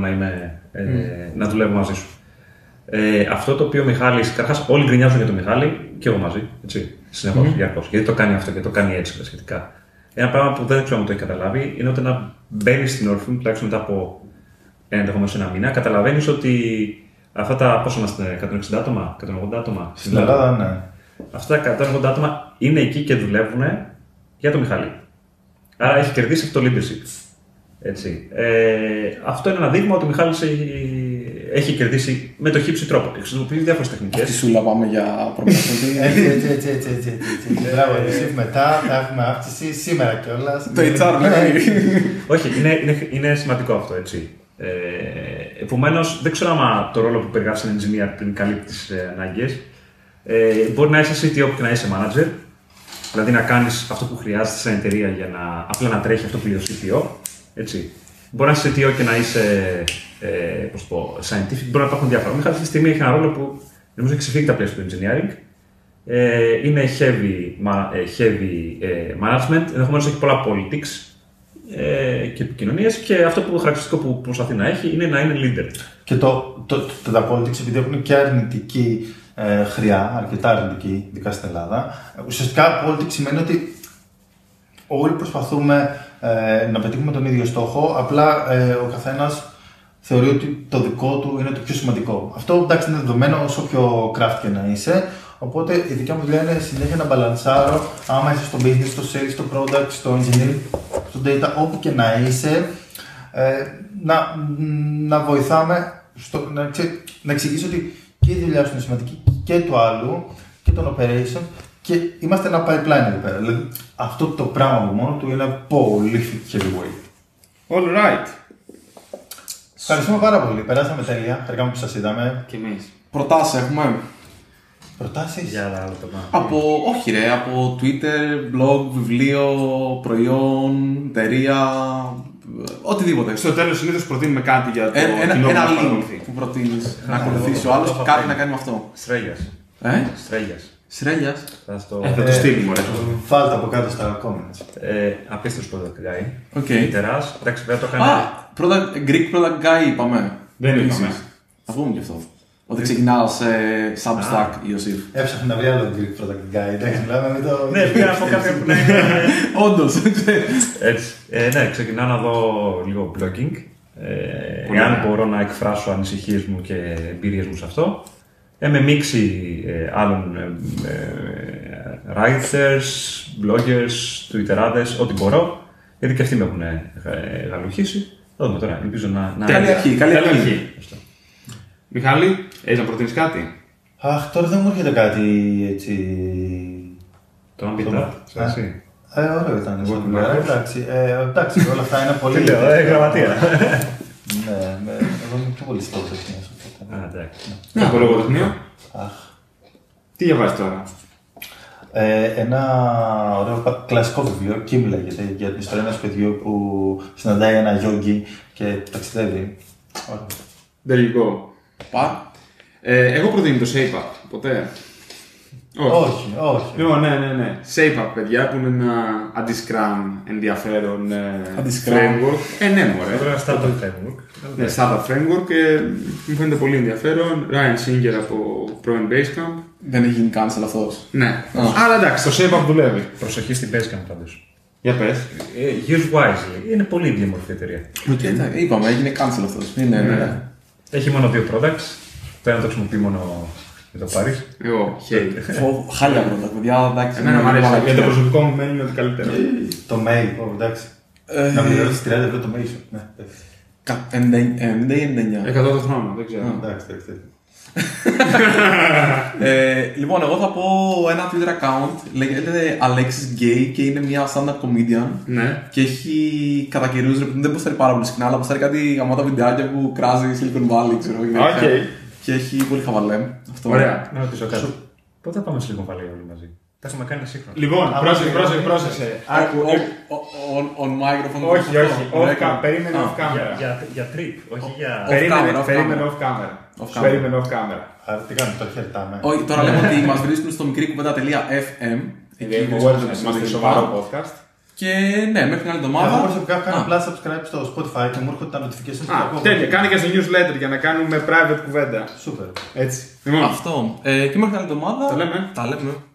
να δουλεύω μαζί σου. Αυτό το οποίο ο Μιχάλης, καταρχάς όλοι γκρινιάζουν για τον Μιχάλη και εγώ μαζί. Συνεχώς, διαρκώς. Γιατί το κάνει αυτό και το κάνει έτσι σχετικά. Ένα πράγμα που δεν ξέρω αν το έχει καταλάβει είναι ότι να μπαίνει στην Orpheum, τουλάχιστον μετά από ενδεχομένως ένα μήνα, καταλαβαίνεις ότι αυτά τα πόσο είμαστε, 160 άτομα, 180 άτομα. Στην Ελλάδα, ναι. Αυτά τα 180 άτομα είναι εκεί και δουλεύουν για τον Μιχάλη. Άρα έχει κερδίσει αυτό το leadership. Έτσι. Αυτό είναι ένα δείγμα ότι ο Μιχάλης έχει κερδίσει με το χύψη τρόπο. Χρησιμοποιεί διάφορες τεχνικές. Αυτή σου πάμε για προπονητή. Έτσι. Μπράβο, μετά θα έχουμε αύξηση σήμερα κιόλας. Το HR λέει. Όχι, είναι σημαντικό αυτό, έτσι. Επομένως, δεν ξέρω αν το ρόλο που περιγράφει σαν engineer πριν καλύπτει τις ανάγκες. Μπορεί να είσαι CTO και να είσαι manager, δηλαδή να κάνεις αυτό που χρειάζεται σαν εταιρεία για να απλά να τρέχει αυτό που λέει ο CTO. Έτσι. Μπορεί να είσαι CTO και να είσαι scientific, μπορεί να υπάρχουν διάφορα. Μέχρι αυτή τη στιγμή έχει ένα ρόλο που νομίζω έχει ξεφύγει τα πλαίσια του engineering. Είναι heavy management, ενδεχομένως έχει πολλά politics και επικοινωνίες και αυτό που χαρακτηριστικό που προσπαθεί να έχει είναι να είναι leader. Και τα politics, επειδή έχουν και αρνητική χρειά, αρκετά αρνητική, ειδικά στην Ελλάδα, ουσιαστικά politics σημαίνει ότι όλοι προσπαθούμε να πετύχουμε τον ίδιο στόχο, απλά ο καθένας θεωρεί ότι το δικό του είναι το πιο σημαντικό. Αυτό εντάξει είναι δεδομένο όσο πιο craft και να είσαι. Οπότε η δικιά μου δουλειά είναι συνέχεια να μπαλανσάρω, άμα είσαι στο business, στο sales, στο product, στο engineering, στο data, όπου και να είσαι, να βοηθάμε, να εξηγήσω ότι και η δουλειά σου είναι σημαντική και του άλλου και τον operation και είμαστε ένα pipeline εδώ πέρα. Δηλαδή αυτό το πράγμα από μόνο του είναι πολύ heavyweight. All right. Ευχαριστούμε πάρα πολύ. Περάσαμε τέλεια. Χαρικά που σας είδαμε. Και εμείς. Προτάσεις έχουμε. Προτάσεις. Για άλλο το πράγμα. Όχι ρε, από Twitter, blog, βιβλίο, προϊόν, εταιρεία, οτιδήποτε. Στο τέλος συνήθως προτείνουμε κάτι για το κοινό που μας παρακολουθεί. Που προτείνεις να ακολουθήσει ο άλλος και κάτι να κάνει με αυτό. Στρέλιας. Θα το στείλει μωρέ. Βάλτε από κάτω στα comments. Απίστευτος product guy. Οκ. Τεράς. Εντάξει, βέβαια το έκανε. Greek product guy είπαμε. Δεν είπαμε. Θα πούμε και αυτό. Ότι ξεκινάω σε Substack, Ιωσήφ. Έψαχνα να βρει άλλο Greek product guy. Εντάξει, μιλάμε με το. Ναι, πήγα από κάποιον που να είναι. Όντως. Έτσι. Ναι, ξεκινάω να δω λίγο blogging. Εάν μπορώ να εκφράσω ανησυχίες μου και εμπειρίες μου σε αυτό. Με μίξη άλλων writers, bloggers, twitterάδες, ό,τι μπορώ. Γιατί και αυτοί με έχουν γαλουχίσει. Θα δούμε τώρα, ελπίζω να... Καλή αρχή. Μιχάλη, έχεις να προτείνεις κάτι? Αχ, τώρα δεν μου έρχεται κάτι έτσι. Το Habitat, εσύ. Ωραίο ήταν. Εντάξει, όλα αυτά είναι πολύ. Γραμματεία. Ναι, εγώ είμαι πιο πολύ στο τεχνείο. Να πω λογοτεχνία. Τι διαβάζει τώρα? Ένα ωραίο κλασικό βιβλίο, Kim λέγεται, για την ιστορία ενός παιδιού που συναντάει ένα γιόγκι και ταξιδεύει. Βελγικό. Εγώ προτείνω το Shape Up, ποτέ. Όχι. Λοιπόν, ναι. Shape Up, παιδιά, που είναι ένα anti-scrum ενδιαφέρον framework. Ναι, μωρέ. Ένα startup framework. Ναι, startup framework και μου φαίνεται πολύ ενδιαφέρον. Ryan Singer από πρώην Basecamp. Δεν έχει γίνει cancel αυτός. Ναι. Αλλά εντάξει, το Shape Up δουλεύει. Προσοχή στην Basecamp πάντως. Για πες. Use wisely. Είναι πολύ διαμορφή εταιρεία. Είπαμε, έγινε cancel αυτός. Έχει μόνο 2 products. Το ένα το χρησιμοποιεί μόνο για το πάρεις. Εγώ, χέρι. Χάλια πρώτα, παιδιά. Εντάξει. Εμένα μου αρέσει. Για το προσωπικό μου μένει είναι ότι καλύτερο. Το mail, εντάξει. Να μην δώσεις 30 ευρώ το mail σου. 90 ή 99. 100 το χρόνο, δεν ξέρω. Εντάξει. Λοιπόν, εγώ θα πω ένα Twitter account, λέγεται Alexis Gay και είναι μια stand-up comedian. Ναι. Και έχει κατά καιρούς, δεν ποστάρει πάρα πολύ συχνά, αλλά ποστάρει κάτι γαμάτα βιντεάκια που κράζει Silicon Valley, ξέρω εγώ. Και έχει πολύ χαβαλέ. Ωραία. Να ρωτήσω κάτι. Πότε θα πάμε σε Silicon Valley όλοι μαζί? Θα έχουμε κάνει σύγχρονο. Λοιπόν, πρόσεξε. On microphone. Όχι. Περίμενε off camera. Για trip, όχι για. Περίμενε off camera. Άρα τι κάνουμε, το χαιρετάμε. Όχι, τώρα λέμε ότι μας βρίσκουν στο μικρή-κουβέντα.fm. Είμαστε σοβαρό podcast. Και ναι, μέχρι την άλλη εβδομάδα. Εγώ προσωπικά έχω κάνει απλά subscribe στο Spotify και μου έρχονται τα notifications. Τέλεια, κάνε και στο newsletter για να κάνουμε private κουβέντα. Super. Έτσι. Αυτό. Και μέχρι την άλλη εβδομάδα. Τα λέμε.